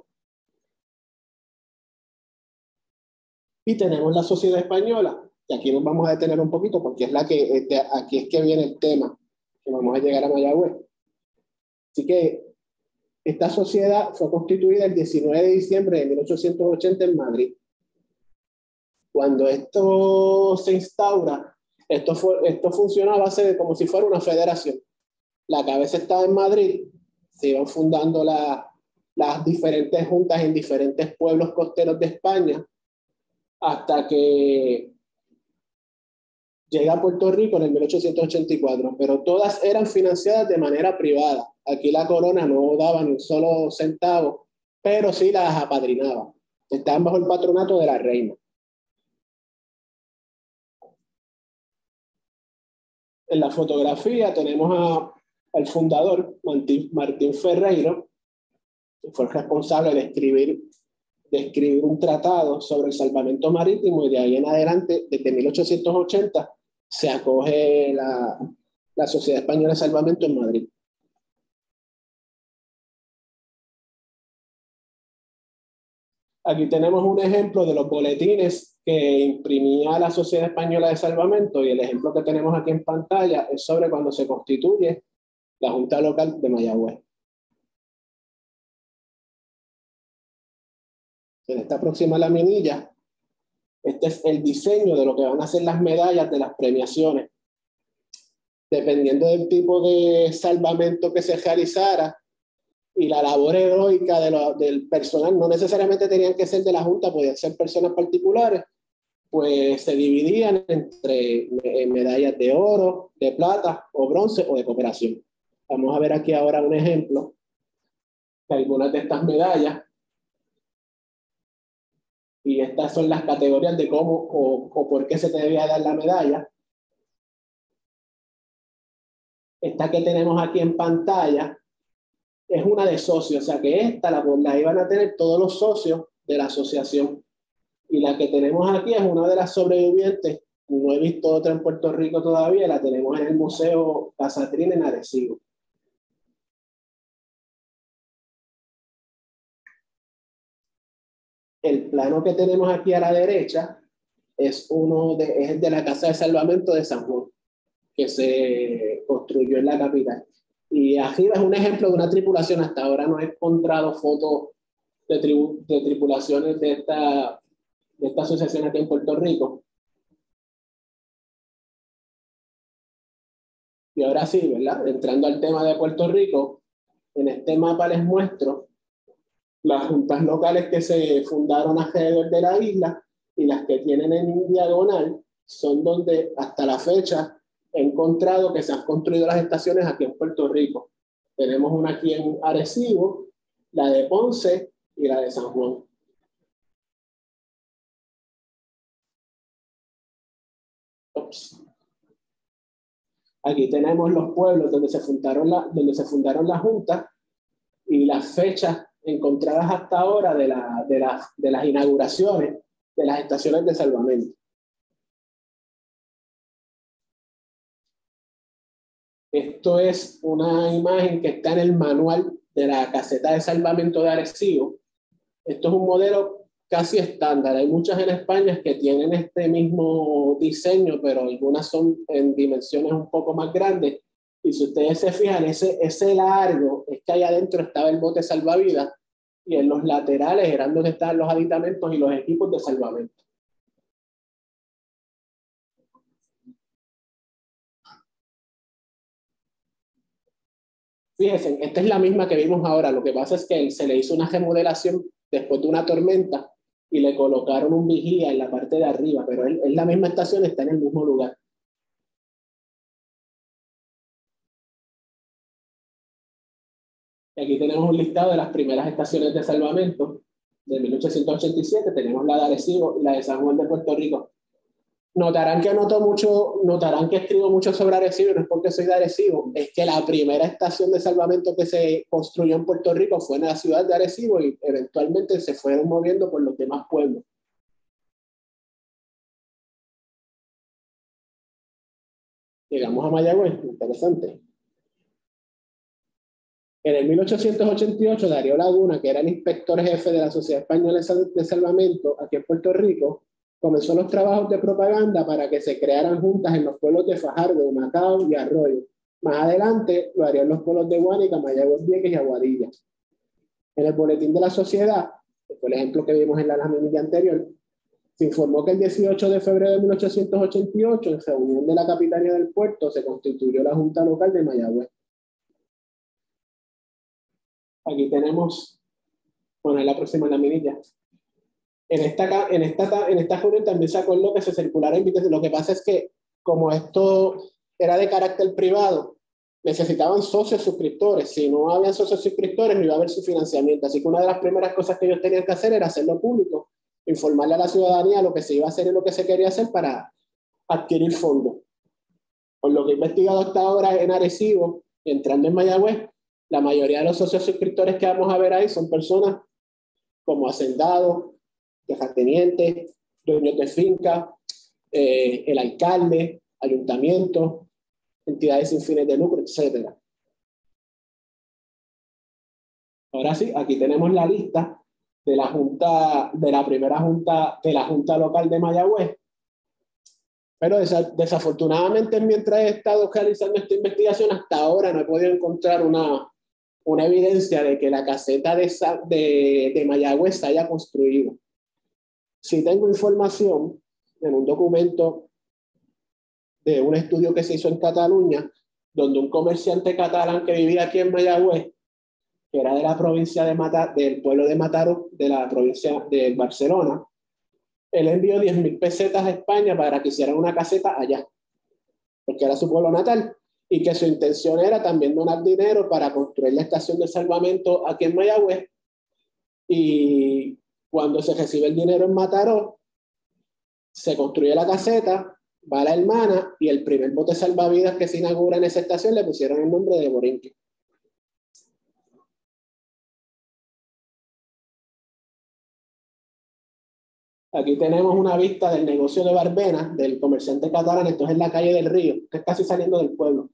Y tenemos la sociedad española, que aquí nos vamos a detener un poquito porque es aquí es que viene el tema, que vamos a llegar a Mayagüez. Así que esta sociedad fue constituida el 19 de diciembre de 1880 en Madrid. Cuando esto se instaura, esto funciona a base de como si fuera una federación. La cabeza estaba en Madrid, se iban fundando las diferentes juntas en diferentes pueblos costeros de España, hasta que llega a Puerto Rico en el 1884, pero todas eran financiadas de manera privada. Aquí la corona no daba ni un solo centavo, pero sí las apadrinaba. Estaban bajo el patronato de la reina. En la fotografía tenemos al fundador, Martín Ferreiro, que fue el responsable de escribir un tratado sobre el salvamento marítimo, y de ahí en adelante, desde 1880, se acoge la Sociedad Española de Salvamento en Madrid. Aquí tenemos un ejemplo de los boletines que imprimía la Sociedad Española de Salvamento, y el ejemplo que tenemos aquí en pantalla es sobre cuando se constituye la Junta Local de Mayagüez. En esta próxima laminilla, este es el diseño de lo que van a ser las medallas de las premiaciones. Dependiendo del tipo de salvamento que se realizara y la labor heroica del personal, no necesariamente tenían que ser de la Junta, podían ser personas particulares, pues se dividían entre medallas de oro, de plata o bronce o de cooperación. Vamos a ver aquí ahora un ejemplo de algunas de estas medallas. Y estas son las categorías de cómo o por qué se te debía dar la medalla. Esta que tenemos aquí en pantalla es una de socios, o sea que esta la iban a tener todos los socios de la asociación. Y la que tenemos aquí es una de las sobrevivientes. No he visto otra en Puerto Rico todavía, la tenemos en el Museo Casatrín en Arecibo. El plano que tenemos aquí a la derecha es el de la Casa de Salvamento de San Juan, que se construyó en la capital. Y arriba es un ejemplo de una tripulación. Hasta ahora no he encontrado fotos de tripulaciones de esta asociación aquí en Puerto Rico. Y ahora sí, ¿verdad? Entrando al tema de Puerto Rico, en este mapa les muestro las juntas locales que se fundaron alrededor de la isla, y las que tienen en diagonal son donde hasta la fecha he encontrado que se han construido las estaciones aquí en Puerto Rico. Tenemos una aquí en Arecibo, la de Ponce y la de San Juan. Ups. Aquí tenemos los pueblos donde se fundaron las juntas y las fechas encontradas hasta ahora de las inauguraciones de las estaciones de salvamento. Esto es una imagen que está en el manual de la caseta de salvamento de Arecibo. Esto es un modelo casi estándar. Hay muchas en España que tienen este mismo diseño, pero algunas son en dimensiones un poco más grandes. Y si ustedes se fijan, ese largo es que allá adentro estaba el bote salvavidas y en los laterales eran donde estaban los aditamentos y los equipos de salvamento. Fíjense, esta es la misma que vimos ahora. Lo que pasa es que se le hizo una remodelación después de una tormenta y le colocaron un vigía en la parte de arriba, pero es la misma estación, está en el mismo lugar. Y aquí tenemos un listado de las primeras estaciones de salvamento de 1887. Tenemos la de Arecibo y la de San Juan de Puerto Rico. Notarán que escribo mucho sobre Arecibo, y no es porque soy de Arecibo, es que la primera estación de salvamento que se construyó en Puerto Rico fue en la ciudad de Arecibo y eventualmente se fueron moviendo por los demás pueblos. Llegamos a Mayagüez, interesante. En el 1888, Darío Laguna, que era el inspector jefe de la Sociedad Española de Salvamento aquí en Puerto Rico, comenzó los trabajos de propaganda para que se crearan juntas en los pueblos de Fajardo, Macao y Arroyo. Más adelante lo harían los pueblos de Guánica, Mayagüez, Vieques y Aguadilla. En el boletín de la sociedad, que fue el ejemplo que vimos en la laminilla anterior, se informó que el 18 de febrero de 1888, en reunión de la Capitanía del Puerto, se constituyó la Junta Local de Mayagüez. Aquí tenemos, bueno, la próxima laminilla. En esta reunión también se acordó que se circulara invitación. Lo que pasa es que, como esto era de carácter privado, necesitaban socios suscriptores. Si no había socios suscriptores, no iba a haber su financiamiento. Así que una de las primeras cosas que ellos tenían que hacer era hacerlo público, informarle a la ciudadanía lo que se iba a hacer y lo que se quería hacer para adquirir fondos. Por lo que he investigado hasta ahora en Arecibo, entrando en Mayagüez, la mayoría de los socios suscriptores que vamos a ver ahí son personas como hacendados, terratenientes, dueños de finca, el alcalde, ayuntamientos, entidades sin fines de lucro, etc. Ahora sí, aquí tenemos la lista de la primera junta de la Junta Local de Mayagüez. Pero desafortunadamente, mientras he estado realizando esta investigación, hasta ahora no he podido encontrar una evidencia de que la caseta de Mayagüez se haya construido. Sí tengo información en un documento de un estudio que se hizo en Cataluña, donde un comerciante catalán que vivía aquí en Mayagüez, que era de la provincia del pueblo de Mataró, de la provincia de Barcelona, él envió 10.000 pesetas a España para que hicieran una caseta allá, porque era su pueblo natal, y que su intención era también donar dinero para construir la estación de salvamento aquí en Mayagüez. Y Cuando se recibe el dinero en Mataró, se construye la caseta, va la hermana y el primer bote salvavidas que se inaugura en esa estación le pusieron el nombre de Borinquen. Aquí tenemos una vista del negocio de Barbena, del comerciante catalán. Esto es en la calle del Río, esto es casi saliendo del pueblo.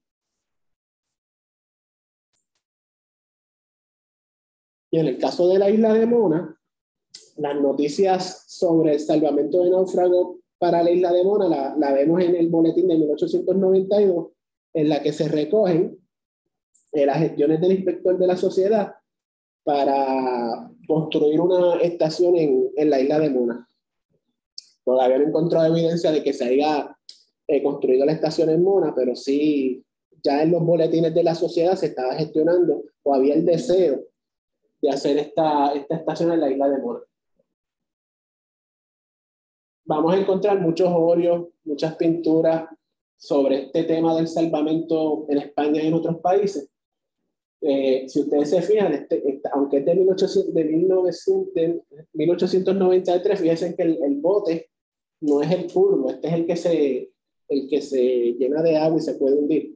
Y en el caso de la isla de Mona, las noticias sobre el salvamento de náufragos para la isla de Mona la vemos en el boletín de 1892, en la que se recogen las gestiones del inspector de la sociedad para construir una estación en la isla de Mona. Todavía no he encontrado evidencia de que se haya construido la estación en Mona, pero sí, ya en los boletines de la sociedad se estaba gestionando, o había el deseo de hacer esta estación en la isla de Mona. Vamos a encontrar muchos óleos, muchas pinturas sobre este tema del salvamento en España y en otros países. Si ustedes se fijan, aunque es de 1893, fíjense que el bote no es el curvo, este es el que se llena de agua y se puede hundir.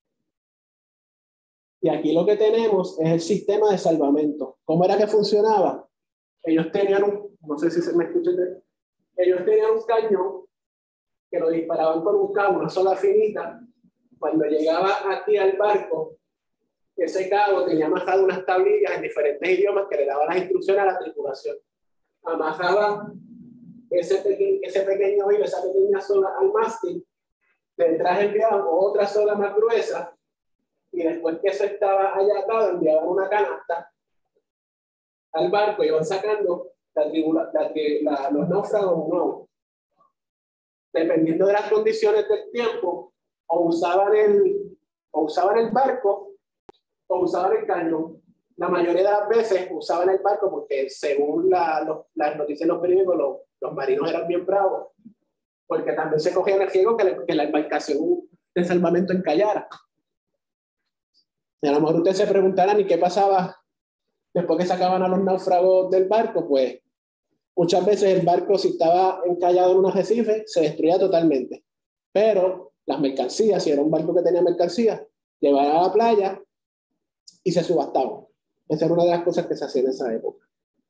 Y aquí lo que tenemos es el sistema de salvamento. ¿Cómo era que funcionaba? Ellos tenían no sé si se me escucha, ellos tenían un cañón que lo disparaban con un cabo, una soga finita. Cuando llegaba aquí al barco, ese cabo tenía amarrado unas tablillas en diferentes idiomas que le daban las instrucciones a la tripulación. Amarraba ese pequeño hilo, esa pequeña soga al mástil, detrás enviaban otra soga más gruesa, y después que eso estaba allá atado, enviaban una canasta al barco y iban sacando los náufragos nuevos. Dependiendo de las condiciones del tiempo, o usaban el barco o usaban el cañón. La mayoría de las veces usaban el barco porque, según las noticias de los periódicos, los marinos eran bien bravos, porque también se cogían el riesgo que la embarcación de salvamento encallara. Y a lo mejor ustedes se preguntarán, ¿y qué pasaba después que sacaban a los náufragos del barco? Pues muchas veces el barco, si estaba encallado en un arrecife, se destruía totalmente. Pero las mercancías, si era un barco que tenía mercancías, llevaban a la playa y se subastaban. Esa era una de las cosas que se hacía en esa época.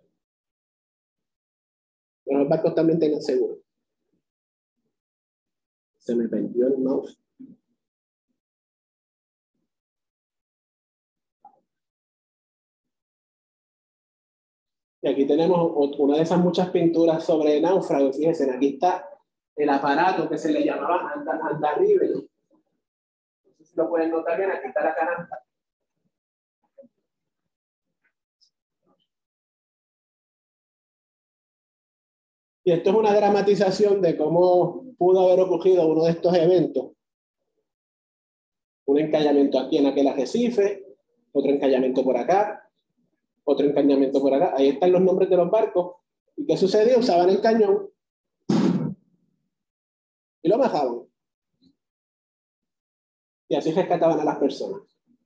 Pero los barcos también tenían seguro. Se me perdió el mouse. Y aquí tenemos una de esas muchas pinturas sobre náufragos. Fíjense, aquí está el aparato que se le llamaba andarribe. No sé si lo pueden notar bien, aquí está la canasta. Y esto es una dramatización de cómo pudo haber ocurrido uno de estos eventos. Un encallamiento aquí en aquel arrecife, otro encallamiento por acá, otro encallamiento por acá. Ahí están los nombres de los barcos. ¿Y qué sucedió? Usaban el cañón y lo bajaban. Y así rescataban a las personas.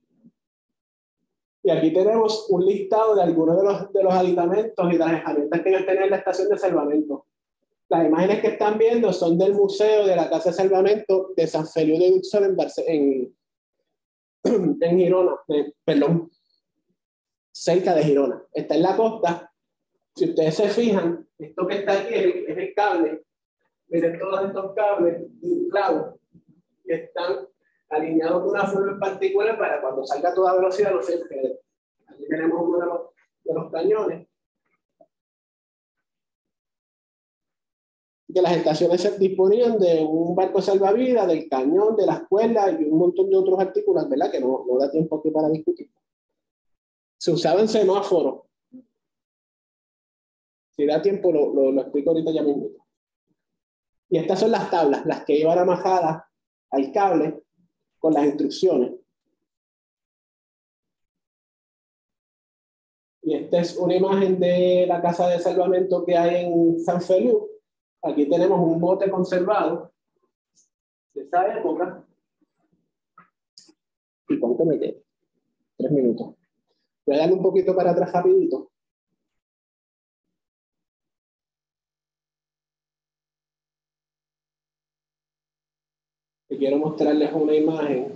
Y aquí tenemos un listado de algunos de los aditamentos y de las herramientas que ellos tenían en la estación de salvamento. Las imágenes que están viendo son del museo de la Casa de Salvamento de San Feliu de Uxor en Girona, perdón, cerca de Girona. Está en la costa. Si ustedes se fijan, esto que está aquí es el cable. Miren todos estos cables y clavos que están alineados de una forma en particular para cuando salga a toda velocidad no se enrede. Aquí tenemos uno de los cañones. Que las estaciones se disponían de un barco salvavidas, del cañón, de las cuerdas y un montón de otros artículos, ¿verdad? Que no da tiempo aquí para discutir. Se usaban semáforos. Si da tiempo, lo explico ahorita ya mismo. Y estas son las tablas, las que iban amarradas al cable con las instrucciones. Y esta es una imagen de la casa de salvamento que hay en San Feliu. Aquí tenemos un bote conservado de esa época. ¿Y cuánto me queda? 3 minutos. Voy a darle un poquito para atrás rapidito. quiero mostrarles una imagen.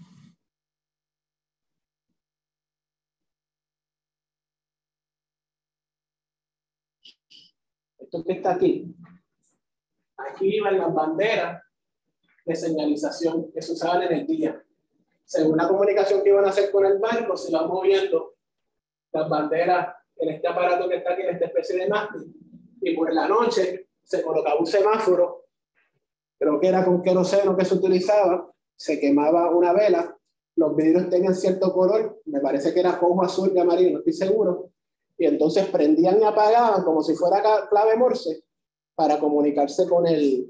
Esto que está aquí. Aquí iban las banderas de señalización que se usaban en el día. Según la comunicación que iban a hacer con el barco, se iban moviendo las banderas en este aparato que está aquí, en esta especie de mástil. Y por la noche se colocaba un semáforo, creo que era con queroseno que se utilizaba, se quemaba una vela, los vidrios tenían cierto color, me parece que era rojo, azul y amarillo, no estoy seguro, y entonces prendían y apagaban como si fuera clave Morse para comunicarse con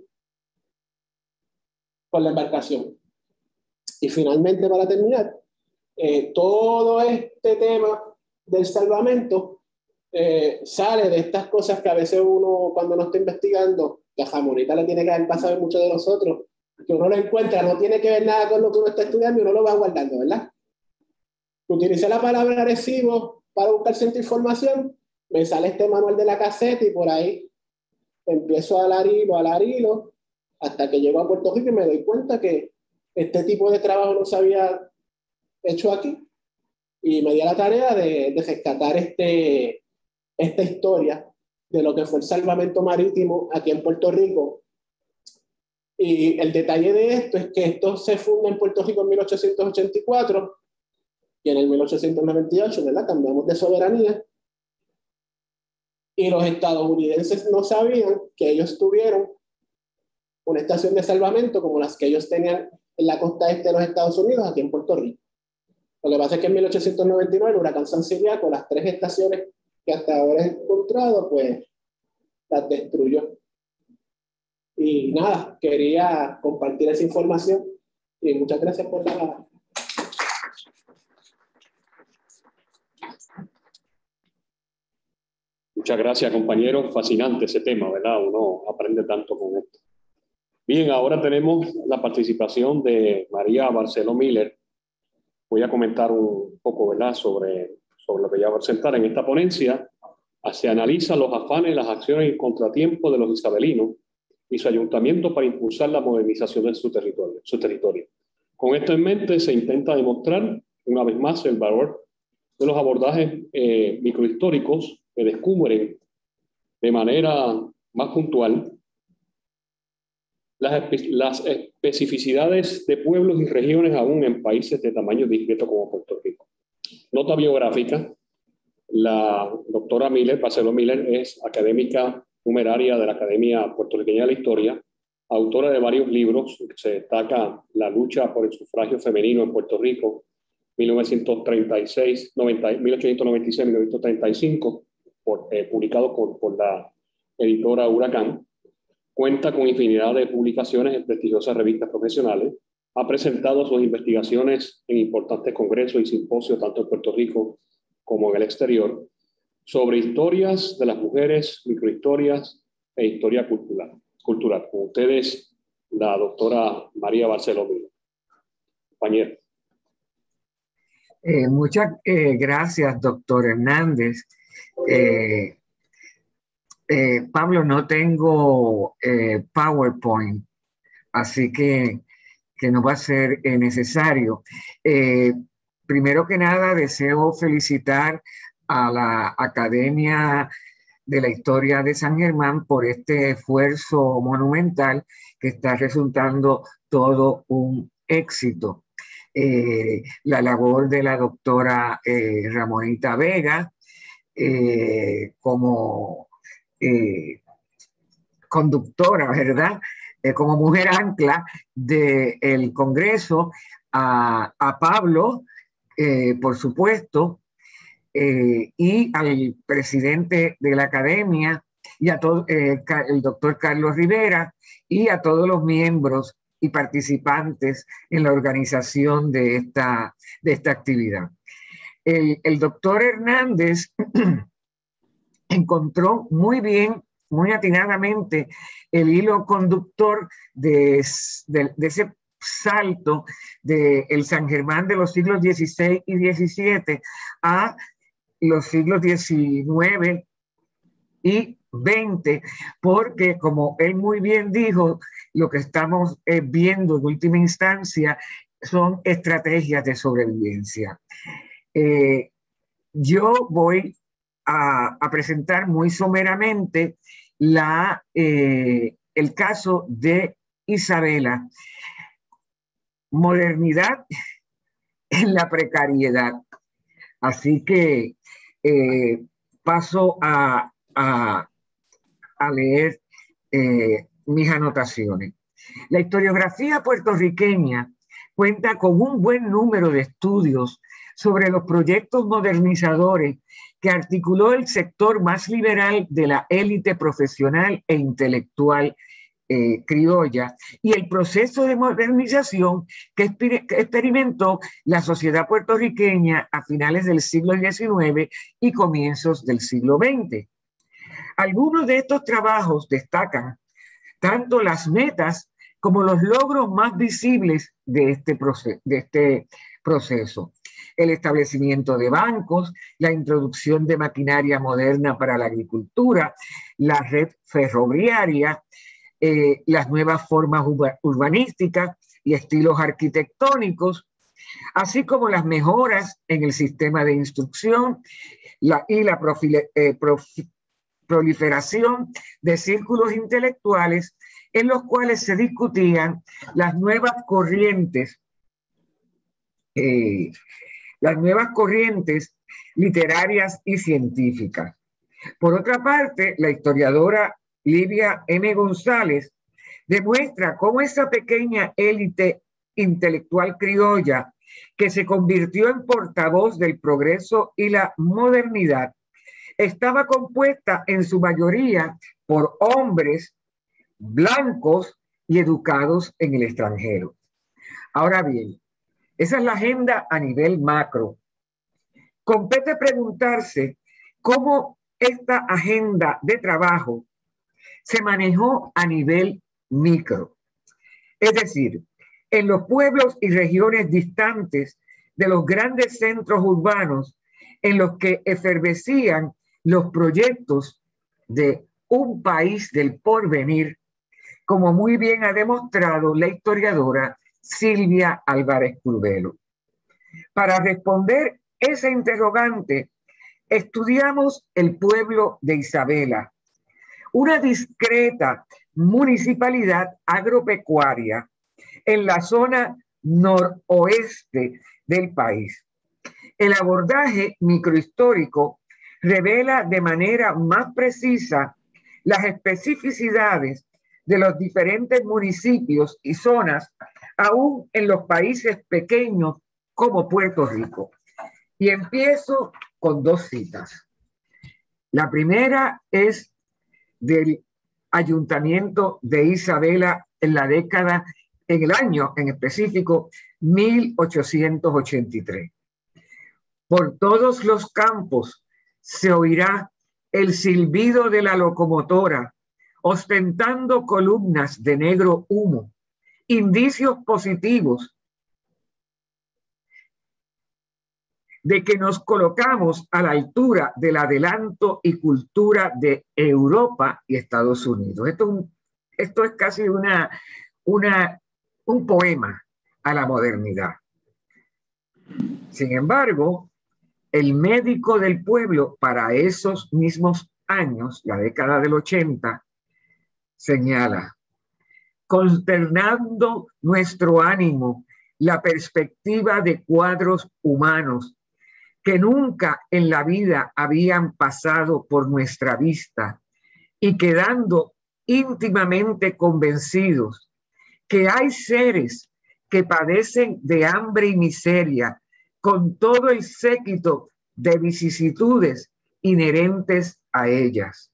la embarcación. Y finalmente, para terminar, todo este tema del salvamento sale de estas cosas que a veces uno, cuando no está investigando, que a Jamonita le tiene que haber pasado a muchos de nosotros, que uno lo encuentra, no tiene que ver nada con lo que uno está estudiando y uno lo va guardando, ¿verdad? Utilicé la palabra recibo para buscar cierta información, me sale este manual de la caseta y por ahí empiezo a alar hilo, hasta que llego a Puerto Rico y me doy cuenta que este tipo de trabajo no se había hecho aquí. Y me di a la tarea de rescatar esta historia de lo que fue el salvamento marítimo aquí en Puerto Rico. Y el detalle de esto es que esto se funda en Puerto Rico en 1884 y en el 1898, ¿verdad? Cambiamos de soberanía. Y los estadounidenses no sabían que ellos tuvieron una estación de salvamento como las que ellos tenían en la costa este de los Estados Unidos, aquí en Puerto Rico. Lo que pasa es que en 1899 el huracán San Ciriaco, las 3 estaciones que hasta ahora he encontrado, pues las destruyó. Y nada, quería compartir esa información y muchas gracias por la... Muchas gracias, compañero. Fascinante ese tema, ¿verdad? Uno aprende tanto con esto. Bien, ahora tenemos la participación de María Barceló Miller. Voy a comentar un poco, ¿verdad?, sobre lo que ella va a presentar en esta ponencia. Se analizan los afanes, las acciones y contratiempos de los isabelinos y su ayuntamiento para impulsar la modernización de su territorio. Con esto en mente, se intenta demostrar, una vez más, el valor de los abordajes microhistóricos que descubren de manera más puntual las especificidades de pueblos y regiones aún en países de tamaño discreto como Puerto Rico. Nota biográfica: la doctora Miller, Barceló Miller, es académica numeraria de la Academia Puertorriqueña de la Historia, autora de varios libros. Se destaca La lucha por el sufragio femenino en Puerto Rico, 1896-1935, publicado por la editora Huracán. Cuenta con infinidad de publicaciones en prestigiosas revistas profesionales. Ha presentado sus investigaciones en importantes congresos y simposios, tanto en Puerto Rico como en el exterior, sobre historias de las mujeres, microhistorias e historia cultural. Con ustedes, la doctora María Barceló Miller. Compañero. Muchas gracias, doctor Hernández. Pablo, no tengo PowerPoint, así que no va a ser necesario. Primero que nada, deseo felicitar a la Academia de la Historia de San Germán por este esfuerzo monumental que está resultando todo un éxito. La labor de la doctora Ramonita Vega como conductora, ¿verdad? Como mujer ancla del Congreso, a Pablo, por supuesto, y al presidente de la Academia, y a todo, el doctor Carlos Rivera, y a todos los miembros y participantes en la organización de esta actividad. El doctor Hernández encontró muy bien, muy atinadamente, el hilo conductor de ese salto del San Germán de los siglos XVI y XVII a los siglos XIX y XX, porque como él muy bien dijo, lo que estamos viendo en última instancia son estrategias de sobrevivencia. Yo voy a presentar muy someramente el caso de Isabela, modernidad en la precariedad. Así que paso a leer mis anotaciones. La historiografía puertorriqueña cuenta con un buen número de estudios sobre los proyectos modernizadores que articuló el sector más liberal de la élite profesional e intelectual criolla y el proceso de modernización que experimentó la sociedad puertorriqueña a finales del siglo XIX y comienzos del siglo XX. Algunos de estos trabajos destacan tanto las metas como los logros más visibles de este proceso. El establecimiento de bancos, la introducción de maquinaria moderna para la agricultura, la red ferroviaria, las nuevas formas urbanísticas y estilos arquitectónicos, así como las mejoras en el sistema de instrucción y la proliferación de círculos intelectuales en los cuales se discutían las nuevas corrientes literarias y científicas. Por otra parte, la historiadora Livia M. González demuestra cómo esa pequeña élite intelectual criolla que se convirtió en portavoz del progreso y la modernidad estaba compuesta en su mayoría por hombres blancos y educados en el extranjero. Ahora bien, esa es la agenda a nivel macro. Compete preguntarse cómo esta agenda de trabajo se manejó a nivel micro. Es decir, en los pueblos y regiones distantes de los grandes centros urbanos en los que efervescían los proyectos de un país del porvenir, como muy bien ha demostrado la historiadora Silvia Álvarez Curvelo. Para responder esa interrogante, estudiamos el pueblo de Isabela, una discreta municipalidad agropecuaria en la zona noroeste del país. El abordaje microhistórico revela de manera más precisa las especificidades de los diferentes municipios y zonas, aún en los países pequeños como Puerto Rico. Y empiezo con dos citas. La primera es del Ayuntamiento de Isabela en el año en específico 1883. Por todos los campos se oirá el silbido de la locomotora, ostentando columnas de negro humo, indicios positivos de que nos colocamos a la altura del adelanto y cultura de Europa y Estados Unidos. Esto es casi un poema a la modernidad. Sin embargo, el médico del pueblo para esos mismos años, la década del 80, señala: consternando nuestro ánimo la perspectiva de cuadros humanos que nunca en la vida habían pasado por nuestra vista, y quedando íntimamente convencidos que hay seres que padecen de hambre y miseria con todo el séquito de vicisitudes inherentes a ellas.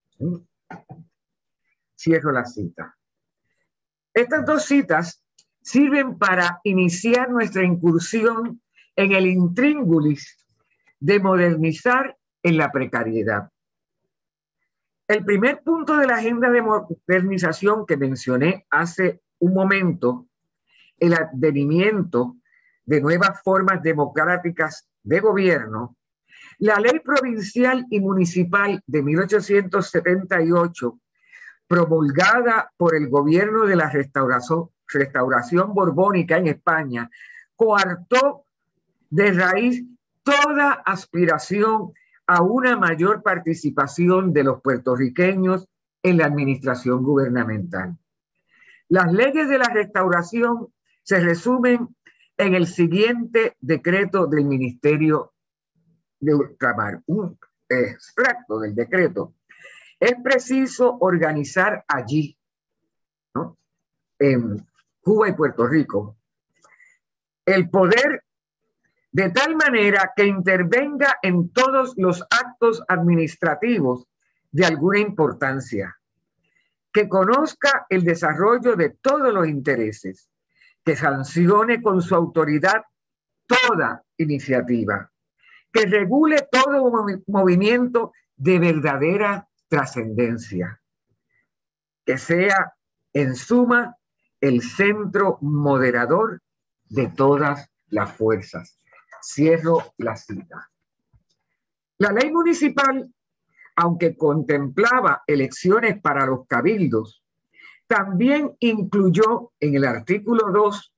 Cierro la cita. Estas dos citas sirven para iniciar nuestra incursión en el intríngulis de modernizar en la precariedad. El primer punto de la agenda de modernización que mencioné hace un momento, el advenimiento de nuevas formas democráticas de gobierno, La ley provincial y municipal de 1878, promulgada por el gobierno de la restauración borbónica en España, coartó de raíz toda aspiración a una mayor participación de los puertorriqueños en la administración gubernamental. Las leyes de la restauración se resumen en el siguiente decreto del Ministerio de Ultramar, un extracto del decreto. Es preciso organizar allí, ¿no?, en Cuba y Puerto Rico, el poder de tal manera que intervenga en todos los actos administrativos de alguna importancia, que conozca el desarrollo de todos los intereses, que sancione con su autoridad toda iniciativa, que regule todo movimiento de verdadera trascendencia, que sea, en suma, el centro moderador de todas las fuerzas. Cierro la cita. La ley municipal, aunque contemplaba elecciones para los cabildos, también incluyó en el artículo 2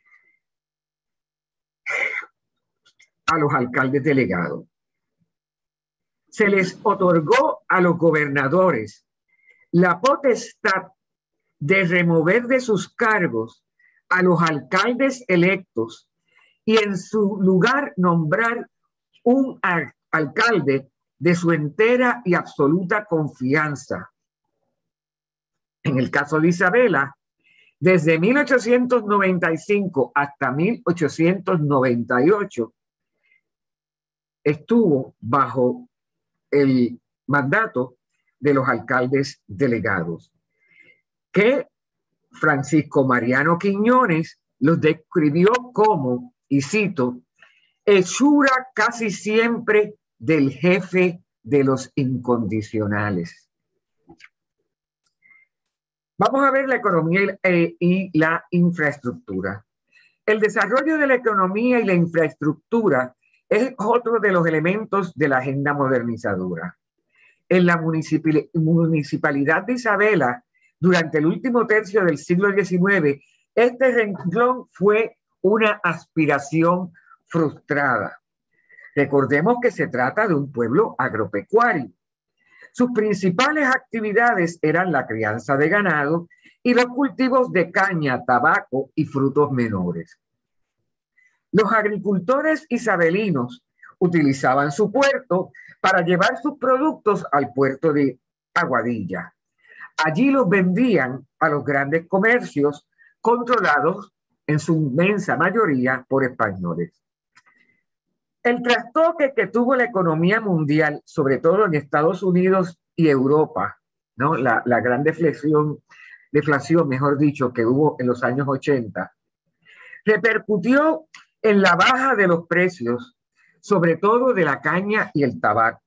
a los alcaldes delegados. Se les otorgó a los gobernadores la potestad de remover de sus cargos a los alcaldes electos y en su lugar nombrar un alcalde de su entera y absoluta confianza. En el caso de Isabela, desde 1895 hasta 1898, estuvo bajo el mandato de los alcaldes delegados, que Francisco Mariano Quiñones los describió como, y cito, hechura casi siempre del jefe de los incondicionales. Vamos a ver la economía y la infraestructura. El desarrollo de la economía y la infraestructura es otro de los elementos de la agenda modernizadora. En la municipalidad de Isabela, durante el último tercio del siglo XIX, este renglón fue una aspiración frustrada. Recordemos que se trata de un pueblo agropecuario. Sus principales actividades eran la crianza de ganado y los cultivos de caña, tabaco y frutos menores. Los agricultores isabelinos utilizaban su puerto para llevar sus productos al puerto de Aguadilla. Allí los vendían a los grandes comercios controlados en su inmensa mayoría por españoles. El trastoque que tuvo la economía mundial, sobre todo en Estados Unidos y Europa, ¿no?, la gran deflación, mejor dicho, que hubo en los años 80, repercutió en la baja de los precios, sobre todo de la caña y el tabaco.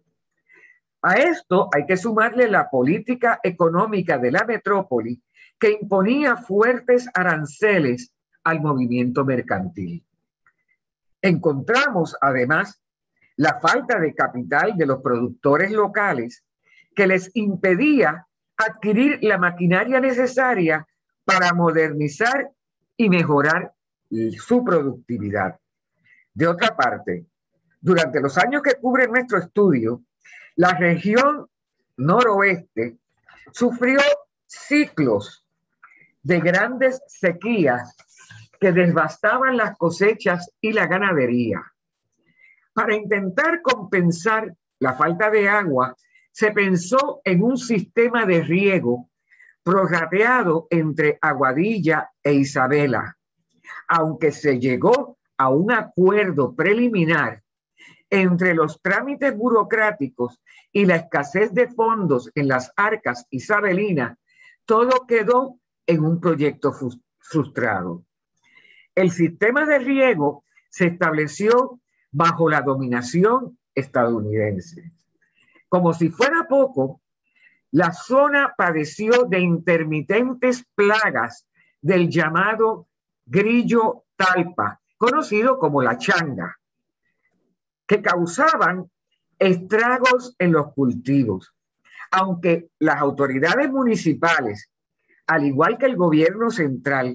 A esto hay que sumarle la política económica de la metrópoli, que imponía fuertes aranceles al movimiento mercantil. Encontramos, además, la falta de capital de los productores locales, que les impedía adquirir la maquinaria necesaria para modernizar y mejorar su productividad. De otra parte, durante los años que cubre nuestro estudio, la región noroeste sufrió ciclos de grandes sequías que devastaban las cosechas y la ganadería. Para intentar compensar la falta de agua, se pensó en un sistema de riego prorrateado entre Aguadilla e Isabela, aunque se llegó a un acuerdo preliminar entre los trámites burocráticos y la escasez de fondos en las arcas isabelinas, todo quedó en un proyecto frustrado. El sistema de riego se estableció bajo la dominación estadounidense. Como si fuera poco, la zona padeció de intermitentes plagas del llamado grillo talpa, conocido como la changa, que causaban estragos en los cultivos. Aunque las autoridades municipales, al igual que el gobierno central,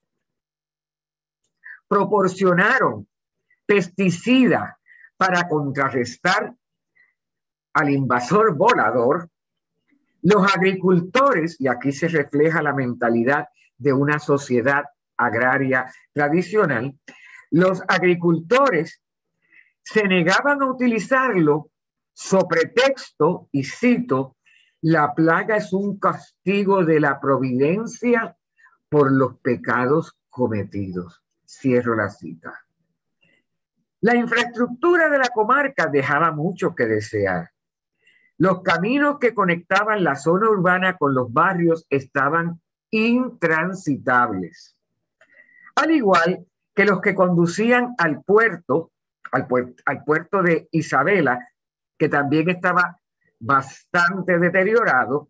proporcionaron pesticidas para contrarrestar al invasor volador, los agricultores, y aquí se refleja la mentalidad de una sociedad agraria tradicional, los agricultores se negaban a utilizarlo sobre pretexto, y cito, la plaga es un castigo de la providencia por los pecados cometidos. Cierro la cita. La infraestructura de la comarca dejaba mucho que desear. Los caminos que conectaban la zona urbana con los barrios estaban intransitables, al igual que los que conducían al puerto de Isabela, que también estaba bastante deteriorado,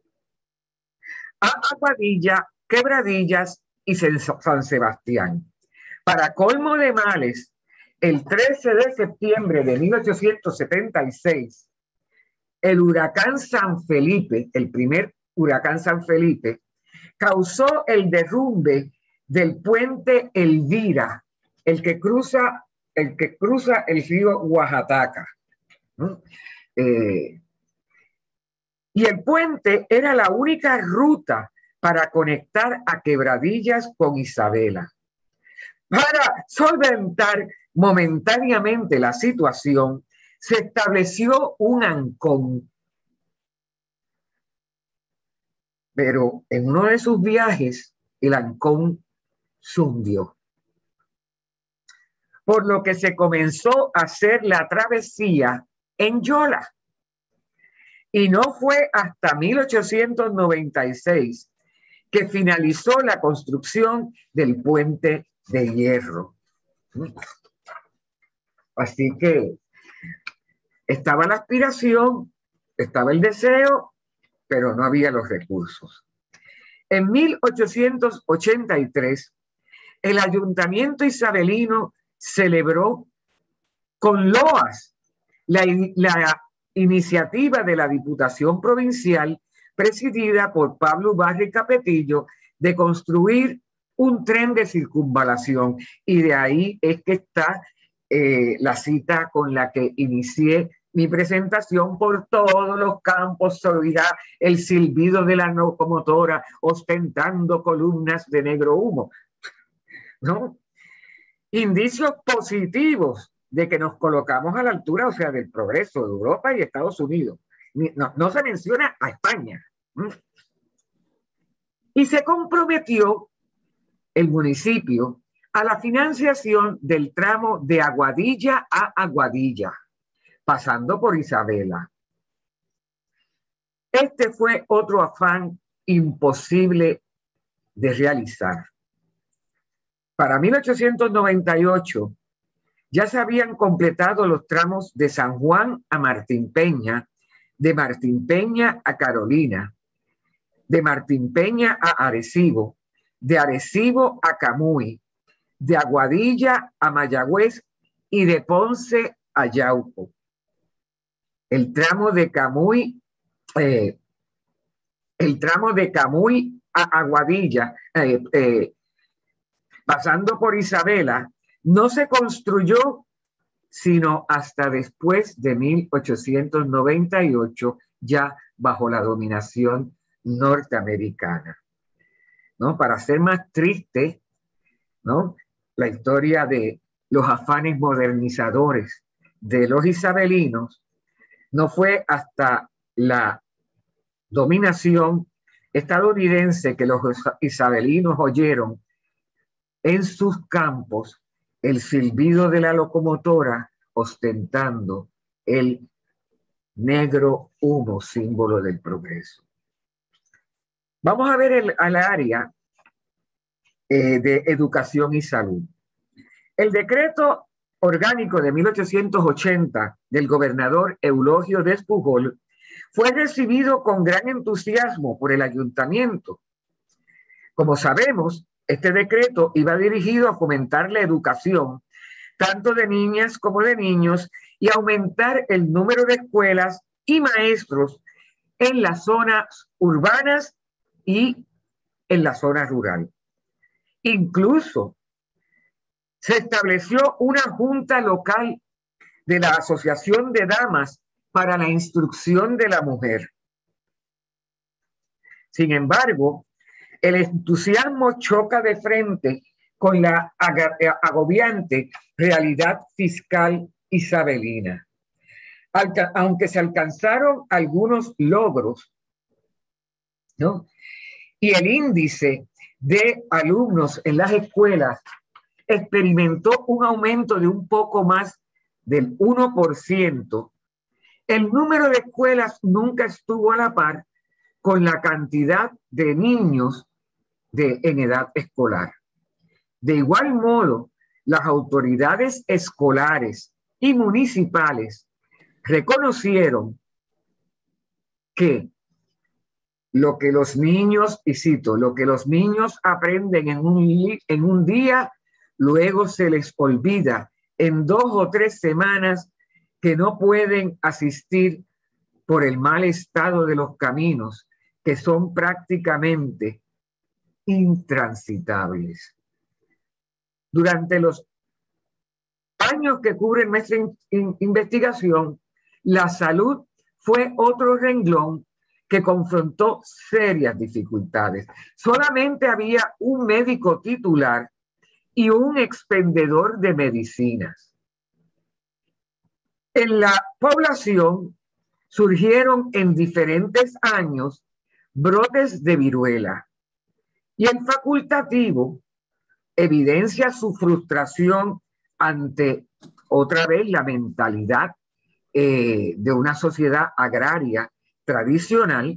a Aguadilla, Quebradillas y San Sebastián. Para colmo de males, el 13 de septiembre de 1876, el huracán San Felipe, el primer huracán San Felipe, causó el derrumbe del puente Elvira, el que cruza el río Oaxaca. Y el puente era la única ruta para conectar a Quebradillas con Isabela. Para solventar momentáneamente la situación, se estableció un ancón. Pero en uno de sus viajes, el ancón se hundió. Por lo que se comenzó a hacer la travesía en yola. Y no fue hasta 1896 que finalizó la construcción del puente de hierro. Así que estaba la aspiración, estaba el deseo, pero no había los recursos. En 1883, el ayuntamiento isabelino celebró con loas la iniciativa de la Diputación Provincial, presidida por Pablo Ubarri Capetillo, de construir un tren de circunvalación. Y de ahí es que está la cita con la que inicié mi presentación: por todos los campos se oirá el silbido de la locomotora ostentando columnas de negro humo. ¿No? Indicios positivos de que nos colocamos a la altura, o sea, del progreso de Europa y Estados Unidos. No se menciona a España. Y se comprometió el municipio a la financiación del tramo de Aguadilla a Aguadilla, pasando por Isabela. Este fue otro afán imposible de realizar. Para 1898 ya se habían completado los tramos de San Juan a Martín Peña, de Martín Peña a Carolina, de Martín Peña a Arecibo, de Arecibo a Camuy, de Aguadilla a Mayagüez y de Ponce a Yauco. El tramo de Camuy a Aguadilla, pasando por Isabela, no se construyó sino hasta después de 1898, ya bajo la dominación norteamericana. ¿No? Para ser más triste, ¿no?, la historia de los afanes modernizadores de los isabelinos, no fue hasta la dominación estadounidense que los isabelinos oyeron en sus campos el silbido de la locomotora ostentando el negro humo, símbolo del progreso. Vamos a ver al área de educación y salud. El decreto orgánico de 1880 del gobernador Eulogio Despujol fue recibido con gran entusiasmo por el ayuntamiento. Como sabemos, este decreto iba dirigido a fomentar la educación tanto de niñas como de niños y aumentar el número de escuelas y maestros en las zonas urbanas y en la zona rural. Incluso se estableció una junta local de la Asociación de Damas para la Instrucción de la Mujer. Sin embargo, el entusiasmo choca de frente con la agobiante realidad fiscal isabelina. Aunque se alcanzaron algunos logros, ¿no? Y el índice de alumnos en las escuelas experimentó un aumento de un poco más del 1%, el número de escuelas nunca estuvo a la par con la cantidad de niños en edad escolar. De igual modo, las autoridades escolares y municipales reconocieron que lo que los niños, y cito, lo que los niños aprenden en un día, luego se les olvida en 2 o 3 semanas, que no pueden asistir por el mal estado de los caminos, que son prácticamente intransitables. Durante los años que cubren nuestra investigación, la salud fue otro renglón que confrontó serias dificultades. Solamente había un médico titular y un expendedor de medicinas. En la población surgieron en diferentes años brotes de viruela y el facultativo evidencia su frustración ante, otra vez, la mentalidad de una sociedad agraria tradicional,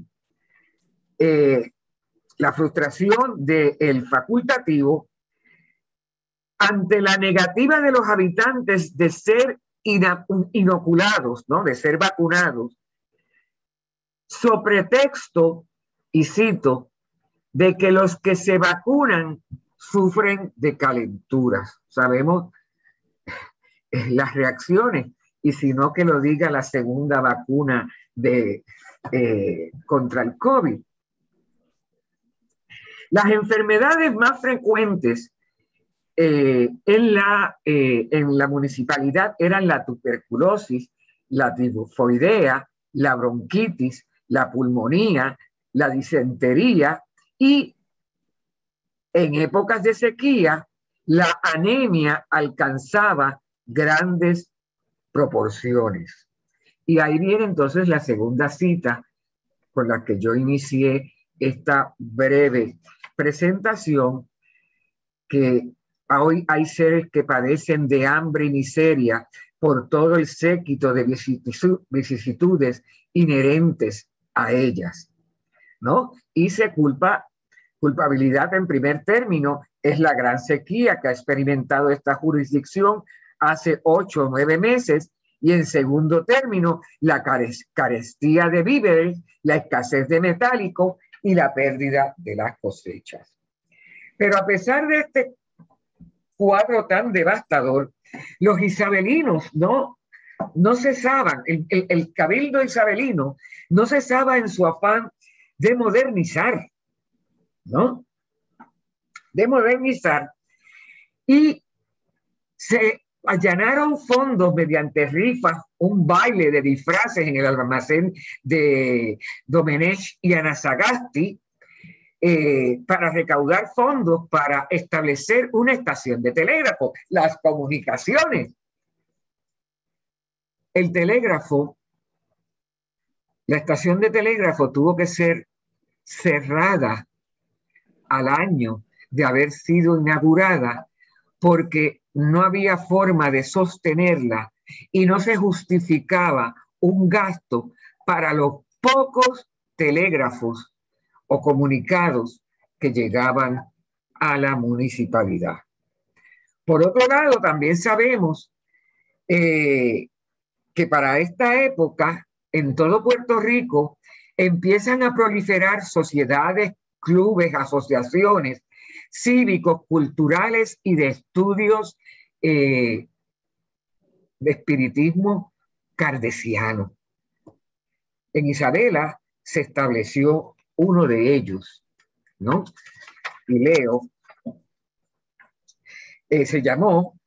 la frustración del facultativo ante la negativa de los habitantes de ser inoculados, ¿no? De ser vacunados, so pretexto, y cito, de que los que se vacunan sufren de calenturas. Sabemos las reacciones, y si no, que lo diga la segunda vacuna contra el COVID. Las enfermedades más frecuentes en la municipalidad eran la tuberculosis, la tifoidea, la bronquitis, la pulmonía, la disentería y en épocas de sequía la anemia alcanzaba grandes proporciones. Y ahí viene entonces la segunda cita con la que yo inicié esta breve presentación, que hoy hay seres que padecen de hambre y miseria por todo el séquito de vicisitudes inherentes a ellas, ¿no? Y culpabilidad en primer término es la gran sequía que ha experimentado esta jurisdicción hace 8 o 9 meses, y en segundo término la carestía de víveres, la escasez de metálico y la pérdida de las cosechas. Pero a pesar de este cuadro tan devastador, los isabelinos no cesaban, el cabildo isabelino no cesaba en su afán de modernizar, ¿no? De modernizar, y se allanaron fondos mediante rifas, un baile de disfraces en el almacén de Domenech y Anasagasti, para recaudar fondos para establecer una estación de telégrafo, las comunicaciones. El telégrafo, la estación de telégrafo tuvo que ser cerrada al año de haber sido inaugurada porque no había forma de sostenerla y no se justificaba un gasto para los pocos telégrafos o comunicados que llegaban a la municipalidad. Por otro lado, también sabemos que para esta época, en todo Puerto Rico, empiezan a proliferar sociedades, clubes, asociaciones cívicos, culturales y de estudios de espiritismo kardeciano. En Isabela se estableció uno de ellos, ¿no? Y leo, se llamó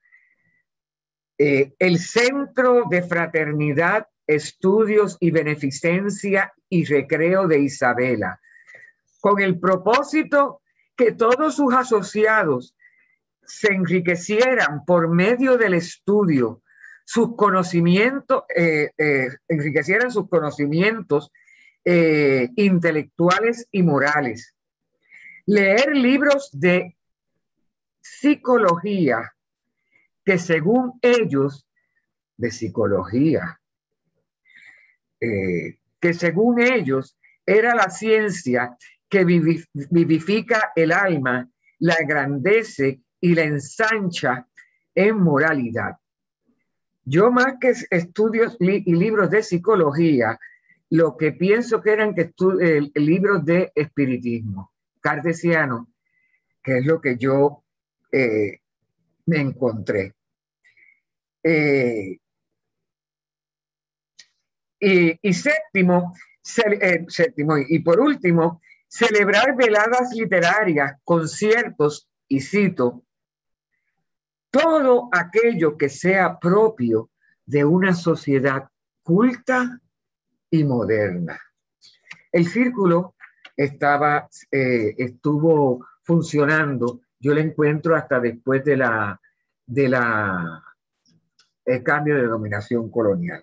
el Centro de Fraternidad, Estudios y Beneficencia y Recreo de Isabela, con el propósito que todos sus asociados se enriquecieran por medio del estudio, sus conocimientos, enriquecieran sus conocimientos intelectuales y morales. Leer libros de psicología, que según ellos, de psicología, que según ellos era la ciencia que vivifica el alma, la engrandece y la ensancha en moralidad. Yo, más que estudios y libros de psicología, lo que pienso que eran libros de espiritismo kardeciano, que es lo que yo me encontré. Y séptimo, y por último, celebrar veladas literarias, conciertos, y cito, todo aquello que sea propio de una sociedad culta y moderna. El círculo estuvo funcionando, yo lo encuentro hasta después de el cambio de dominación colonial.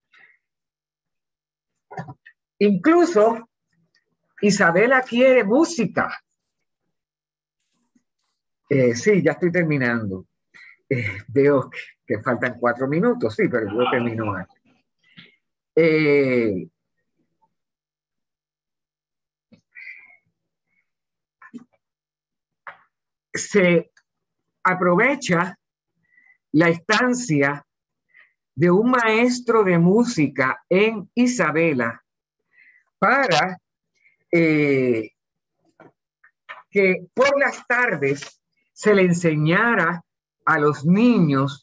Incluso Isabela quiere música. Sí, ya estoy terminando. Veo que faltan 4 minutos, sí, pero yo termino aquí. Se aprovecha la estancia de un maestro de música en Isabela para que por las tardes se le enseñara a los niños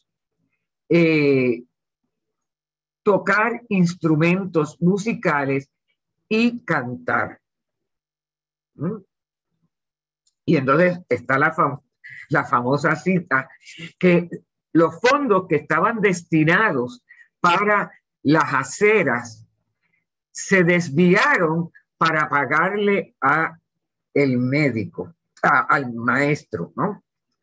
tocar instrumentos musicales y cantar. Y entonces está la famosa cita que los fondos que estaban destinados para las aceras se desviaron para pagarle al médico, al maestro, ¿no?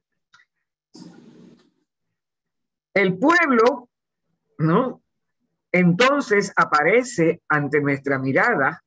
El pueblo, ¿no? Entonces aparece ante nuestra mirada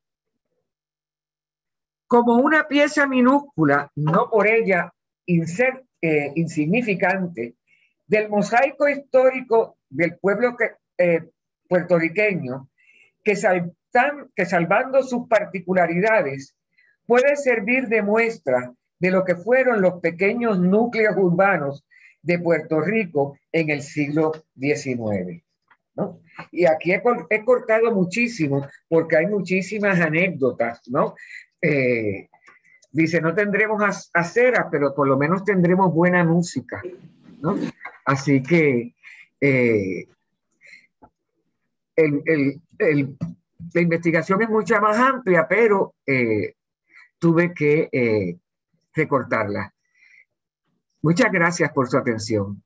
como una pieza minúscula, no por ella insignificante, del mosaico histórico del pueblo puertorriqueño, que salvando sus particularidades, puede servir de muestra de lo que fueron los pequeños núcleos urbanos de Puerto Rico en el siglo XIX, ¿no? Y aquí he cortado muchísimo porque hay muchísimas anécdotas, ¿no? Dice, no tendremos aceras, pero por lo menos tendremos buena música, ¿no? Así que la investigación es mucha más amplia, pero tuve que recortarla. Muchas gracias por su atención.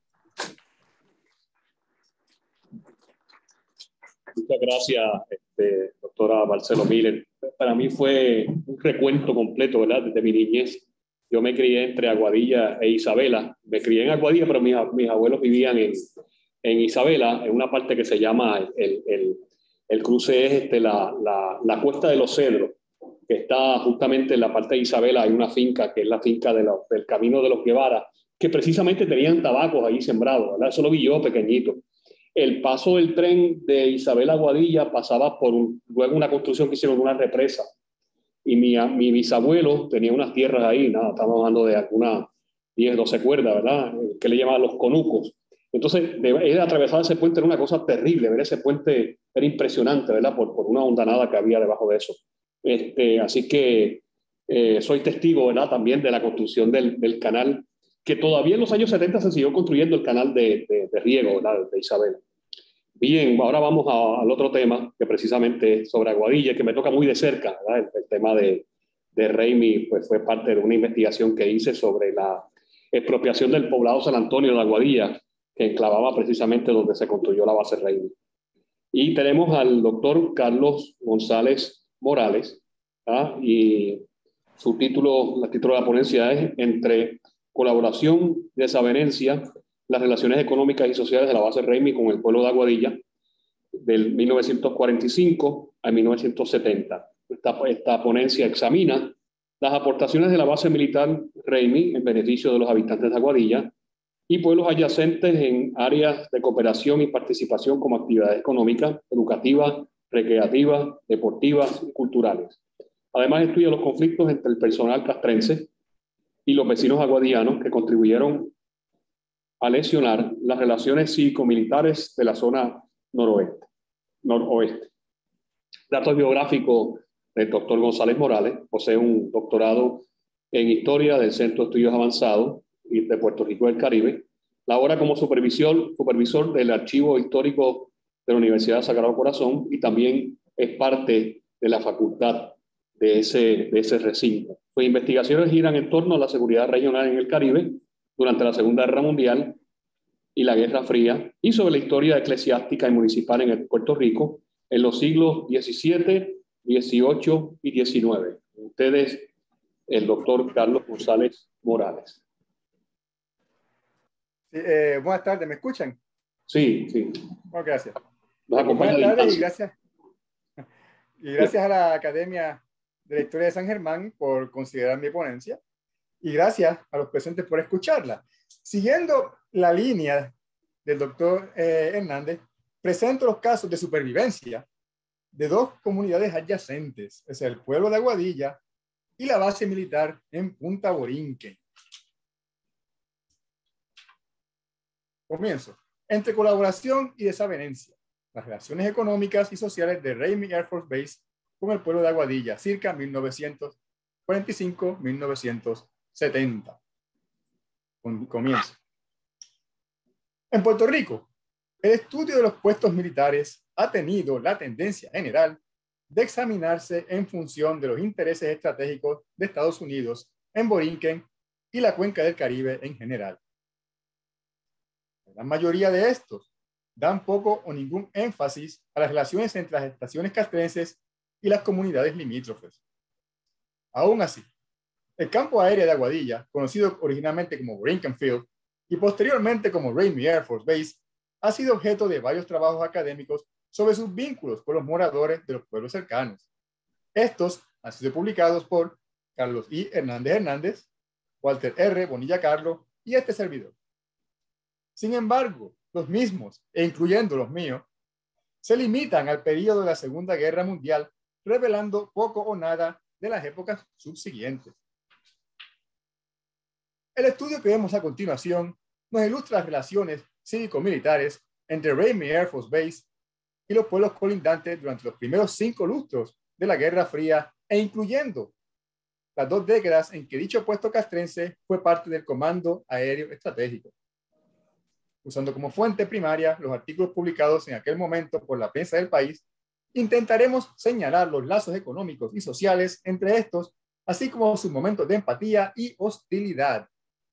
Muchas gracias, doctora Marcelo Miller. Para mí fue un recuento completo, ¿verdad? Desde mi niñez. Yo me crié entre Aguadilla e Isabela. Me crié en Aguadilla, pero mis abuelos vivían en Isabela, en una parte que se llama el cruce es la Cuesta de los Cedros, que está justamente en la parte de Isabela. Hay una finca que es la finca del Camino de los Guevara, que precisamente tenían tabacos ahí sembrados, ¿verdad? Eso lo vi yo pequeñito. El paso del tren de Isabela a Aguadilla pasaba por luego una construcción que hicieron de una represa. Y mi bisabuelo tenía unas tierras ahí, nada, estamos hablando de alguna 10, 12 cuerdas, ¿verdad? Que le llamaban los conucos. Entonces, atravesar ese puente era una cosa terrible, ver ese puente era impresionante, ¿verdad? Por una hondanada que había debajo de eso. Así que soy testigo, ¿verdad? También de la construcción del canal, que todavía en los años 70 se siguió construyendo el canal de riego, ¿verdad? De Isabela. Bien, ahora vamos al otro tema que precisamente es sobre Aguadilla, que me toca muy de cerca, ¿verdad? El tema de Raimi, pues fue parte de una investigación que hice sobre la expropiación del poblado San Antonio de Aguadilla, que enclavaba precisamente donde se construyó la base Raimi. Y tenemos al doctor Carlos González Morales, ¿ah? Y el título de la ponencia es Entre colaboración y desavenencia, las relaciones económicas y sociales de la base Raimi con el pueblo de Aguadilla, del 1945 a 1970. Esta ponencia examina las aportaciones de la base militar Raimi en beneficio de los habitantes de Aguadilla y pueblos adyacentes en áreas de cooperación y participación como actividades económicas, educativas, recreativas, deportivas y culturales. Además, estudia los conflictos entre el personal castrense y los vecinos aguadillanos que contribuyeron a lesionar las relaciones cívico-militares de la zona noroeste. Datos biográficos del doctor González Morales: posee un doctorado en Historia del Centro de Estudios Avanzados de Puerto Rico del Caribe. Labora como supervisor del Archivo Histórico de la Universidad de Sagrado Corazón y también es parte de la facultad de ese recinto. Sus investigaciones giran en torno a la seguridad regional en el Caribe durante la Segunda Guerra Mundial y la Guerra Fría, y sobre la historia eclesiástica y municipal en Puerto Rico en los siglos XVII, XVIII y XIX. Ustedes, el doctor Carlos González Morales. Sí, buenas tardes, ¿me escuchan? Sí, sí. Bueno, gracias. Nos acompaña buenas tardes y gracias a la Academia de la Historia de San Germán por considerar mi ponencia y gracias a los presentes por escucharla. Siguiendo la línea del doctor Hernández, presento los casos de supervivencia de dos comunidades adyacentes, es el pueblo de Aguadilla y la base militar en Punta Borinquen. Comienzo. Entre colaboración y desavenencia, las relaciones económicas y sociales de Raimi Air Force Base con el pueblo de Aguadilla, circa 1945-1970. Comienzo. En Puerto Rico, el estudio de los puestos militares ha tenido la tendencia general de examinarse en función de los intereses estratégicos de Estados Unidos en Borinquen y la cuenca del Caribe en general. La mayoría de estos dan poco o ningún énfasis a las relaciones entre las estaciones castrenses y las comunidades limítrofes. Aún así, el campo aéreo de Aguadilla, conocido originalmente como Borinquen Field y posteriormente como Raimi Air Force Base, ha sido objeto de varios trabajos académicos sobre sus vínculos con los moradores de los pueblos cercanos. Estos han sido publicados por Carlos I. Hernández, Walter R. Bonilla Carlo y este servidor. Sin embargo, los mismos, e incluyendo los míos, se limitan al periodo de la Segunda Guerra Mundial, revelando poco o nada de las épocas subsiguientes. El estudio que vemos a continuación nos ilustra las relaciones cívico-militares entre Raimi Air Force Base y los pueblos colindantes durante los primeros 5 lustros de la Guerra Fría e incluyendo las 2 décadas en que dicho puesto castrense fue parte del Comando Aéreo Estratégico. Usando como fuente primaria los artículos publicados en aquel momento por la prensa del país, intentaremos señalar los lazos económicos y sociales entre estos, así como sus momentos de empatía y hostilidad.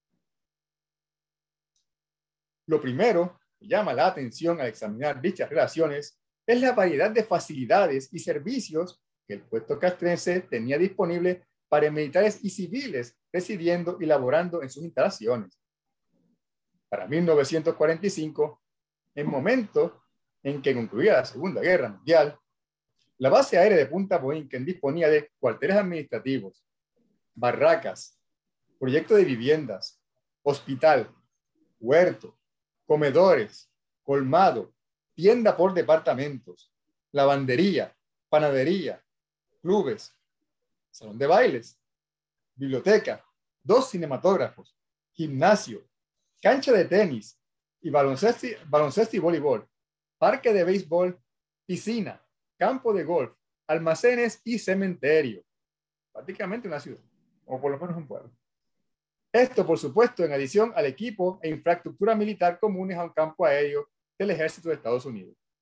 Lo primero que llama la atención al examinar dichas relaciones es la variedad de facilidades y servicios que el puesto castrense tenía disponible para militares y civiles residiendo y laborando en sus instalaciones. Para 1945, en momento en que concluía la Segunda Guerra Mundial, la base aérea de Punta Borinquen disponía de cuarteles administrativos, barracas, proyecto de viviendas, hospital, huerto, comedores, colmado, tienda por departamentos, lavandería, panadería, clubes, salón de bailes, biblioteca, 2 cinematógrafos, gimnasio, cancha de tenis y baloncesto y voleibol, parque de béisbol, piscina, campo de golf, almacenes y cementerio. Prácticamente una ciudad, o por lo menos un pueblo. Esto, por supuesto, en adición al equipo e infraestructura militar comunes a un campo aéreo del Ejército de Estados Unidos.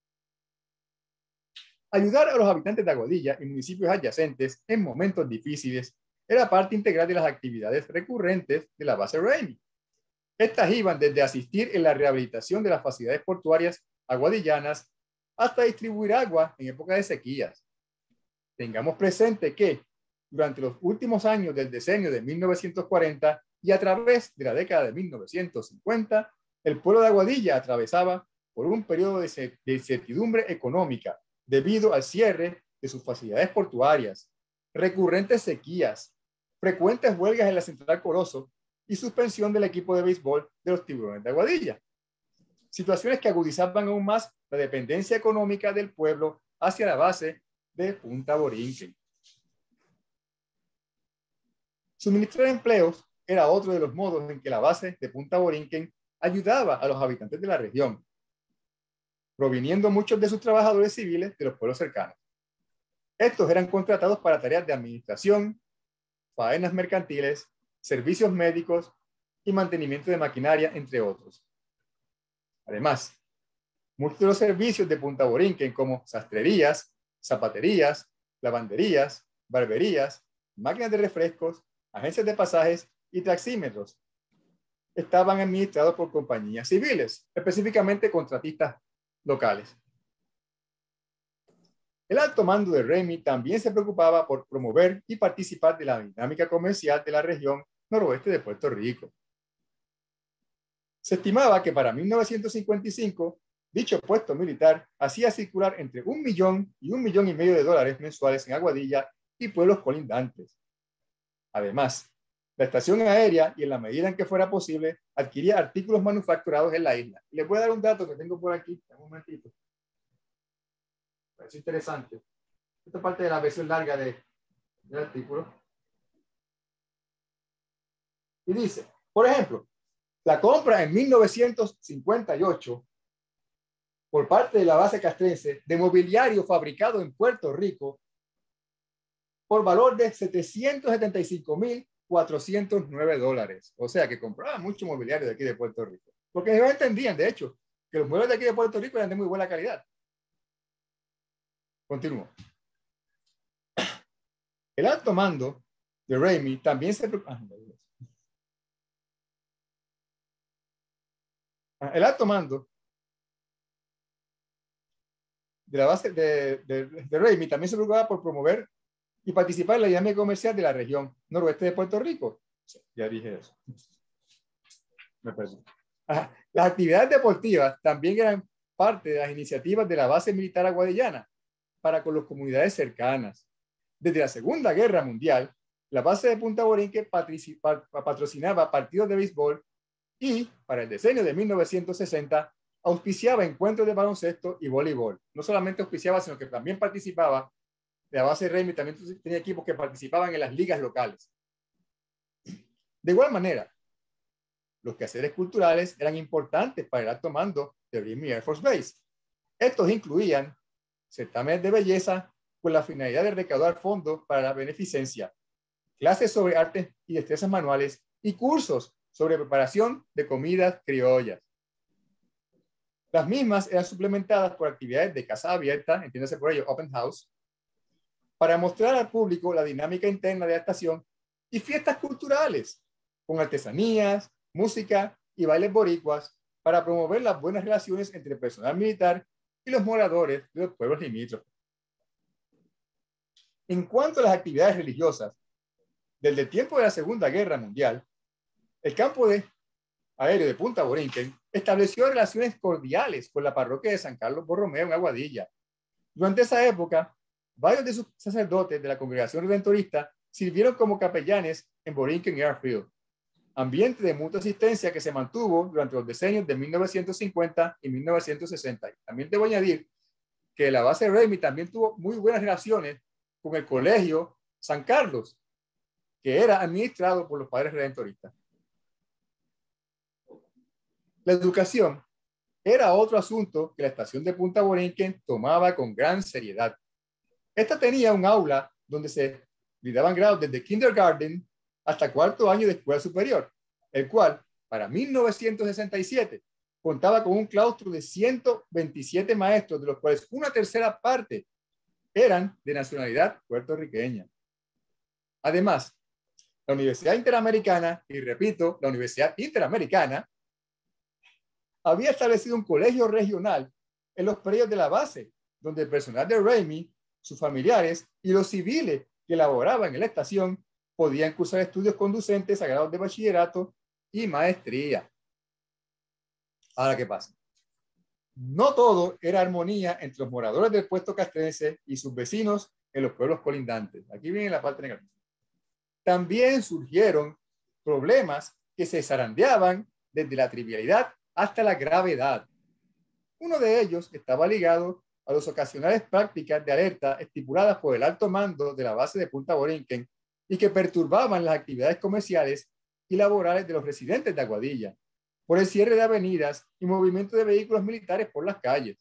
Ayudar a los habitantes de Aguadilla y municipios adyacentes en momentos difíciles era parte integral de las actividades recurrentes de la base Ramey. Estas iban desde asistir en la rehabilitación de las facilidades portuarias aguadillanas hasta distribuir agua en época de sequías. Tengamos presente que durante los últimos años del decenio de 1940 y a través de la década de 1950, el pueblo de Aguadilla atravesaba por un periodo de incertidumbre económica debido al cierre de sus facilidades portuarias, recurrentes sequías, frecuentes huelgas en la Central Corozo y suspensión del equipo de béisbol de los Tiburones de Aguadilla. Situaciones que agudizaban aún más la dependencia económica del pueblo hacia la base de Punta Borinquen. Suministrar empleos era otro de los modos en que la base de Punta Borinquen ayudaba a los habitantes de la región, proviniendo muchos de sus trabajadores civiles de los pueblos cercanos. Estos eran contratados para tareas de administración, faenas mercantiles, servicios médicos y mantenimiento de maquinaria, entre otros. Además, muchos de los servicios de Punta Borinquen, como sastrerías, zapaterías, lavanderías, barberías, máquinas de refrescos, agencias de pasajes y taxímetros, estaban administrados por compañías civiles, específicamente contratistas locales. El alto mando de Ramey también se preocupaba por promover y participar de la dinámica comercial de la región noroeste de Puerto Rico. Se estimaba que para 1955, dicho puesto militar hacía circular entre $1 millón y $1,5 millones mensuales en Aguadilla y pueblos colindantes. Además, la estación aérea, y en la medida en que fuera posible, adquiría artículos manufacturados en la isla. Les voy a dar un dato que tengo por aquí, un momentito. Es interesante. Esta parte de la versión larga del artículo. Y dice, por ejemplo, la compra en 1958 por parte de la base castrense de mobiliario fabricado en Puerto Rico por valor de $775,409. O sea que compraban mucho mobiliario de aquí de Puerto Rico. Porque ellos entendían, de hecho, que los muebles de aquí de Puerto Rico eran de muy buena calidad. Continúo. El alto mando de Ramey también se preocupa. El alto mando de la base de Ramey también se preocupaba por promover y participar en la dinámica comercial de la región noroeste de Puerto Rico. Ya dije eso. Me perdí. Las actividades deportivas también eran parte de las iniciativas de la base militar aguadillana para con las comunidades cercanas. Desde la Segunda Guerra Mundial, la base de Punta Borinquen patrocinaba partidos de béisbol y, para el decenio de 1960, auspiciaba encuentros de baloncesto y voleibol. No solamente auspiciaba, sino que también participaba. La base Ramey también tenía equipos que participaban en las ligas locales. De igual manera, los quehaceres culturales eran importantes para el alto mando de Ramey Air Force Base. Estos incluían certámenes de belleza con la finalidad de recaudar fondos para la beneficencia, clases sobre artes y destrezas manuales y cursos sobre preparación de comidas criollas. Las mismas eran suplementadas por actividades de casa abierta, entiéndase por ello open house, para mostrar al público la dinámica interna de la estación y fiestas culturales con artesanías, música y bailes boricuas para promover las buenas relaciones entre el personal militar y los moradores de los pueblos limítrofes. En cuanto a las actividades religiosas, desde el tiempo de la Segunda Guerra Mundial, el campo aéreo de Punta Borinquen estableció relaciones cordiales con la parroquia de San Carlos Borromeo en Aguadilla. Durante esa época, varios de sus sacerdotes de la congregación redentorista sirvieron como capellanes en Borinquen Airfield, ambiente de mutua asistencia que se mantuvo durante los decenios de 1950 y 1960. También debo añadir que la base Ramey también tuvo muy buenas relaciones con el colegio San Carlos, que era administrado por los padres redentoristas. La educación era otro asunto que la estación de Punta Borinquen tomaba con gran seriedad. Esta tenía un aula donde se brindaban grados desde kindergarten hasta cuarto año de escuela superior, el cual, para 1967, contaba con un claustro de 127 maestros, de los cuales una tercera parte eran de nacionalidad puertorriqueña. Además, la Universidad Interamericana, y repito, la Universidad Interamericana, había establecido un colegio regional en los predios de la base, donde el personal de Ramey, sus familiares y los civiles que laboraban en la estación podían cursar estudios conducentes a grados de bachillerato y maestría. Ahora, ¿qué pasa? No todo era armonía entre los moradores del puesto castrense y sus vecinos en los pueblos colindantes. Aquí viene la parte negativa. También surgieron problemas que se zarandeaban desde la trivialidad hasta la gravedad. Uno de ellos estaba ligado a las ocasionales prácticas de alerta estipuladas por el alto mando de la base de Punta Borinquen y que perturbaban las actividades comerciales y laborales de los residentes de Aguadilla, por el cierre de avenidas y movimiento de vehículos militares por las calles.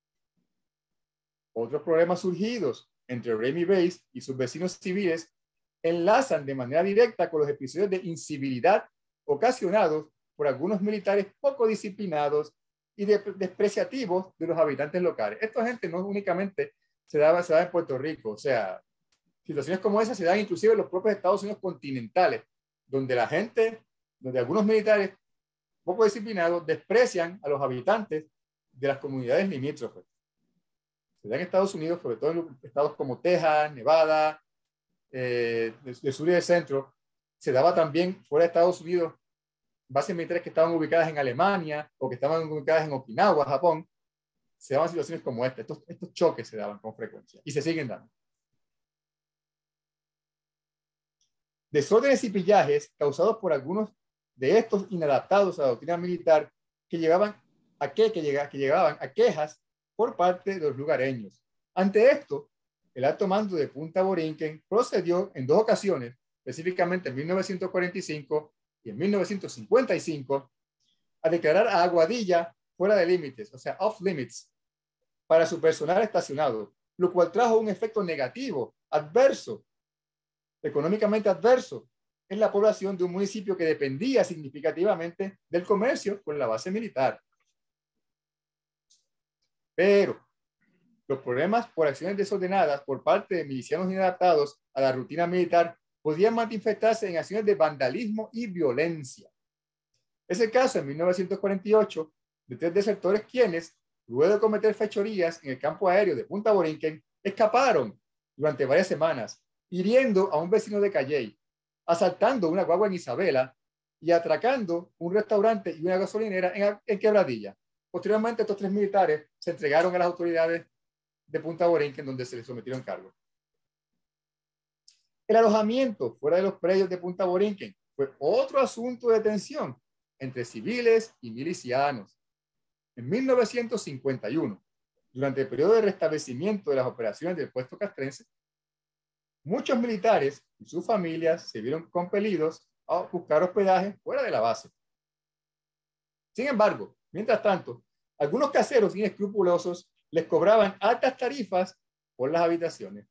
Otros problemas surgidos entre Ramey Base y sus vecinos civiles enlazan de manera directa con los episodios de incivilidad ocasionados por algunos militares poco disciplinados y despreciativos de los habitantes locales. Esta gente no únicamente se da en Puerto Rico, o sea, situaciones como esas se dan inclusive en los propios Estados Unidos continentales, donde la gente, donde algunos militares poco disciplinados desprecian a los habitantes de las comunidades limítrofes. Se da en Estados Unidos, sobre todo en estados como Texas, Nevada, del sur y del centro. Se daba también fuera de Estados Unidos, bases militares que estaban ubicadas en Alemania o que estaban ubicadas en Okinawa, Japón. Se daban situaciones como esta. Estos choques se daban con frecuencia y se siguen dando. Desórdenes y pillajes causados por algunos de estos inadaptados a la doctrina militar que llegaban a quejas por parte de los lugareños. Ante esto, el alto mando de Punta Borinquen procedió en dos ocasiones, específicamente en 1945 y en 1955, a declarar a Aguadilla fuera de límites, o sea, off limits, para su personal estacionado, lo cual trajo un efecto negativo, adverso, económicamente adverso, en la población de un municipio que dependía significativamente del comercio con la base militar. Pero los problemas por acciones desordenadas por parte de milicianos inadaptados a la rutina militar podían manifestarse en acciones de vandalismo y violencia. Es el caso en 1948 de 3 desertores quienes, luego de cometer fechorías en el campo aéreo de Punta Borinquen, escaparon durante varias semanas, hiriendo a un vecino de Calley, asaltando una guagua en Isabela y atracando un restaurante y una gasolinera en Quebradilla. Posteriormente, estos 3 militares se entregaron a las autoridades de Punta Borinquen, donde se les sometieron cargos. El alojamiento fuera de los predios de Punta Borinquen fue otro asunto de tensión entre civiles y milicianos. En 1951, durante el periodo de restablecimiento de las operaciones del puesto castrense, muchos militares y sus familias se vieron compelidos a buscar hospedaje fuera de la base. Sin embargo, mientras tanto, algunos caseros inescrupulosos les cobraban altas tarifas por las habitaciones.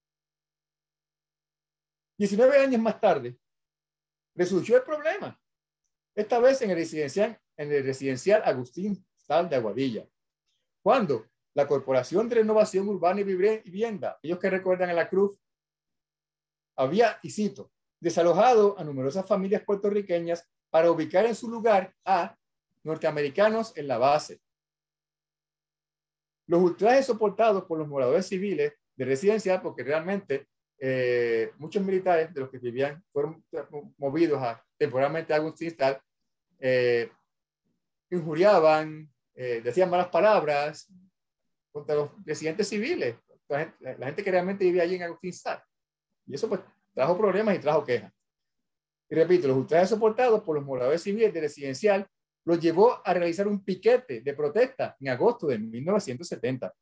19 años más tarde, resurgió el problema, esta vez en el residencial Agustín Sal de Aguadilla, cuando la Corporación de Renovación Urbana y Vivienda, ellos que recuerdan a la Cruz, había, y cito, desalojado a numerosas familias puertorriqueñas para ubicar en su lugar a norteamericanos en la base. Los ultrajes soportados por los moradores civiles de residencial, porque realmente muchos militares de los que vivían fueron movidos temporalmente a Agustín Sal, injuriaban, decían malas palabras contra los residentes civiles, la gente que realmente vivía allí en Agustín Sal. Y eso pues trajo problemas y trajo quejas. Y repito, los ultrajes soportados por los moradores civiles de residencial los llevó a realizar un piquete de protesta en agosto de 1970.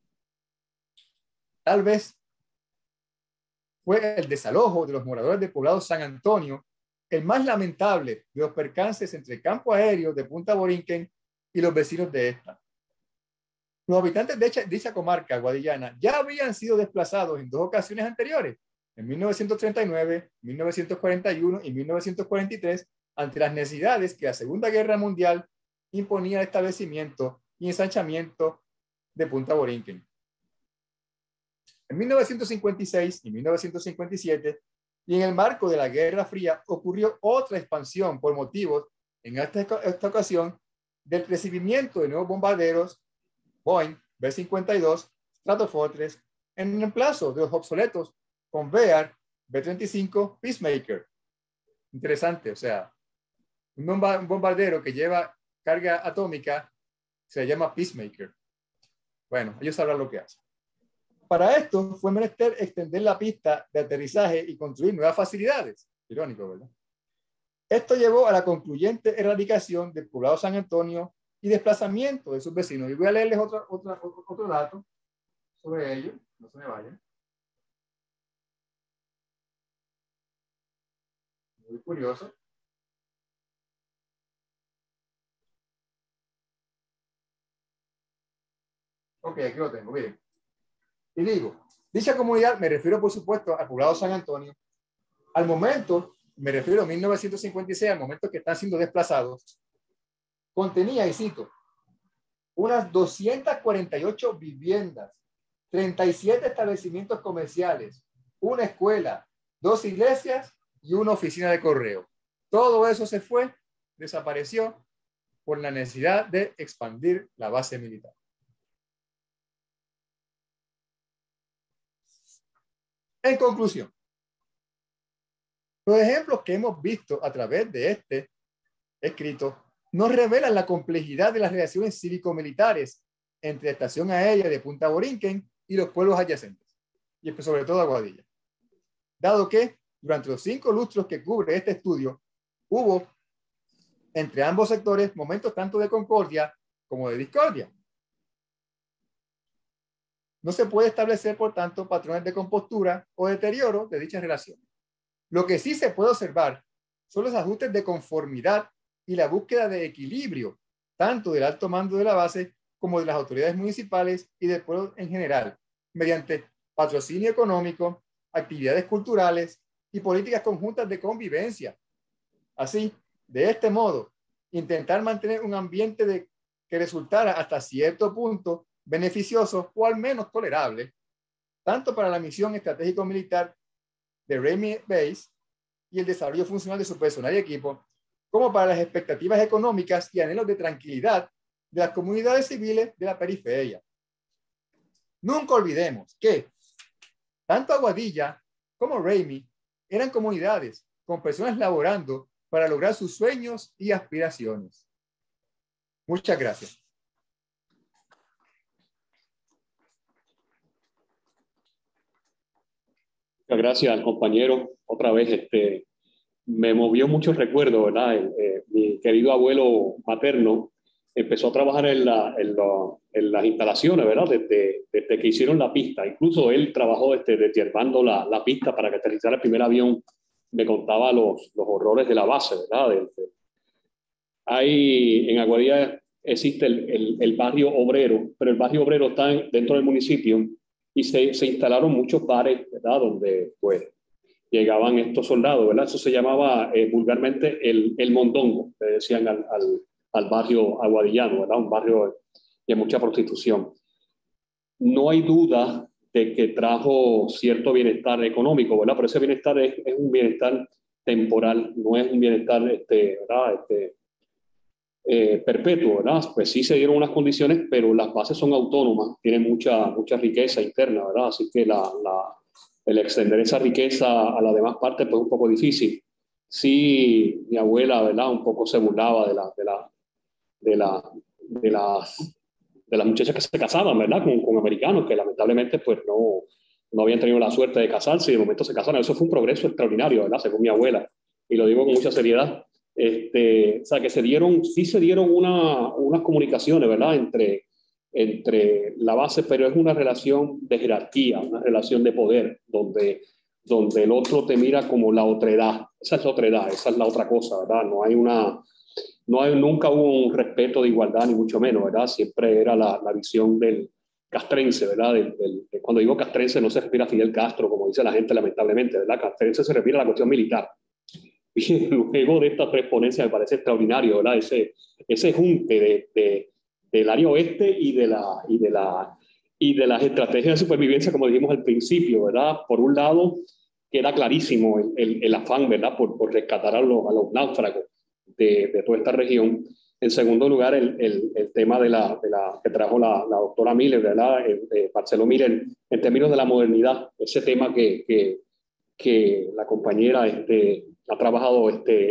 Tal vez fue el desalojo de los moradores del poblado San Antonio el más lamentable de los percances entre el campo aéreo de Punta Borinquen y los vecinos de esta. Los habitantes de dicha comarca guadillana ya habían sido desplazados en 2 ocasiones anteriores, en 1939, 1941 y 1943, ante las necesidades que la Segunda Guerra Mundial imponía al establecimiento y ensanchamiento de Punta Borinquen. En 1956 y 1957, y en el marco de la Guerra Fría, ocurrió otra expansión por motivos, en esta ocasión, del recibimiento de nuevos bombarderos Boeing B-52 Stratofortress en reemplazo de los obsoletos Convair B-35 Peacemaker. Interesante, o sea, un bombardero que lleva carga atómica se llama Peacemaker. Bueno, ellos sabrán lo que hacen. Para esto fue menester extender la pista de aterrizaje y construir nuevas facilidades. Irónico, ¿verdad? Esto llevó a la concluyente erradicación del poblado San Antonio y desplazamiento de sus vecinos. Y voy a leerles otro dato sobre ello. No se me vayan. Muy curioso. Ok, aquí lo tengo, miren. Y digo, dicha comunidad, me refiero por supuesto al poblado San Antonio, al momento, me refiero a 1956, al momento que están siendo desplazados, contenía, y cito, unas 248 viviendas, 37 establecimientos comerciales, una escuela, 2 iglesias y una oficina de correo. Todo eso se fue, desapareció por la necesidad de expandir la base militar. En conclusión, los ejemplos que hemos visto a través de este escrito nos revelan la complejidad de las relaciones cívico-militares entre la estación aérea de Punta Borinquen y los pueblos adyacentes, y sobre todo Aguadilla. Dado que, durante los 5 lustros que cubre este estudio, hubo entre ambos sectores momentos tanto de concordia como de discordia. No se puede establecer, por tanto, patrones de compostura o deterioro de dichas relaciones. Lo que sí se puede observar son los ajustes de conformidad y la búsqueda de equilibrio, tanto del alto mando de la base como de las autoridades municipales y del pueblo en general, mediante patrocinio económico, actividades culturales y políticas conjuntas de convivencia. Así, de este modo, intentar mantener un ambiente que resultara hasta cierto punto beneficioso o al menos tolerable, tanto para la misión estratégico-militar de Ramey Base y el desarrollo funcional de su personal y equipo, como para las expectativas económicas y anhelos de tranquilidad de las comunidades civiles de la periferia. Nunca olvidemos que tanto Aguadilla como Ramey eran comunidades con personas laborando para lograr sus sueños y aspiraciones. Muchas gracias. Muchas gracias al compañero. Otra vez, me movió muchos recuerdos, ¿verdad? Mi querido abuelo materno empezó a trabajar en las instalaciones, ¿verdad? Desde que hicieron la pista. Incluso él trabajó deshiervando la pista para que aterrizara el primer avión. Me contaba los horrores de la base, ¿verdad? En Aguadilla existe el barrio obrero, pero el barrio obrero está dentro del municipio y se instalaron muchos bares, ¿verdad? Donde pues llegaban estos soldados, ¿verdad? Eso se llamaba vulgarmente el mondongo, le decían al barrio aguadillano, ¿verdad? Un barrio de mucha prostitución. No hay duda de que trajo cierto bienestar económico, ¿verdad? Pero ese bienestar es un bienestar temporal, no es un bienestar ¿verdad? Perpetuo, ¿verdad? Pues sí se dieron unas condiciones, pero las bases son autónomas, tienen mucha riqueza interna, ¿verdad? Así que el extender esa riqueza a las demás partes pues es un poco difícil. Sí, mi abuela, ¿verdad? Un poco se burlaba de las muchachas que se casaban, ¿verdad? Con americanos que lamentablemente pues no habían tenido la suerte de casarse y de momento se casaron. Eso fue un progreso extraordinario, ¿verdad? Según mi abuela. Y lo digo con mucha seriedad. O sea, que sí se dieron unas comunicaciones, ¿verdad? Entre la base, pero es una relación de jerarquía, una relación de poder, donde el otro te mira como la otredad. Esa es la otredad, esa es la otra cosa, ¿verdad? Nunca hubo un respeto de igualdad, ni mucho menos, ¿verdad? Siempre era la visión del castrense, ¿verdad? Cuando digo castrense no se refiere a Fidel Castro, como dice la gente lamentablemente, ¿verdad? Castrense se refiere a la cuestión militar. Y luego de esta tres ponencias me parece extraordinario, ¿verdad? Ese junte del área oeste y y de las estrategias de supervivencia, como dijimos al principio, ¿verdad? Por un lado, queda clarísimo el afán, ¿verdad? Por rescatar a los náufragos de toda esta región. En segundo lugar, el tema que trajo la doctora Miller, ¿verdad? Marcelo Miller, en términos de la modernidad, ese tema que la compañera ha trabajado,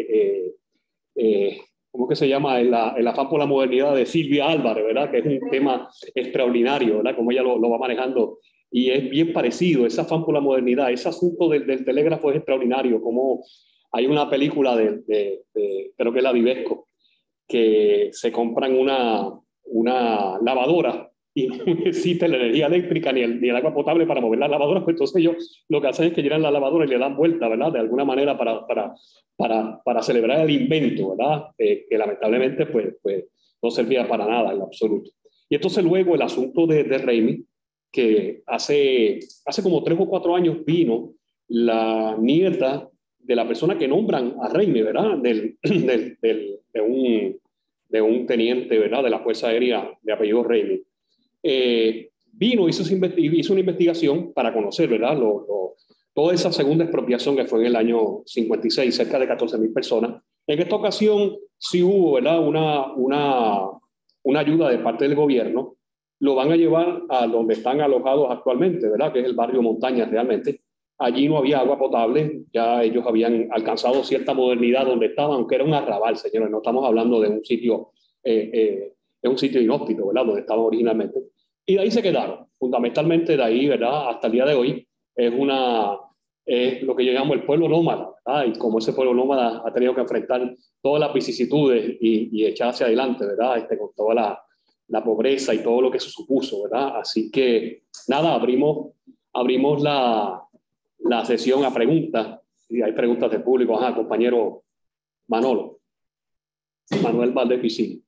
¿cómo que se llama? El afán por la modernidad de Silvia Álvarez, ¿verdad? Que es un tema extraordinario, ¿verdad? Como ella lo va manejando. Y es bien parecido, ese afán por la modernidad, ese asunto del telégrafo es extraordinario, como hay una película creo que es la Vivesco, que se compran una lavadora y no necesita la energía eléctrica ni el agua potable para mover la lavadora, pues entonces ellos lo que hacen es que llenan la lavadora y le dan vuelta, ¿verdad? De alguna manera para celebrar el invento, ¿verdad? Que lamentablemente pues no servía para nada en lo absoluto. Y entonces luego el asunto de Raimi, que hace como 3 o 4 años vino la nieta de la persona que nombran a Raimi, ¿verdad? De un teniente, ¿verdad? De la Fuerza Aérea de apellido Raimi. Vino, hizo una investigación para conocer, ¿verdad? Toda esa segunda expropiación que fue en el año 56, cerca de 14,000 personas. En esta ocasión sí hubo, ¿verdad? Una ayuda de parte del gobierno. Lo van a llevar a donde están alojados actualmente, ¿verdad? Que es el barrio Montañas realmente. Allí no había agua potable, ya ellos habían alcanzado cierta modernidad donde estaban, aunque era un arrabal, señores, no estamos hablando de un sitio inhóspito, ¿verdad? Donde estaban originalmente. Y de ahí se quedaron, fundamentalmente de ahí, ¿verdad? Hasta el día de hoy es lo que yo llamo el pueblo nómada, ¿verdad? Y como ese pueblo nómada ha tenido que enfrentar todas las vicisitudes y echar hacia adelante, ¿verdad? Con toda la pobreza y todo lo que eso supuso, ¿verdad? Así que, nada, abrimos la sesión a preguntas. Si hay preguntas del público, compañero Manolo. Manuel Valdés Piscini.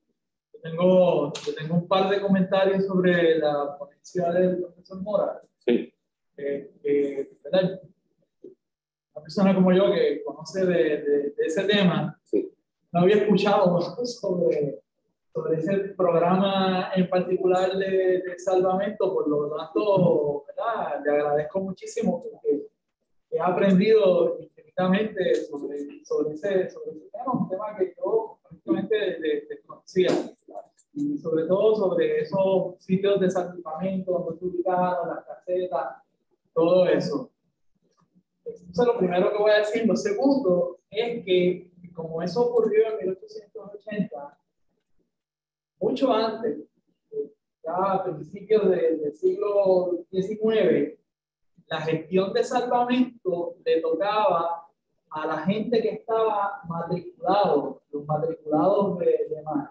Yo tengo un par de comentarios sobre la ponencia del profesor Mora. Sí. ¿Verdad? Una persona como yo que conoce de ese tema, sí, no había escuchado sobre ese programa en particular de salvamento, por lo tanto, ¿verdad? Le agradezco muchísimo porque he aprendido infinitamente sobre ese tema, un tema que yo prácticamente desconocía, y sobre todo sobre esos sitios de salvamento donde se ubicaron, las casetas, todo eso. Eso es lo primero que voy a decir. Lo segundo es que, como eso ocurrió en 1880, mucho antes, ya a principios del siglo XIX, la gestión de salvamento le tocaba a la gente que estaba matriculado, los matriculados de mar,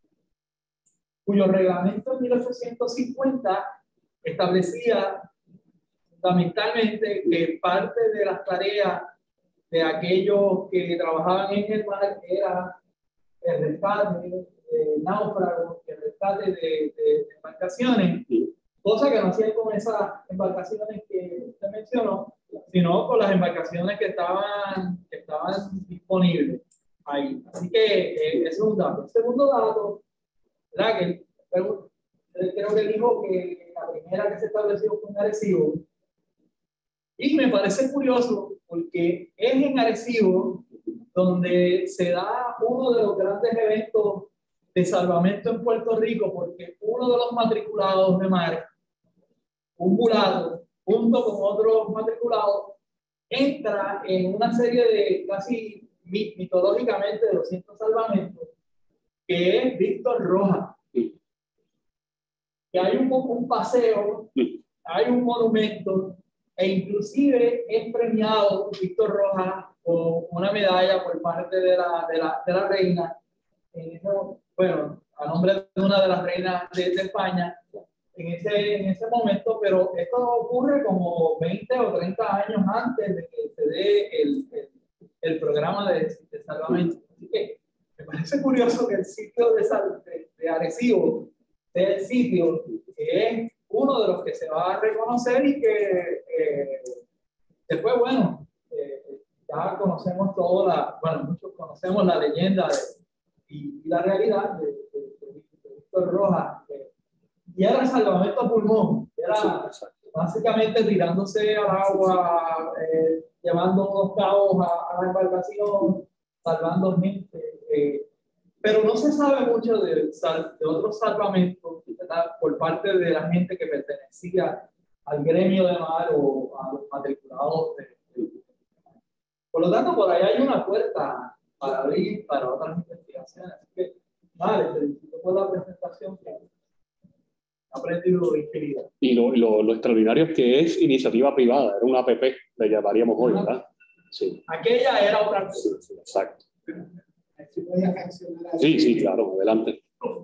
cuyo reglamento en 1850 establecía fundamentalmente que parte de las tareas de aquellos que trabajaban en el mar era el rescate de náufragos, el rescate de embarcaciones, cosa que no hacían con esas embarcaciones que usted mencionó, sino con las embarcaciones que estaban disponibles ahí. Así que ese es un dato. El segundo dato, ¿verdad? Que creo que dijo que la primera que se estableció fue en Arecibo. Y me parece curioso porque es en Arecibo donde se da uno de los grandes eventos de salvamento en Puerto Rico, porque uno de los matriculados de mar, un mulato, junto con otros matriculados, entra en una serie de casi mitológicamente de 200 salvamentos, que es Víctor Rojas. Que hay un paseo, hay un monumento, e inclusive es premiado Víctor Rojas con una medalla por parte de la reina, bueno, a nombre de una de las reinas de España en ese momento, pero esto ocurre como 20 o 30 años antes de que se dé el programa de salvamento. Así que me parece curioso que el sitio de Arecibo sea el sitio que es uno de los que se va a reconocer y que después, bueno, ya conocemos muchos conocemos la leyenda y la realidad de Víctor Rojas. y era el salvamento a pulmón. Era básicamente tirándose al agua, llevando unos cabos a la embarcación, salvando gente. Pero no se sabe mucho de otros salvamentos, ¿verdad?, por parte de la gente que pertenecía al gremio de mar o a los matriculados. Por lo tanto, por ahí hay una puerta para abrir para otras investigaciones. Así que, vale, felicito por la presentación que ha aprendido infinidad. Y lo extraordinario es que es iniciativa privada, era una APP, le llamaríamos hoy, ¿verdad? Sí. Aquella era otra cosa. Sí, sí, exacto. Sí, sí, claro, adelante.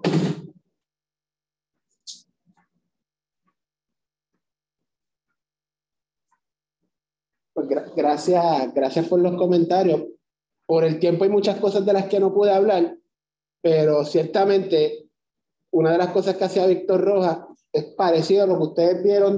Pues gracias por los comentarios. Por el tiempo hay muchas cosas de las que no pude hablar, pero ciertamente una de las cosas que hacía Víctor Rojas es parecido a lo que ustedes vieron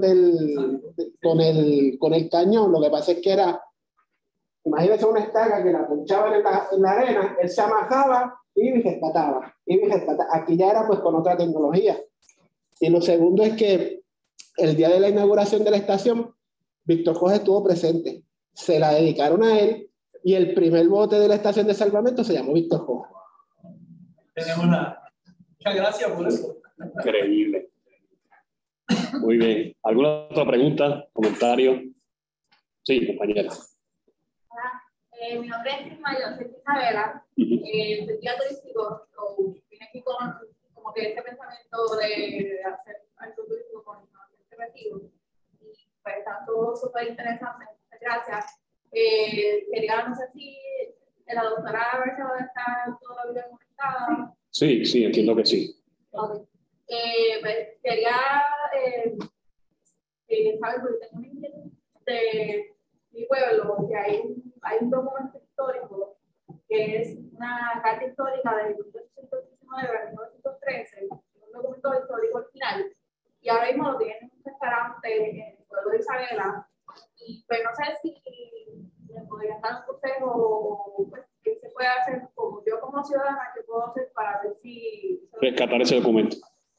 con el cañón. Lo que pasa es que era, imagínense una estaca que la punchaban en la arena, él se amajaba y rescataba. Aquí ya era pues con otra tecnología. Y lo segundo es que el día de la inauguración de la estación, Víctor Rojas estuvo presente. Se la dedicaron a él y el primer bote de la estación de salvamento se llamó Víctor Rojas. Tenemos nada. Muchas gracias por eso. Increíble. Muy bien. ¿Alguna otra pregunta, comentario? Sí, compañera. Hola, mi nombre es Ismael, soy Isabela. Soy guía turístico, vine aquí con como que ese pensamiento de hacer algo turístico con información recibo. Y pues está todo súper interesante. Muchas gracias. Quería, no sé si la doctora Bercelo está todavía conectada. Sí, sí, entiendo que sí. Okay. Pues quería saber, porque tengo una inquietud de mi pueblo, que hay un documento histórico que es una carta histórica de 1819 a 1913, un documento histórico original, y ahora mismo lo tienen en un restaurante en el pueblo de Isabela, y pues no sé si me podrían dar un consejo, pues, qué se puede hacer, como yo como ciudadana, qué puedo hacer para ver si... Rescatar ese documento.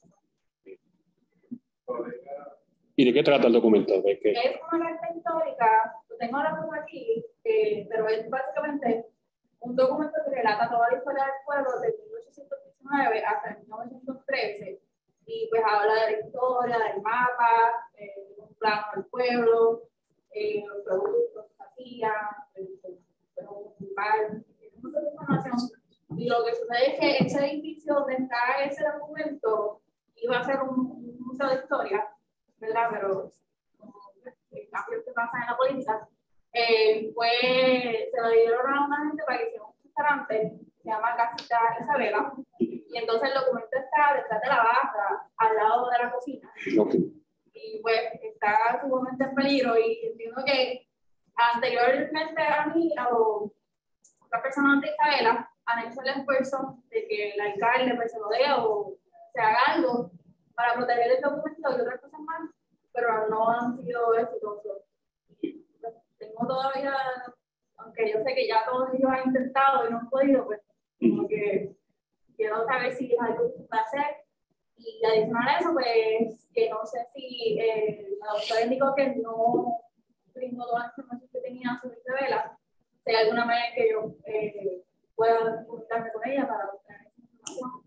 ¿Y de qué trata el documento? ¿De qué? Es una carta histórica, lo tengo ahora mismo aquí, pero es básicamente un documento que relata toda la historia del pueblo de 1819 hasta 1913, y pues habla de la historia, del mapa, un plano del pueblo, los productos que se hacían, mucha información. Y lo que sucede es que ese edificio donde está ese documento iba a ser un museo de historia, ¿verdad? Pero el cambio que pasa en la política, se lo dieron a una gente para que hiciera un restaurante, se llama Casita Isabela, y entonces el documento está detrás de la barra, al lado de la cocina. Okay. Y pues está sumamente en peligro, y entiendo que anteriormente a mí, a otra persona de Isabela, han hecho el esfuerzo de que el alcalde pues, se lo dé o se haga algo para proteger el documento y otras cosas más, pero no han sido exitosos. Tengo todavía, aunque yo sé que ya todos ellos han intentado y no han podido, pues como que quiero saber si es algo que se puede hacer. Y adicional a eso, pues que no sé si la doctora indicó que no brindó toda la información que tenía sobre Isabela, si hay alguna manera que yo pueda comunicarme con ella para obtener esa información.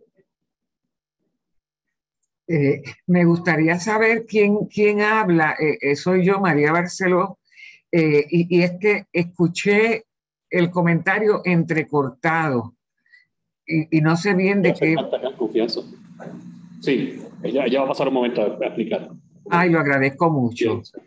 Me gustaría saber quién habla. Soy yo, María Barceló, y es que escuché el comentario entrecortado y no sé bien de qué. Confianza. Sí, ella va a pasar un momento a explicar. Ay, lo agradezco mucho. Sí.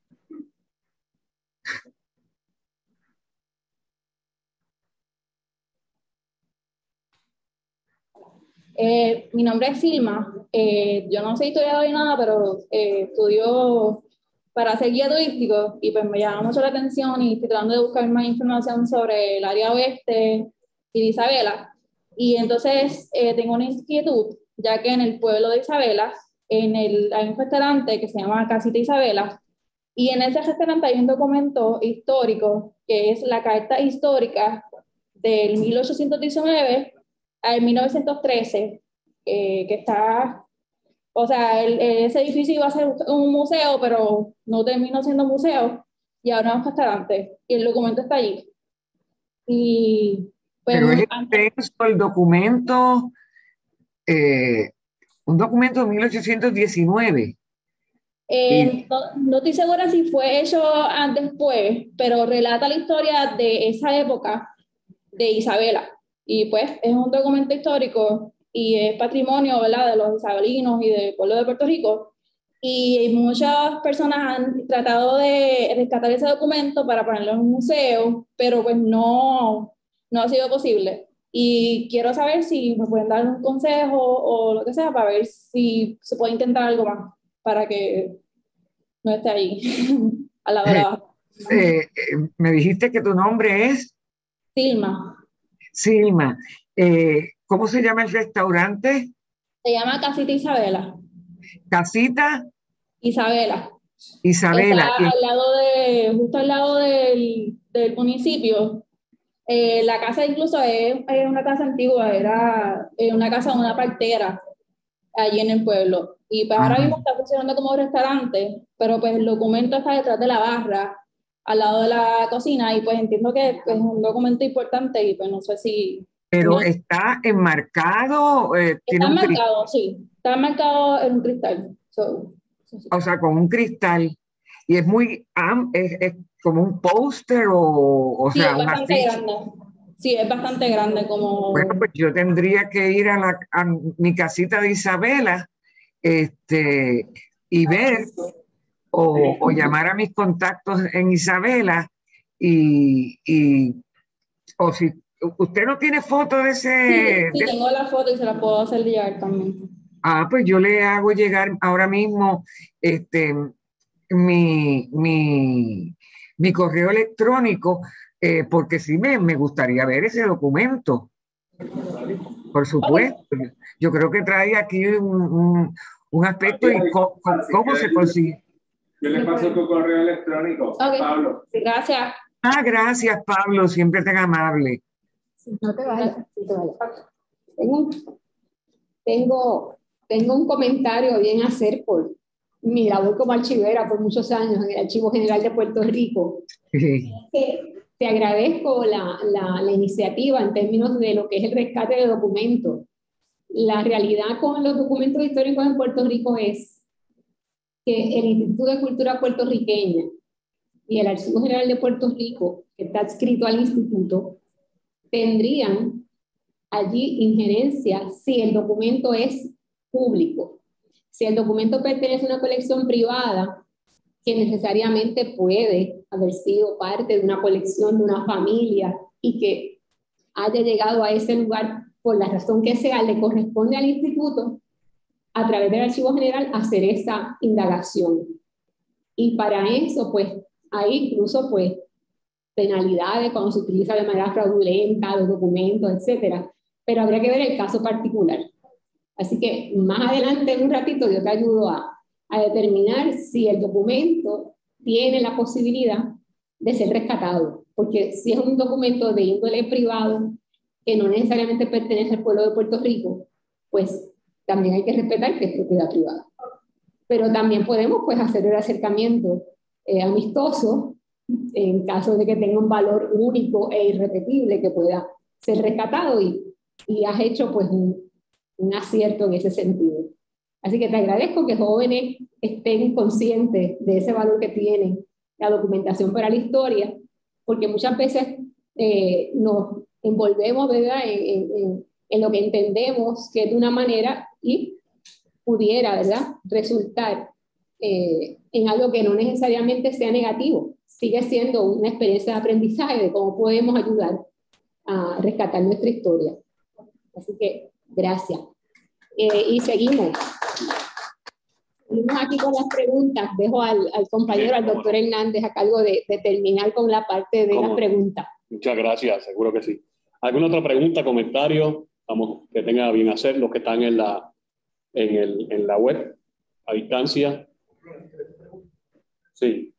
Mi nombre es Silma. Yo no soy historiadora ni nada, pero estudio para ser guía turístico y pues me llama mucho la atención y estoy tratando de buscar más información sobre el área oeste y de Isabela. Y entonces tengo una inquietud, ya que en el pueblo de Isabela hay un restaurante que se llama Casita Isabela, y en ese restaurante hay un documento histórico que es la carta histórica del 1819 al 1913, que está O sea, ese edificio iba a ser un museo, pero no terminó siendo museo y ahora es un restaurante y el documento está allí. Y pues, Pero es extenso el documento, un documento de 1819. no estoy segura si fue hecho después, pero relata la historia de esa época de Isabela. Y pues es un documento histórico y es patrimonio, ¿verdad?, de los isabelinos y del pueblo de Puerto Rico. Y muchas personas han tratado de rescatar ese documento para ponerlo en un museo, pero pues no ha sido posible. Y quiero saber si me pueden dar un consejo o lo que sea para ver si se puede intentar algo más para que no esté ahí a la hora. Me dijiste que tu nombre es Silma. Silma. ¿Cómo se llama el restaurante? Se llama Casita Isabela. Casita Isabela. Isabela. Está justo al lado del municipio. La casa incluso es una casa antigua, era una casa de una partera allí en el pueblo. Y pues ahora mismo está funcionando como restaurante, pero pues el documento está detrás de la barra, al lado de la cocina, y pues entiendo que es un documento importante y pues no sé si... Pero está enmarcado. Está enmarcado, sí. Está enmarcado en un cristal. O sea, con un cristal. Y es muy, es como un póster o sí, sea, es bastante grande. Sí, es bastante grande como... Bueno, pues yo tendría que ir a mi casita de Isabela y ver o llamar a mis contactos en Isabela o si usted no tiene foto de ese... Sí, tengo la foto y se la puedo hacer llegar también. Pues yo le hago llegar ahora mismo mi correo electrónico porque sí me gustaría ver ese documento. Por supuesto. Okay. Yo creo que trae aquí un aspecto y cómo se consigue. Yo le paso tu correo electrónico, okay. Pablo. Sí, gracias. Gracias, Pablo, siempre tan amable. No te vayas, no te vayas. Tengo un comentario bien a hacer por mi labor como archivera por muchos años en el Archivo General de Puerto Rico. Sí. Te agradezco la iniciativa en términos de lo que es el rescate de documentos. La realidad con los documentos históricos en Puerto Rico es que el Instituto de Cultura Puertorriqueña y el Archivo General de Puerto Rico, que está adscrito al instituto, tendrían allí injerencia si el documento es público. Si el documento pertenece a una colección privada, que necesariamente puede haber sido parte de una colección de una familia y que haya llegado a ese lugar por la razón que sea, le corresponde al instituto, a través del Archivo General, hacer esa indagación. Y para eso, pues, hay incluso, pues, penalidades cuando se utiliza de manera fraudulenta los documentos, etcétera. Pero habría que ver el caso particular. Así que más adelante, en un ratito, yo te ayudo a determinar si el documento tiene la posibilidad de ser rescatado. Porque si es un documento de índole privado, que no necesariamente pertenece al pueblo de Puerto Rico, pues también hay que respetar que es propiedad privada. Pero también podemos, pues, hacer el acercamiento amistoso en caso de que tenga un valor único e irrepetible que pueda ser rescatado y has hecho, pues, un acierto en ese sentido. Así que te agradezco que jóvenes estén conscientes de ese valor que tiene la documentación para la historia, porque muchas veces nos envolvemos, ¿verdad?, en lo que entendemos que es de una manera y pudiera, ¿verdad?, resultar en algo que no necesariamente sea negativo. Sigue siendo una experiencia de aprendizaje de cómo podemos ayudar a rescatar nuestra historia. Así que gracias. Y seguimos. Seguimos aquí con las preguntas. Dejo al compañero, al doctor Hernández, a cargo de terminar con la parte de las preguntas. Muchas gracias, seguro que sí. ¿Alguna otra pregunta, comentario? Vamos, que tenga bien hacer los que están en la web, a distancia. Sí.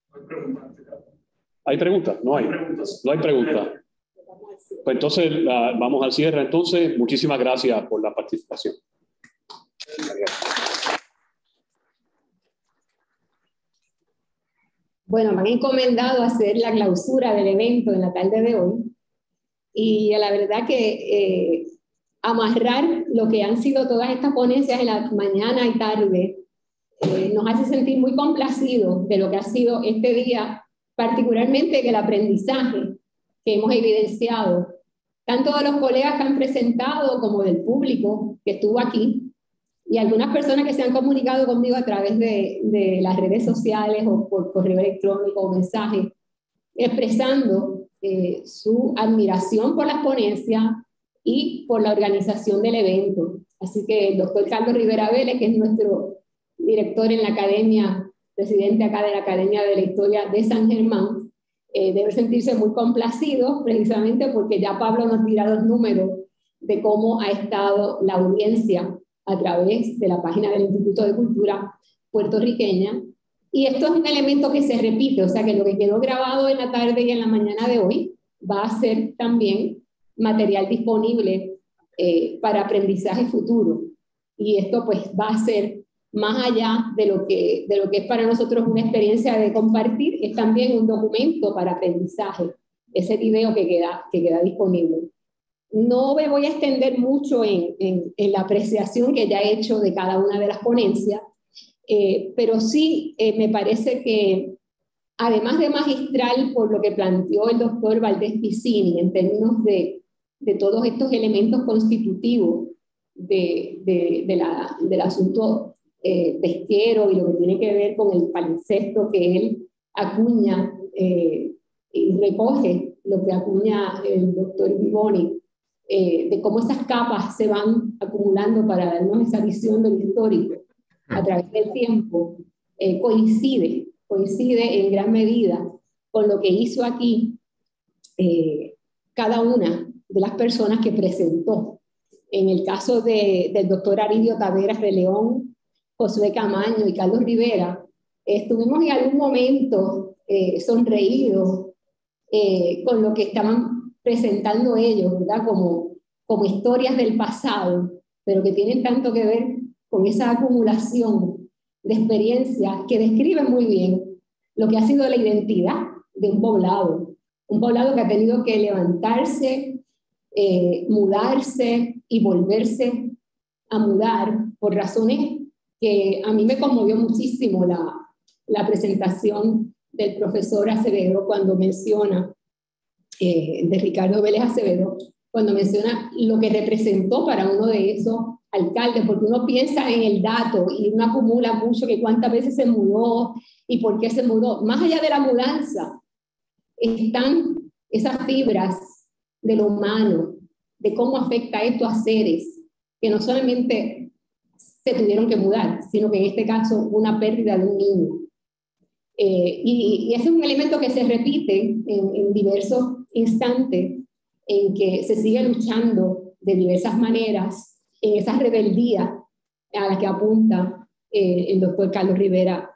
¿Hay preguntas? No hay. No hay preguntas. Pues entonces, vamos al cierre. Entonces, muchísimas gracias por la participación. Gracias. Bueno, me han encomendado hacer la clausura del evento en la tarde de hoy y la verdad que amarrar lo que han sido todas estas ponencias en la mañana y tarde nos hace sentir muy complacidos de lo que ha sido este día, particularmente el aprendizaje que hemos evidenciado, tanto de los colegas que han presentado como del público que estuvo aquí, y algunas personas que se han comunicado conmigo a través de las redes sociales o por correo electrónico o mensaje, expresando su admiración por las ponencias y por la organización del evento. Así que el doctor Carlos Rivera Vélez, que es nuestro director en la academia, presidente acá de la Academia de la Historia de San Germán, debe sentirse muy complacido precisamente porque ya Pablo nos dirá los números de cómo ha estado la audiencia a través de la página del Instituto de Cultura puertorriqueña. Y esto es un elemento que se repite, o sea que lo que quedó grabado en la tarde y en la mañana de hoy va a ser también material disponible para aprendizaje futuro. Y esto pues va a ser más allá de lo que es para nosotros una experiencia de compartir, es también un documento para aprendizaje, ese video que queda disponible. No me voy a extender mucho en la apreciación que ya he hecho de cada una de las ponencias, pero sí me parece que, además de magistral por lo que planteó el doctor Valdés Piscini en términos de todos estos elementos constitutivos del asunto pesquero y lo que tiene que ver con el palincesto que él acuña y recoge lo que acuña el doctor Vivoni, de cómo esas capas se van acumulando para darnos esa visión del histórico a través del tiempo, coincide en gran medida con lo que hizo aquí cada una de las personas que presentó. En el caso del doctor Aridio Taveras de León, Josué Camaño y Carlos Rivera, estuvimos en algún momento sonreídos con lo que estaban presentando ellos, ¿verdad? Como historias del pasado, pero que tienen tanto que ver con esa acumulación de experiencias que describen muy bien lo que ha sido la identidad de un poblado que ha tenido que levantarse, mudarse y volverse a mudar por razones que a mí me conmovió muchísimo la presentación del profesor Acevedo cuando menciona, de Ricardo Vélez Acevedo, cuando menciona lo que representó para uno de esos alcaldes, porque uno piensa en el dato y uno acumula mucho que cuántas veces se mudó y por qué se mudó. Más allá de la mudanza están esas fibras de lo humano, de cómo afecta esto a seres que no solamente se tuvieron que mudar, sino que en este caso una pérdida de un niño. Y ese es un elemento que se repite en diversos instantes en que se sigue luchando de diversas maneras en esa rebeldía a la que apunta el doctor Carlos Rivera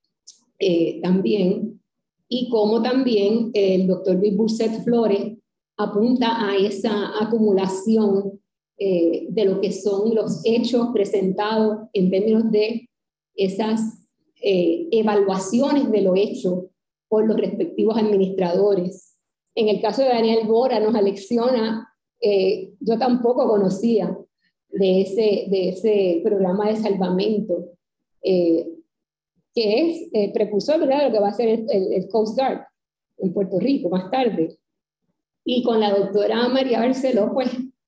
también, y como también el doctor Luis Burset Flores apunta a esa acumulación de lo que son los hechos presentados en términos de esas evaluaciones de lo hecho por los respectivos administradores. En el caso de Daniel Bora nos alecciona, yo tampoco conocía de ese programa de salvamento, que es precursor, ¿verdad?, de lo que va a ser el Coast Guard en Puerto Rico más tarde. Y con la doctora María Barceló, pues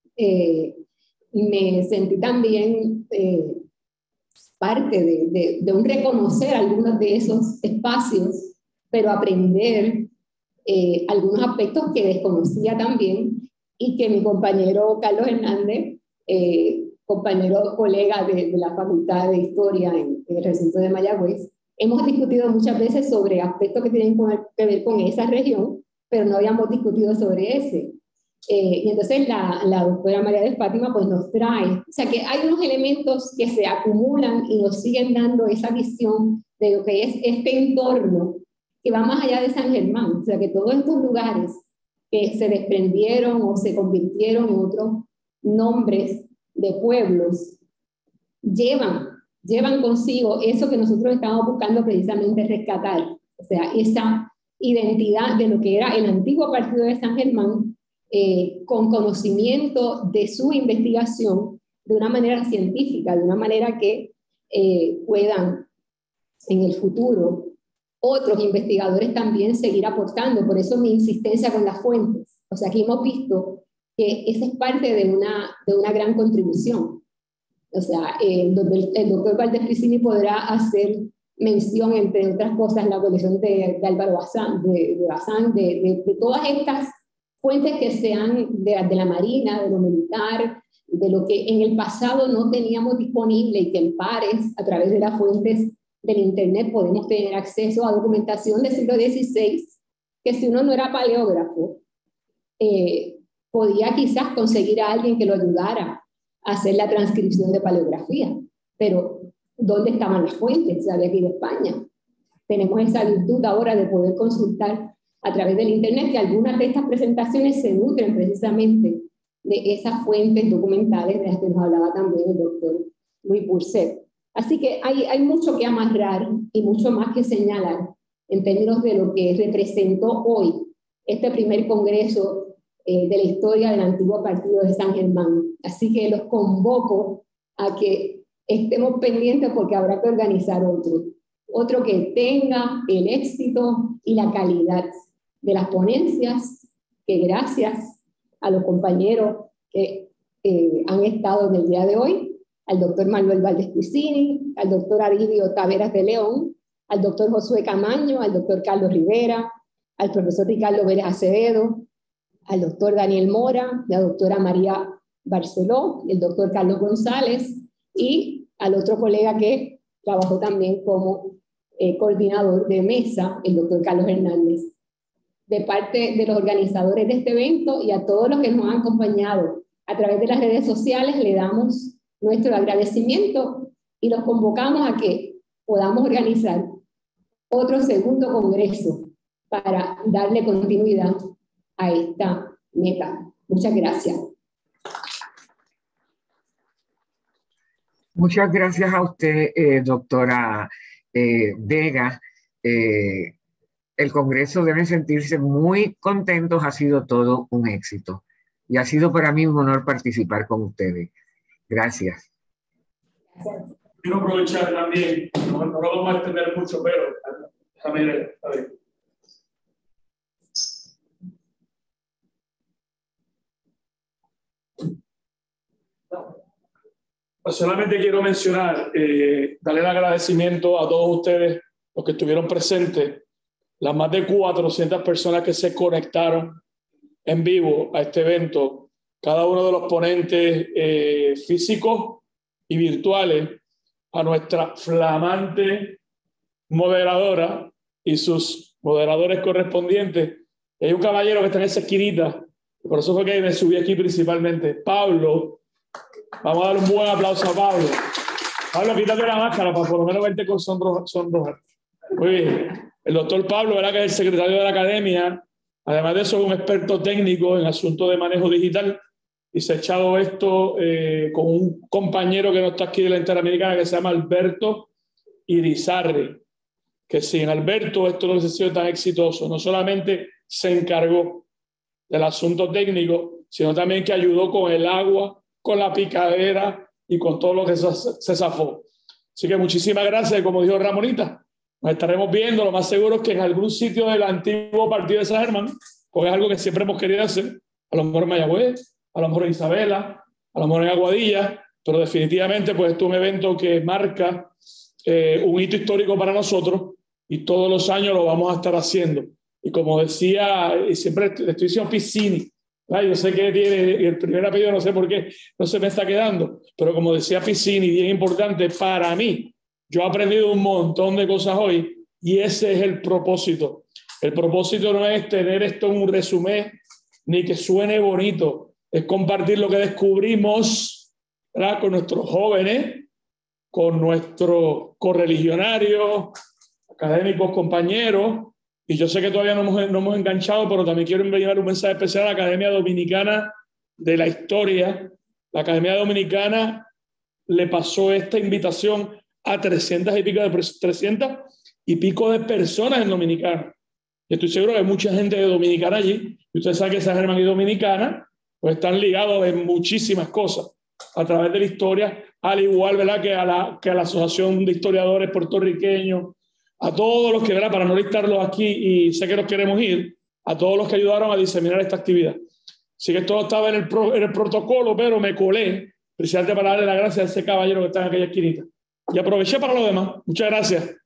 me sentí también parte de un reconocer algunos de esos espacios, pero aprender algunos aspectos que desconocía también y que mi compañero Carlos Hernández, compañero colega de la Facultad de Historia en el recinto de Mayagüez, hemos discutido muchas veces sobre aspectos que tienen que ver con esa región, pero no habíamos discutido sobre ese. Y entonces la doctora María de Fátima pues nos trae, o sea que hay unos elementos que se acumulan y nos siguen dando esa visión de lo que es este entorno que va más allá de San Germán, o sea que todos estos lugares que se desprendieron o se convirtieron en otros nombres de pueblos, llevan consigo eso que nosotros estamos buscando precisamente rescatar, O sea, esa identidad de lo que era el antiguo partido de San Germán, con conocimiento de su investigación de una manera científica, de una manera que puedan en el futuro otros investigadores también seguir aportando. Por eso mi insistencia con las fuentes. O sea, aquí hemos visto que esa es parte de una gran contribución. O sea, el doctor Valdés Piscini podrá hacer mención, entre otras cosas, la colección de Álvaro Bazán, de todas estas fuentes que sean de la Marina, de lo militar, de lo que en el pasado no teníamos disponible y que en pares, a través de las fuentes del Internet, podemos tener acceso a documentación del siglo XVI, que si uno no era paleógrafo, podía quizás conseguir a alguien que lo ayudara a hacer la transcripción de paleografía. Pero, ¿dónde estaban las fuentes? Había que ir a España. Tenemos esa virtud ahora de poder consultar a través del Internet, que algunas de estas presentaciones se nutren precisamente de esas fuentes documentales de las que nos hablaba también el doctor Luis Burset. Así que hay mucho que amarrar y mucho más que señalar en términos de lo que representó hoy este primer congreso de la historia del antiguo partido de San Germán. Así que los convoco a que estemos pendientes porque habrá que organizar otro que tenga el éxito y la calidad de las ponencias, que gracias a los compañeros que han estado en el día de hoy, al doctor Manuel Valdés Piscini, al doctor Aridio Taveras de León, al doctor Josué Camaño, al doctor Carlos Rivera, al profesor Ricardo Vélez Acevedo, al doctor Daniel Mora, la doctora María Barceló, el doctor Carlos González y al otro colega que trabajó también como coordinador de mesa, el doctor Carlos Hernández. De parte de los organizadores de este evento y a todos los que nos han acompañado a través de las redes sociales, le damos nuestro agradecimiento y los convocamos a que podamos organizar otro segundo congreso para darle continuidad a esta meta. Muchas gracias. Muchas gracias a usted, doctora Vega. El Congreso debe sentirse muy contentos, ha sido todo un éxito. Y ha sido para mí un honor participar con ustedes. Gracias. Quiero aprovechar también, no lo vamos a extender mucho, pero déjame ver, a ver. Pues solamente quiero mencionar, darle el agradecimiento a todos ustedes, los que estuvieron presentes, las más de 400 personas que se conectaron en vivo a este evento, cada uno de los ponentes físicos y virtuales, a nuestra flamante moderadora y sus moderadores correspondientes. Hay un caballero que está en esa esquinita, por eso fue que me subí aquí principalmente, Pablo. Vamos a dar un buen aplauso a Pablo. Pablo, quítate la máscara para por lo menos verte con sonrojar. Muy bien. El doctor Pablo, ¿verdad?, que es el secretario de la academia. Además de eso, es un experto técnico en asuntos de manejo digital y se ha echado esto con un compañero que no está aquí de la Interamericana que se llama Alberto Irizarry, que sin Alberto esto no hubiese sido tan exitoso. No solamente se encargó del asunto técnico, sino también que ayudó con el agua, con la picadera y con todo lo que se zafó. Así que muchísimas gracias. Como dijo Ramonita, nos estaremos viendo. Lo más seguro es que en algún sitio del antiguo partido de San Germán, porque es algo que siempre hemos querido hacer, a lo mejor en Mayagüez, a lo mejor en Isabela, a lo mejor en Aguadilla, pero definitivamente pues esto es un evento que marca un hito histórico para nosotros y todos los años lo vamos a estar haciendo. Y como decía, y siempre le estoy diciendo Piscini, yo sé que tiene el primer apellido, no sé por qué no se me está quedando, pero como decía Piscini, bien importante para mí, yo he aprendido un montón de cosas hoy y ese es el propósito. El propósito no es tener esto en un resumen ni que suene bonito, es compartir lo que descubrimos, ¿verdad?, con nuestros jóvenes, con nuestros correligionarios, académicos, compañeros. Y yo sé que todavía no hemos enganchado, pero también quiero enviar un mensaje especial a la Academia Dominicana de la Historia. La Academia Dominicana le pasó esta invitación a 300 y pico de 300 y pico de personas en Dominicana. Y estoy seguro que hay mucha gente de Dominicana allí. Y ustedes saben que San Germán y Dominicana pues están ligados en muchísimas cosas a través de la historia, al igual, ¿verdad?, que a la Asociación de Historiadores Puertorriqueños, a todos los que, ¿verdad?, para no listarlos aquí, y sé que nos queremos ir, a todos los que ayudaron a diseminar esta actividad. Así que todo estaba en el protocolo, pero me colé precisamente para darle las gracias a ese caballero que está en aquella esquinita. Y aproveché para lo demás. Muchas gracias.